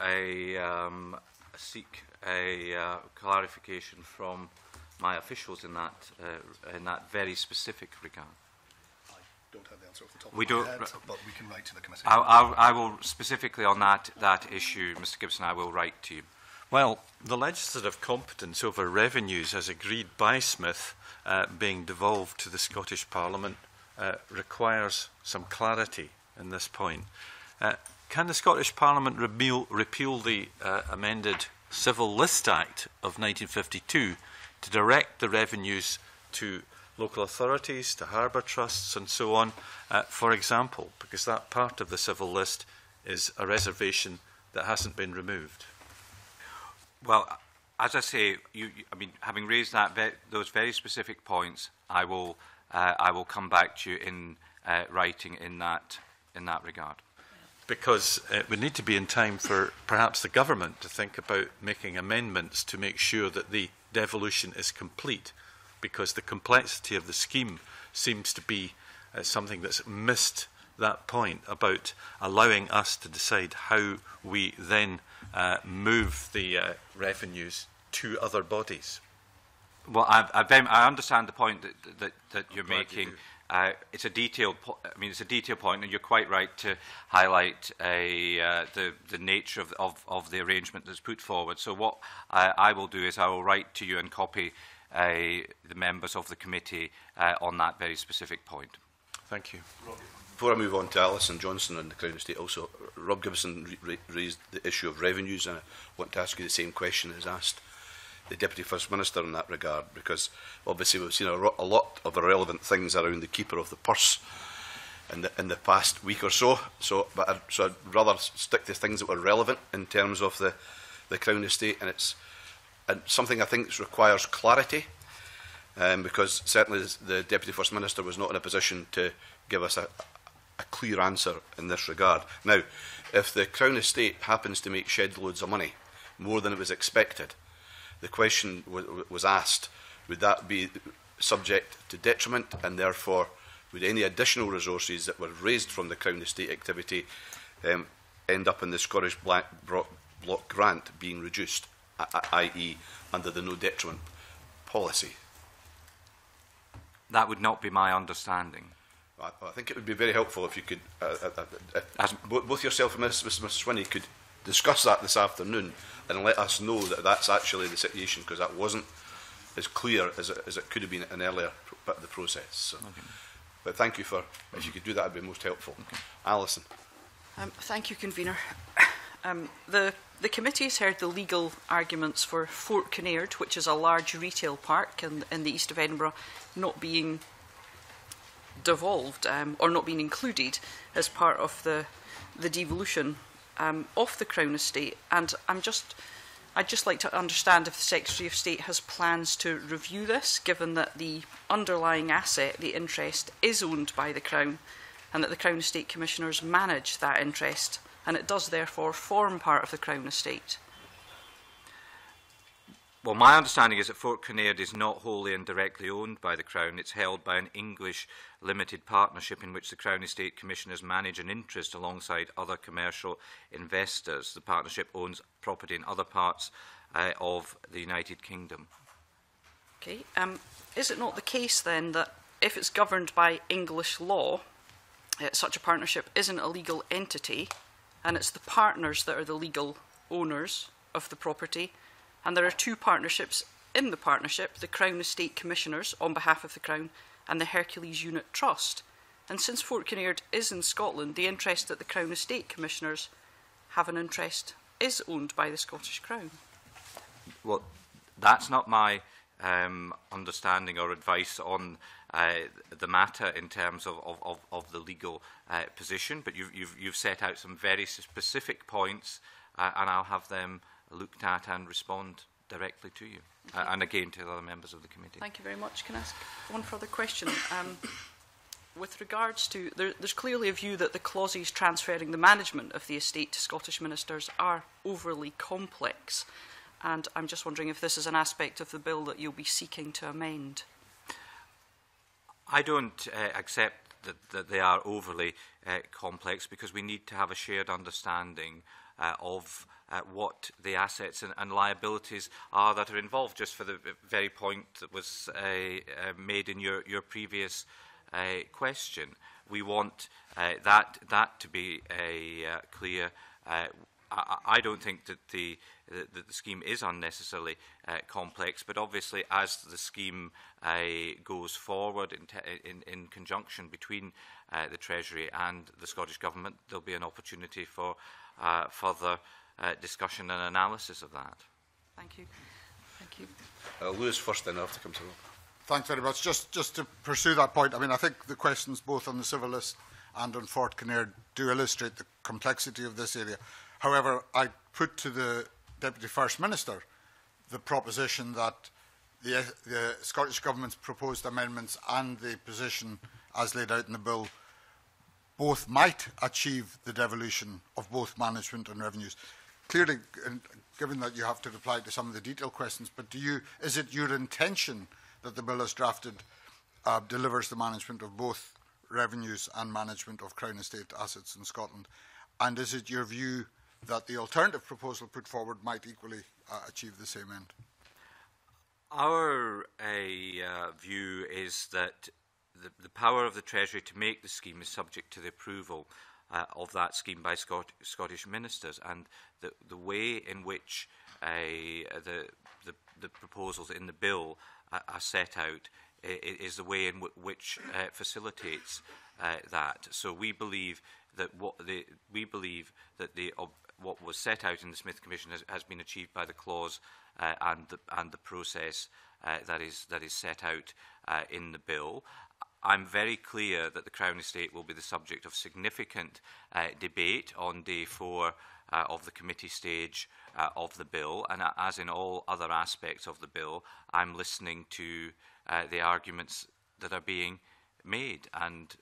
seek a clarification from my officials in that very specific regard. I don't have the answer off the top we of don't, my head, but we can write to the committee. I will specifically on that issue, Mr Gibson, I will write to you. Well, the legislative competence over revenues as agreed by Smith being devolved to the Scottish Parliament requires some clarity in this point. Can the Scottish Parliament repeal the amended Civil List Act of 1952 to direct the revenues to local authorities, to harbour trusts and so on, for example, because that part of the civil list is a reservation that hasn't been removed? Well, as I say, I mean, having raised those very specific points, I will come back to you in writing in that regard. Because it would need to be in time for perhaps the government to think about making amendments to make sure that the devolution is complete, because the complexity of the scheme seems to be something that's missed that point about allowing us to decide how we then move the revenues to other bodies. Well, I understand the point that you're making. It's a detailed. It's a detailed point, and you're quite right to highlight the nature of the arrangement that's put forward. So what I will do is I will write to you and copy the members of the committee on that very specific point. Thank you. Before I move on to Alison Johnson and the Crown Estate, also Rob Gibson raised the issue of revenues, and I want to ask you the same question as asked the Deputy First Minister in that regard, because obviously we've seen a lot of irrelevant things around the keeper of the purse in the past week or so. So I'd rather stick to things that were relevant in terms of the Crown Estate, and it's something I think requires clarity, because certainly the Deputy First Minister was not in a position to give us a clear answer in this regard. Now, if the Crown Estate happens to make shed loads of money, more than it was expected, the question was asked, would that be subject to detriment, and therefore would any additional resources that were raised from the Crown Estate activity end up in the Scottish Block Grant being reduced, i.e. under the no detriment policy? That would not be my understanding. I think it would be very helpful if you could, both yourself and Ms Swinney could discuss that this afternoon and let us know that that's actually the situation, because that wasn't as clear as it could have been in an earlier bit of the process. So. Okay. But thank you for, if you could do that, it would be most helpful. Okay. Alison. Thank you, Convener. The committee has heard the legal arguments for Fort Kinnaird, which is a large retail park in the east of Edinburgh, not being devolved or not being included as part of the devolution of the Crown Estate, and I'd just like to understand if the Secretary of State has plans to review this, given that the underlying asset, the interest, is owned by the Crown, and that the Crown Estate Commissioners manage that interest, and it does therefore form part of the Crown Estate. Well, my understanding is that Fort Kinnaird is not wholly and directly owned by the Crown. It's held by an English limited partnership in which the Crown Estate Commissioners manage an interest alongside other commercial investors. The partnership owns property in other parts of the United Kingdom. Okay. Is it not the case then that if it's governed by English law, such a partnership isn't a legal entity, and it's the partners that are the legal owners, of the property, and there are two partnerships in the partnership, the Crown Estate Commissioners on behalf of the Crown and the Hercules Unit Trust. And since Fort Kinnaird is in Scotland, the interest that the Crown Estate Commissioners have an interest is owned by the Scottish Crown. Well, that's not my understanding or advice on the matter in terms of the legal position, but you've set out some very specific points, and I'll have them looked at and respond directly to you, and again to the other members of the committee. Thank you very much. Can I ask one further question? With regards to, there's clearly a view that the clauses transferring the management of the estate to Scottish ministers are overly complex, and I'm just wondering if this is an aspect of the bill that you'll be seeking to amend. I don't accept that they are overly complex, because we need to have a shared understanding of what the assets and liabilities are that are involved, just for the very point that was made in your previous question. We want that to be clear. I don't think that the scheme is unnecessarily complex, but obviously as the scheme goes forward in conjunction between the Treasury and the Scottish Government, there will be an opportunity for further discussion and analysis of that. Thank you. Thank you. Lewis first, then I'll have to come to Rob. Thanks very much. Just to pursue that point, I mean, I think the questions both on the civil list and on Fort Kinnaird do illustrate the complexity of this area. However, I put to the Deputy First Minister the proposition that the Scottish Government's proposed amendments and the position as laid out in the bill both might achieve the devolution of both management and revenues. Clearly, given that you have to reply to some of the detailed questions, but is it your intention that the bill as drafted delivers the management of both revenues and management of Crown Estate assets in Scotland? And is it your view that the alternative proposal put forward might equally achieve the same end? Our view is that the power of the Treasury to make the scheme is subject to the approval of that scheme by Scottish ministers, and the way in which the proposals in the bill are set out is the way in which facilitates that. So we believe that what was set out in the Smith Commission has been achieved by the clause and the process that is set out in the bill. I'm very clear that the Crown Estate will be the subject of significant debate on day 4 of the committee stage of the bill, and as in all other aspects of the bill, I'm listening to the arguments that are being made, and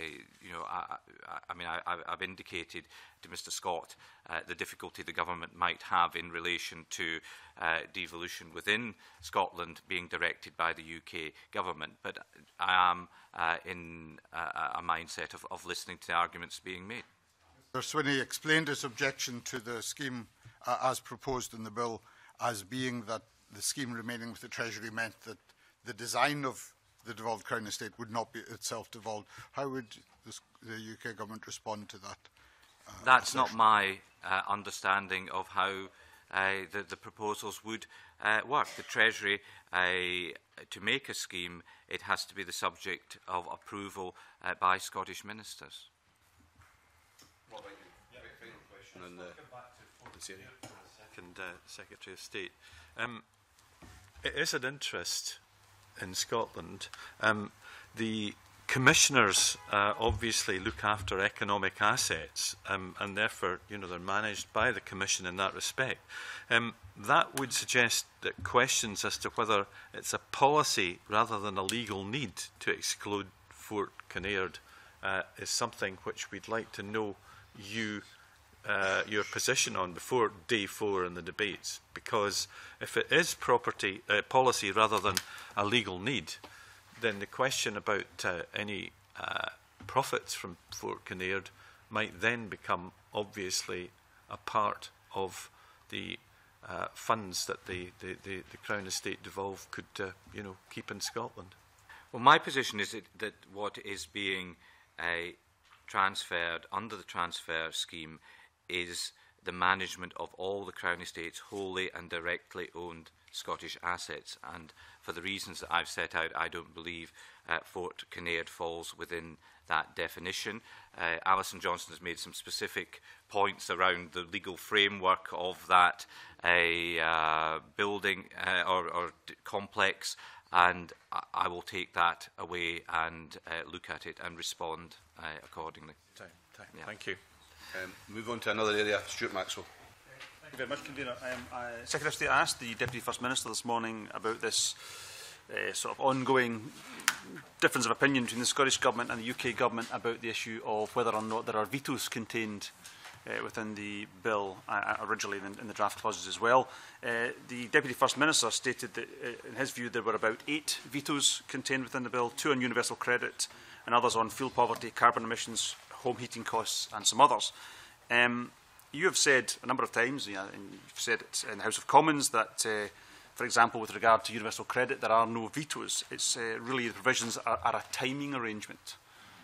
I've indicated to Mr. Scott the difficulty the government might have in relation to devolution within Scotland being directed by the UK government, but I am in a mindset of listening to the arguments being made. Mr. Swinney explained his objection to the scheme as proposed in the bill as being that the scheme remaining with the Treasury meant that the design of the devolved Crown Estate would not be itself devolved. How would the UK government respond to that? That's not my understanding of how the proposals would work. The Treasury, to make a scheme, it has to be the subject of approval by Scottish ministers. What about you? Final question on this area. Second Secretary of State. It is an interest in Scotland. The commissioners obviously look after economic assets, and therefore, they're managed by the Commission in that respect. That would suggest that questions as to whether it's a policy rather than a legal need to exclude Fort Kinnaird is something which we'd like to know your position on before day 4 in the debates, because if it is policy rather than a legal need, then the question about any profits from Fort Kinnaird might then become obviously a part of the funds that the Crown Estate devolved could keep in Scotland. Well, my position is that what is being transferred under the transfer scheme is the management of all the Crown Estate's wholly and directly owned Scottish assets. And for the reasons that I've set out, I don't believe Fort Kinnaird falls within that definition. Alison Johnson has made some specific points around the legal framework of that building or complex, and I will take that away and look at it and respond accordingly. Yeah. Thank you. Move on to another area. Stuart Maxwell. Thank you very much, Convener. Secretary of State asked the Deputy First Minister this morning about this sort of ongoing difference of opinion between the Scottish Government and the UK Government about the issue of whether or not there are vetoes contained within the bill, originally in the draft clauses as well. The Deputy First Minister stated that, in his view, there were about 8 vetoes contained within the bill, 2 on universal credit and others on fuel poverty, carbon emissions, home heating costs and some others. You have said a number of times, and you've said it in the House of Commons, that, for example, with regard to universal credit, there are no vetoes. It's really the provisions are a timing arrangement.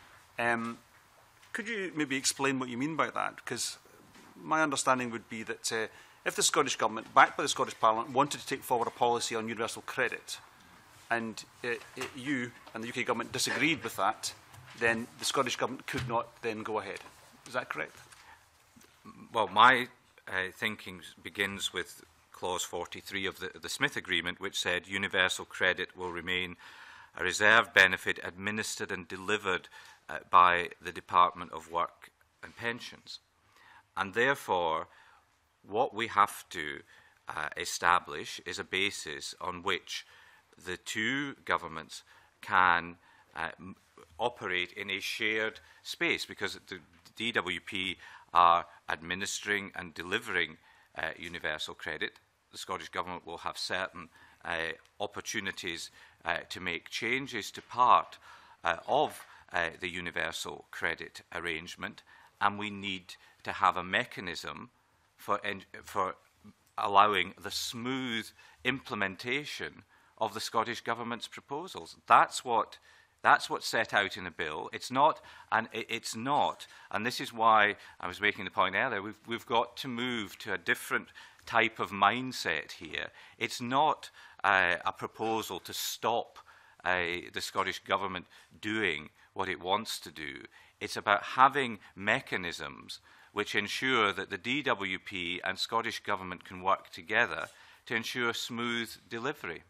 Could you maybe explain what you mean by that? Because my understanding would be that if the Scottish Government, backed by the Scottish Parliament, wanted to take forward a policy on universal credit, and you and the UK Government disagreed with that, then the Scottish Government could not then go ahead. Is that correct? Well, my thinking begins with Clause 43 of the Smith Agreement, which said universal credit will remain a reserved benefit administered and delivered by the Department of Work and Pensions. And therefore, what we have to establish is a basis on which the two governments can operate in a shared space, because the DWP are administering and delivering universal credit. The Scottish Government will have certain opportunities to make changes to part of the universal credit arrangement, and we need to have a mechanism for allowing the smooth implementation of the Scottish Government's proposals. That's what's set out in the bill. It's not, and this is why I was making the point earlier, we've got to move to a different type of mindset here. It's not a proposal to stop the Scottish Government doing what it wants to do. It's about having mechanisms which ensure that the DWP and Scottish Government can work together to ensure smooth delivery.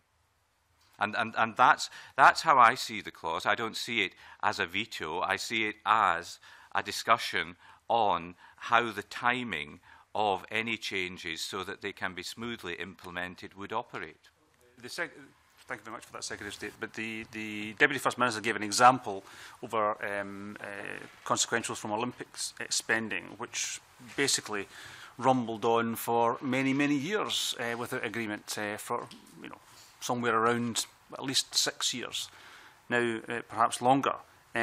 And that's how I see the clause. I don't see it as a veto. I see it as a discussion on how the timing of any changes so that they can be smoothly implemented would operate. Thank you very much for that, Secretary of State. But the Deputy First Minister gave an example over consequentials from Olympics spending, which basically rumbled on for many, many years without agreement for somewhere around at least 6 years, now perhaps longer.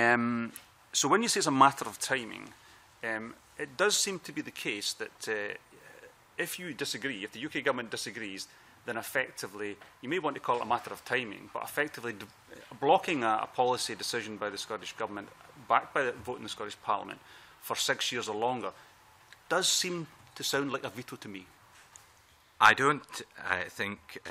So when you say it's a matter of timing, it does seem to be the case that if you disagree, if the UK Government disagrees, then effectively, you may want to call it a matter of timing, but effectively blocking a policy decision by the Scottish Government, backed by the vote in the Scottish Parliament, for 6 years or longer, does seem to sound like a veto to me. I don't think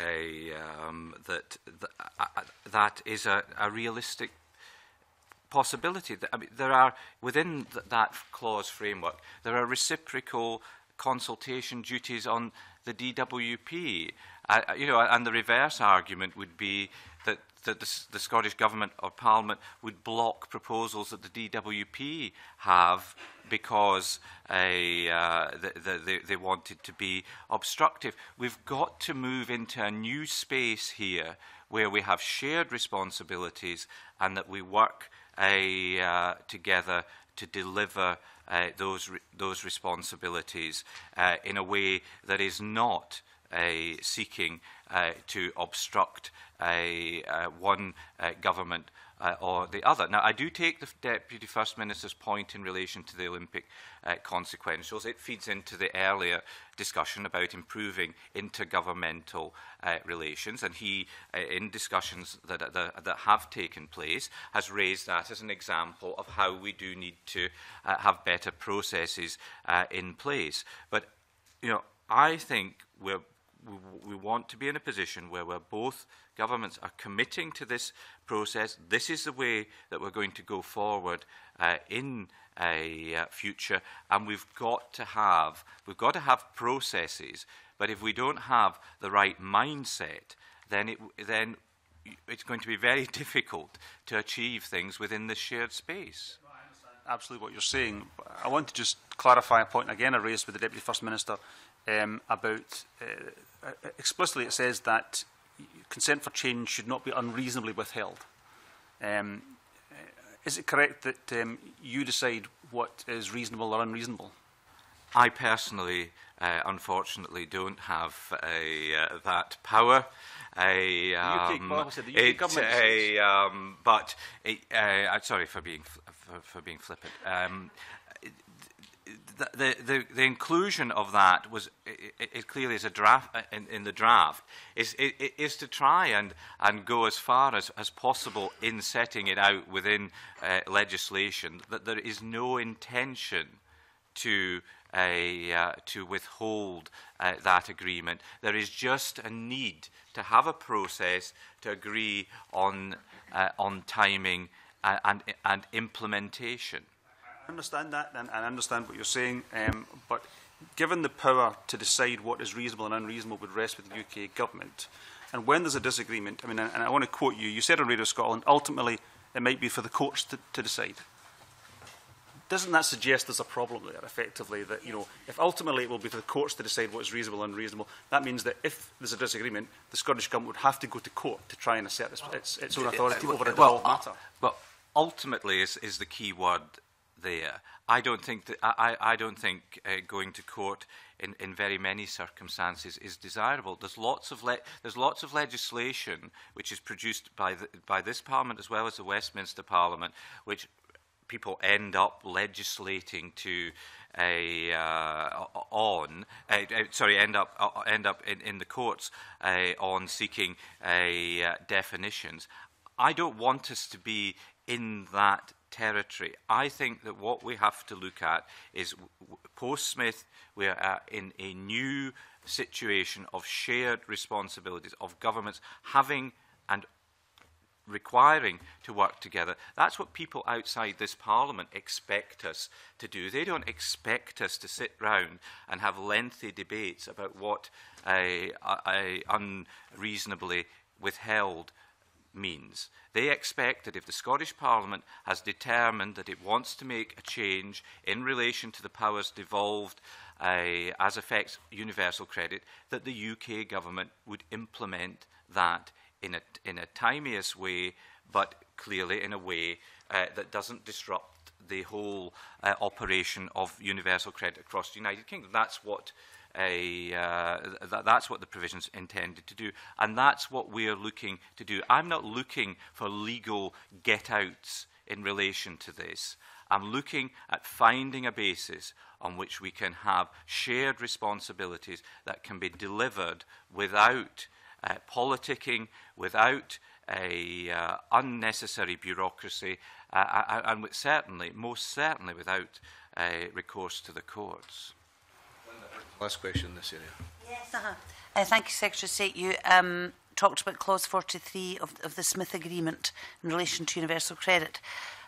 that is a realistic possibility. I mean, there are, within that clause framework, there are reciprocal consultation duties on the DWP. And the reverse argument would be that the Scottish Government or Parliament would block proposals that the DWP have because they wanted to be obstructive. We've got to move into a new space here where we have shared responsibilities and that we work together to deliver those responsibilities in a way that is not seeking to obstruct one government or the other. Now, I do take the Deputy First Minister's point in relation to the Olympic consequentials. It feeds into the earlier discussion about improving intergovernmental relations, and he, in discussions that have taken place, has raised that as an example of how we do need to have better processes in place. But I think we want to be in a position where both governments are committing to this process. This is the way that we're going to go forward in a future, and we've got to have processes. But if we don't have the right mindset, then it's going to be very difficult to achieve things within this shared space. Absolutely what you're saying. I want to just clarify a point again I raised with the Deputy First Minister about explicitly it says that consent for change should not be unreasonably withheld. Is it correct that you decide what is reasonable or unreasonable? I personally, unfortunately, don't have that power. Sorry for being flippant. The inclusion of that was it clearly is a draft in the draft is to try and go as far as possible in setting it out within legislation that there is no intention to withhold that agreement. There is just a need to have a process to agree on timing and implementation. I understand that, and I understand what you're saying, but given the power to decide what is reasonable and unreasonable would rest with the UK government, and when there's a disagreement, I mean, and I want to quote you, you said on Radio Scotland, ultimately it might be for the courts to decide. Doesn't that suggest there's a problem there, effectively, that, if ultimately it will be for the courts to decide what is reasonable and unreasonable, that means that if there's a disagreement, the Scottish Government would have to go to court to try and assert its own authority over a devolved matter? But ultimately is the key word there. I don't think going to court in very many circumstances is desirable. There's lots of legislation which is produced by this Parliament as well as the Westminster Parliament, which people end up legislating to end up in the courts on seeking definitions. I don't want us to be in that territory. I think that what we have to look at is post-Smith we are in a new situation of shared responsibilities, of governments having and requiring to work together. That's what people outside this Parliament expect us to do. They don't expect us to sit round and have lengthy debates about what unreasonably withheld means. They expect that if the Scottish Parliament has determined that it wants to make a change in relation to the powers devolved as affects universal credit, that the UK government would implement that in a timeous way, but clearly in a way that doesn't disrupt the whole operation of universal credit across the United Kingdom. That's what that's what the provisions intended to do, and that's what we are looking to do. I'm not looking for legal get-outs in relation to this. I'm looking at finding a basis on which we can have shared responsibilities that can be delivered without politicking, without unnecessary bureaucracy, and most certainly without recourse to the courts. Last question in this area. Yes, thank you, Secretary of State. You talked about Clause 43 of the Smith Agreement in relation to universal credit.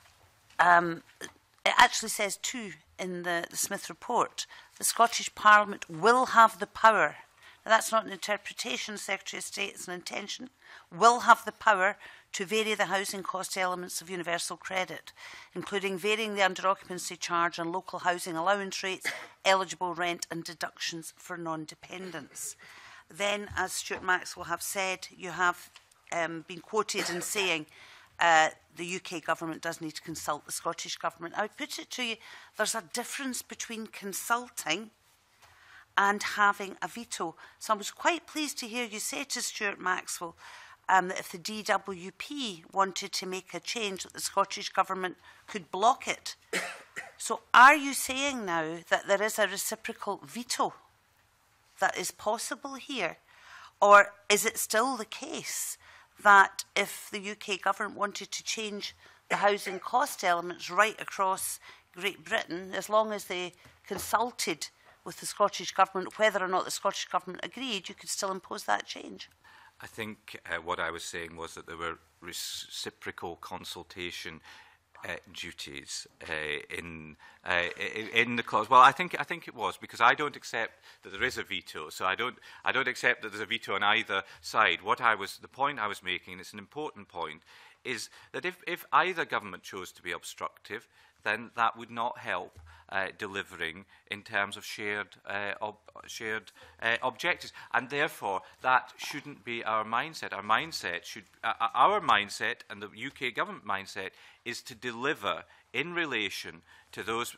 It actually says too in the Smith report, the Scottish Parliament will have the power. Now, that's not an interpretation, Secretary of State, it's an intention. Will have the power to vary the housing cost elements of universal credit, including varying the under-occupancy charge and local housing allowance rates, eligible rent and deductions for non-dependents. Then, as Stuart Maxwell have said, you have been quoted in saying the UK government does need to consult the Scottish government. I would put it to you, there's a difference between consulting and having a veto. So I was quite pleased to hear you say to Stuart Maxwell that if the DWP wanted to make a change, that the Scottish Government could block it. So are you saying now that there is a reciprocal veto that is possible here? Or is it still the case that if the UK Government wanted to change the housing cost elements right across Great Britain, as long as they consulted with the Scottish Government, whether or not the Scottish Government agreed, you could still impose that change. I think what I was saying was that there were reciprocal consultation duties in the clause. Well, I think it was, because I don't accept that there is a veto. So I don't accept that there's a veto on either side. The point I was making, and it's an important point, is that if either government chose to be obstructive, then that would not help delivering in terms of shared objectives, and therefore that shouldn't be our mindset. Our mindset and the UK government mindset is to deliver in relation to those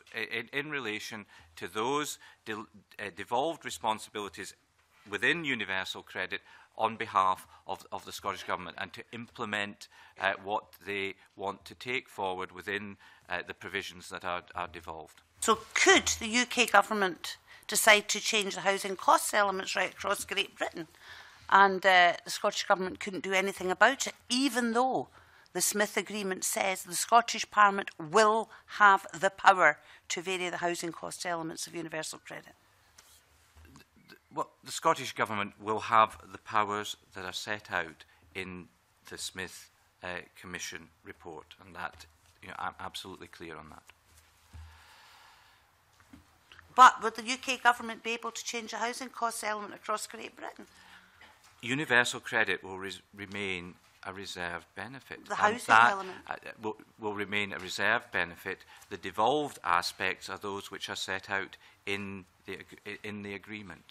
devolved responsibilities within universal credit on behalf of the Scottish Government, and to implement what they want to take forward within the provisions that are devolved. So could the UK Government decide to change the housing cost elements right across Great Britain, and the Scottish Government couldn't do anything about it, even though the Smith Agreement says the Scottish Parliament will have the power to vary the housing cost elements of universal credit? Well, the Scottish Government will have the powers that are set out in the Smith Commission report, and that, I'm absolutely clear on that. But would the UK Government be able to change the housing cost element across Great Britain? Universal credit will remain a reserved benefit. The housing element? Will remain a reserved benefit. The devolved aspects are those which are set out in the agreement.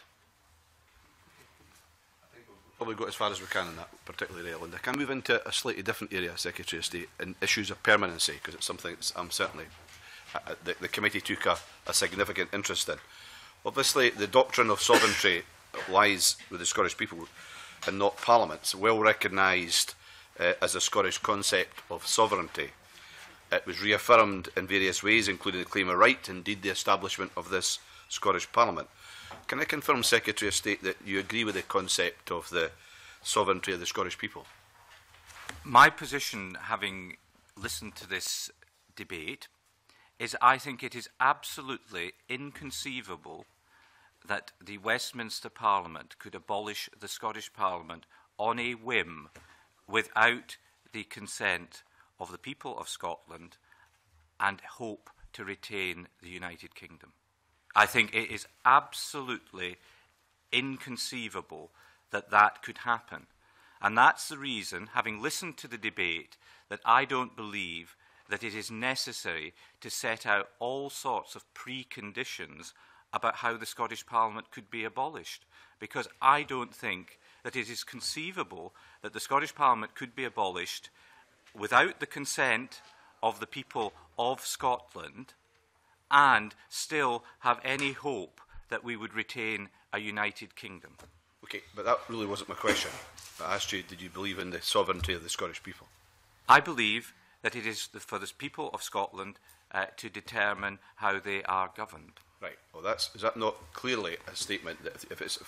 Probably go as far as we can in that particular area. And I can move into a slightly different area, Secretary of State, in issues of permanency, because it's something that I'm certainly the committee took a significant interest in. Obviously, the doctrine of sovereignty lies with the Scottish people and not Parliament. It's well recognised as a Scottish concept of sovereignty. It was reaffirmed in various ways, including the claim of right, indeed the establishment of this Scottish Parliament. Can I confirm, Secretary of State, that you agree with the concept of the sovereignty of the Scottish people? My position, having listened to this debate, is I think it is absolutely inconceivable that the Westminster Parliament could abolish the Scottish Parliament on a whim without the consent of the people of Scotland and hope to retain the United Kingdom. I think it is absolutely inconceivable that that could happen. And that's the reason, having listened to the debate, that I don't believe that it is necessary to set out all sorts of preconditions about how the Scottish Parliament could be abolished, because I don't think that it is conceivable that the Scottish Parliament could be abolished without the consent of the people of Scotland and still have any hope that we would retain a united kingdom. Okay, but that really wasn't my question. I asked you, did you believe in the sovereignty of the Scottish people? I believe that it is for the people of Scotland to determine how they are governed. Right. Well, is that not clearly a statement that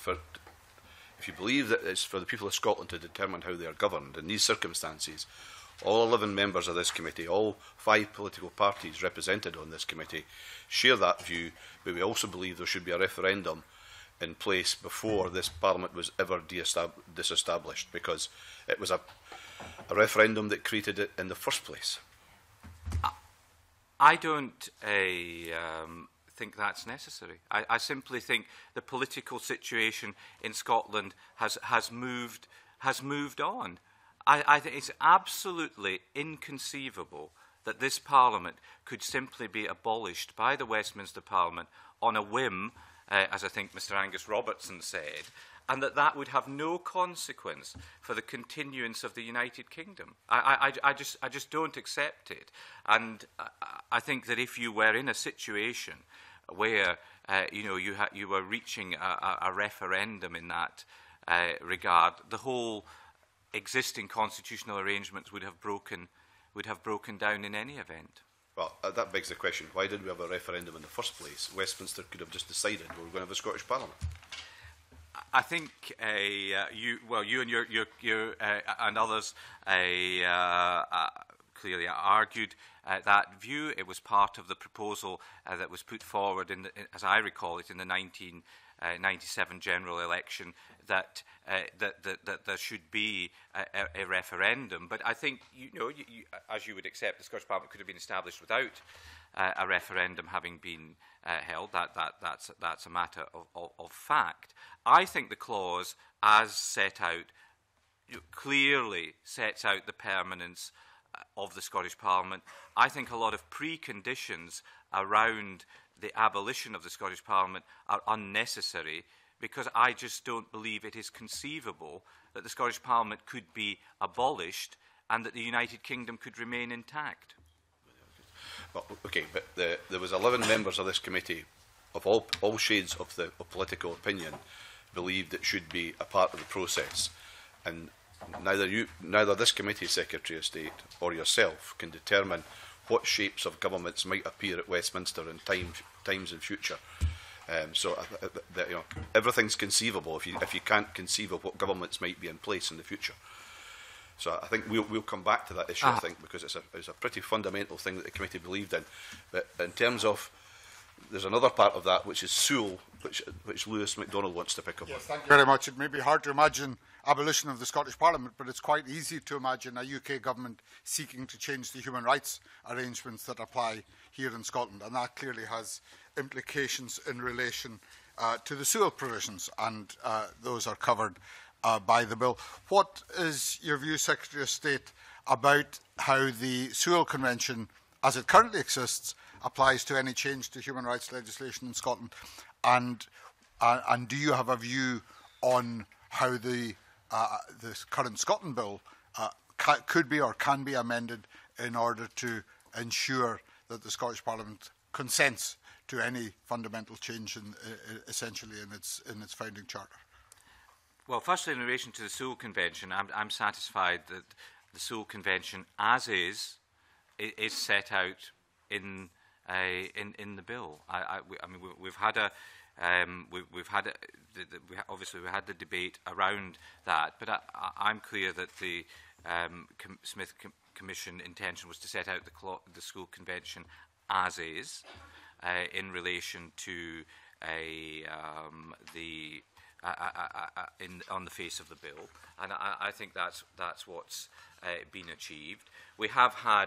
if you believe that it's for the people of Scotland to determine how they are governed in these circumstances, all 11 members of this committee, all 5 political parties represented on this committee, share that view, but we also believe there should be a referendum in place before this Parliament was ever disestablished, because it was a referendum that created it in the first place. I don't think that's necessary. I simply think the political situation in Scotland has moved on. I think it's absolutely inconceivable that this Parliament could simply be abolished by the Westminster Parliament on a whim, as I think Mr Angus Robertson said, and that would have no consequence for the continuance of the United Kingdom. I just don't accept it. And I think that if you were in a situation where you were reaching a referendum in that regard, the whole existing constitutional arrangements would have broken down in any event. Well, that begs the question, why did we have a referendum in the first place? Westminster could have just decided we were going to have a Scottish Parliament. I think you and your and others clearly argued that view. It was part of the proposal that was put forward, as I recall it, in the 1997 general election, that there should be a referendum. But I think, as you would accept, the Scottish Parliament could have been established without a referendum having been held. That's a matter of fact. I think the clause, as set out, clearly sets out the permanence of the Scottish Parliament. I think a lot of preconditions around the abolition of the Scottish Parliament are unnecessary, because I just don't believe it is conceivable that the Scottish Parliament could be abolished and that the United Kingdom could remain intact. Well, okay, but there was 11 members of this committee of all shades of political opinion believed it should be a part of the process, and neither this committee, Secretary of State, or yourself can determine what shapes of governments might appear at Westminster in times in future. So everything's conceivable if you can't conceive of what governments might be in place in the future. So I think we'll come back to that issue, I think, because it's a pretty fundamental thing that the committee believed in. But in terms of, there's another part of that which is Sewell, which Lewis MacDonald wants to pick up on. Thank you very much. It may be hard to imagine abolition of the Scottish Parliament, but it's quite easy to imagine a UK government seeking to change the human rights arrangements that apply here in Scotland, and that clearly has implications in relation to the Sewell provisions, and those are covered by the bill. What is your view, Secretary of State, about how the Sewell Convention, as it currently exists, applies to any change to human rights legislation in Scotland, and do you have a view on how the current Scotland bill could be or can be amended in order to ensure that the Scottish Parliament consents to any fundamental change essentially in its founding charter? Well, firstly, in relation to the Sewell Convention, I'm satisfied that the Sewell Convention, as is set out in the bill. I mean, we've had obviously we had the debate around that, but I'm clear that the Smith Commission intention was to set out the Sewell Convention as is in relation to on the face of the bill, and I think that's what's been achieved. We have had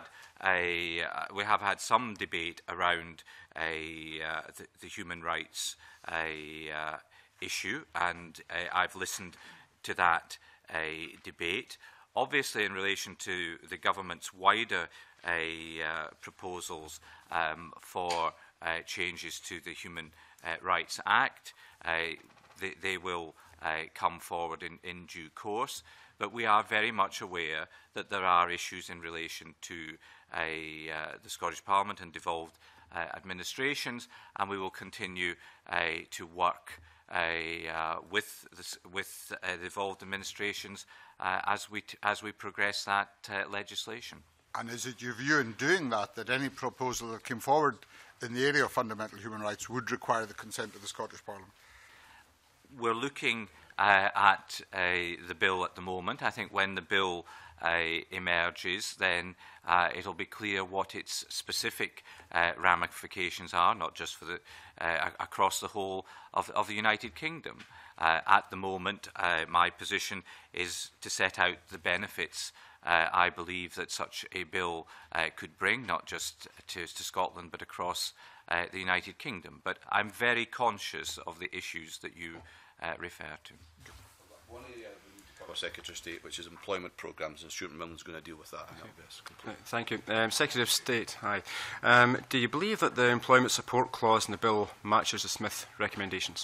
some debate around the human rights issue, and I've listened to that debate. Obviously, in relation to the government's wider proposals for changes to the Human Rights Act, they will come forward in due course, but we are very much aware that there are issues in relation to the Scottish Parliament and devolved administrations, and we will continue to work with the devolved administrations as we progress that legislation. And is it your view in doing that any proposal that came forward in the area of fundamental human rights would require the consent of the Scottish Parliament? We're looking at the bill at the moment. I think when the bill emerges, then it'll be clear what its specific ramifications are, not just for the across the whole of the United Kingdom. At the moment, my position is to set out the benefits I believe that such a bill could bring, not just to Scotland, but across the United Kingdom. But I'm very conscious of the issues that you refer to. One area we need to cover, Secretary of State, which is employment programmes, and Stuart Milne's going to deal with that. Okay. Thank you. Secretary of State, hi. Do you believe that the employment support clause in the bill matches the Smith recommendations?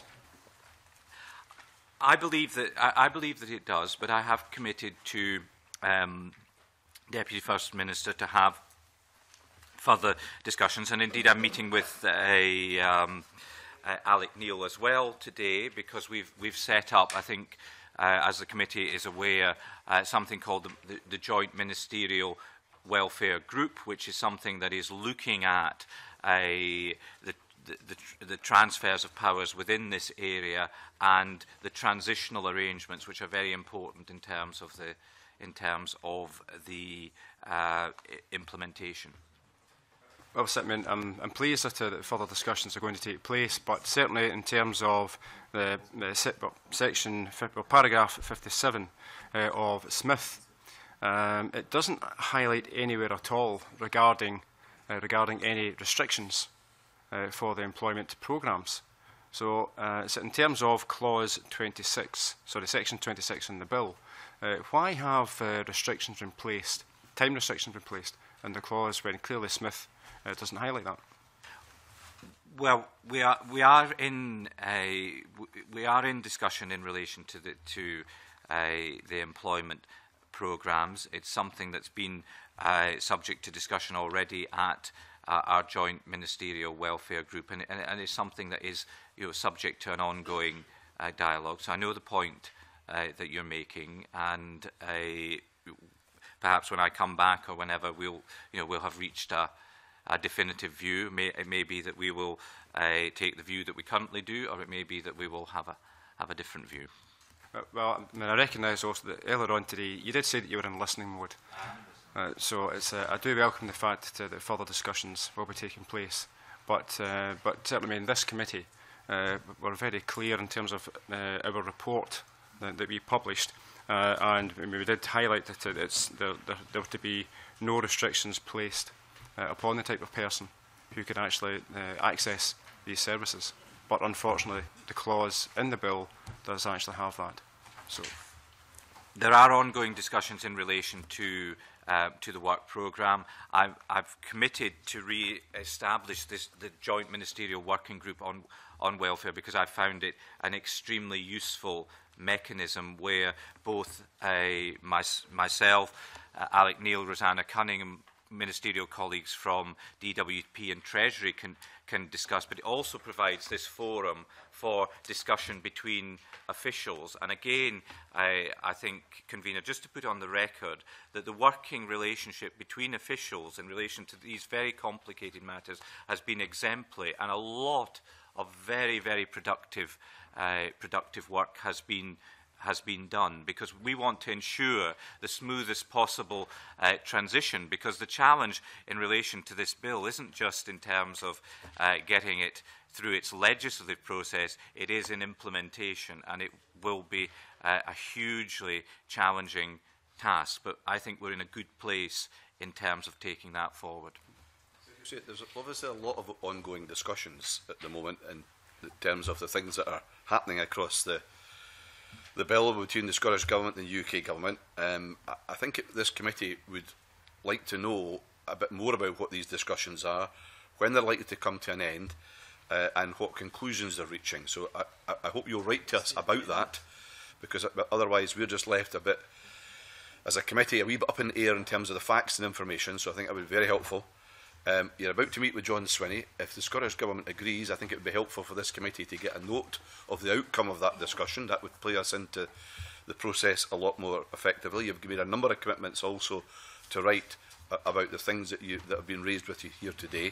I believe that it does, but I have committed to Deputy First Minister to have further discussions, and indeed I'm meeting with Alec Neill as well today, because we've set up, I think, as the committee is aware, something called the Joint Ministerial Welfare Group, which is something that is looking at the transfers of powers within this area and the transitional arrangements, which are very important in terms of the in terms of the implementation. Well, I'm pleased that further discussions are going to take place, but certainly in terms of the paragraph 57 of Smith, it doesn't highlight anywhere at all regarding any restrictions for the employment programmes. So in terms of clause 26, section 26 in the bill, why have restrictions been placed, time restrictions been placed in the clause when clearly Smith doesn't highlight that? Well, we are in discussion in relation to the employment programmes. It's something that's been subject to discussion already at our joint ministerial welfare group, and it's something that is subject to an ongoing dialogue. So I know the point that you're making, and perhaps when I come back or whenever we'll have reached a definitive view. It may be that we will take the view that we currently do, or it may be that we will have a different view. Well, I recognise also that earlier on today you did say that you were in listening mode. So I do welcome the fact that further discussions will be taking place. But certainly in this committee, we're very clear in terms of our report that we published, and we did highlight that there were to be no restrictions placed upon the type of person who could actually access these services. But unfortunately, the clause in the bill does actually have that. So there are ongoing discussions in relation to the work programme. I've committed to re-establish the joint ministerial working group on welfare, because I found it an extremely useful mechanism where both myself, Alec Neill, Rosanna Cunningham, ministerial colleagues from DWP and Treasury can discuss, but it also provides this forum for discussion between officials. And again, I think, Convener, just to put on the record that the working relationship between officials in relation to these very complicated matters has been exemplary, and a lot of very, very productive work has been done, because we want to ensure the smoothest possible transition, because the challenge in relation to this bill isn't just in terms of getting it through its legislative process, it is in implementation, and it will be a hugely challenging task. But I think we're in a good place in terms of taking that forward. There's obviously a lot of ongoing discussions at the moment in terms of the things that are happening across the bill between the Scottish Government and the UK Government. I think this committee would like to know a bit more about what these discussions are, when they're likely to come to an end, and what conclusions they're reaching. So I hope you'll write to us about that, because otherwise we're just left a bit, as a committee, a wee bit up in the air in terms of the facts and information. So I think that would be very helpful. You're about to meet with John Swinney. If the Scottish Government agrees, I think it would be helpful for this committee to get a note of the outcome of that discussion. That would play us into the process a lot more effectively. You've given a number of commitments also to write about the things that have been raised with you here today.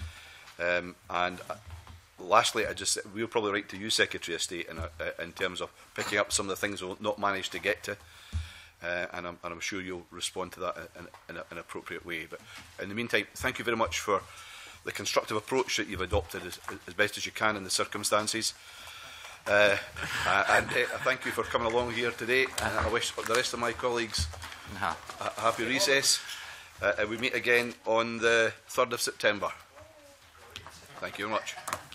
And lastly, we'll probably write to you, Secretary of State, in terms of picking up some of the things we'll not manage to get to. And I'm sure you'll respond to that in an appropriate way. But in the meantime, thank you very much for the constructive approach that you've adopted as best as you can in the circumstances. And thank you for coming along here today. And I wish the rest of my colleagues a happy recess. We meet again on the 3rd of September. Thank you very much.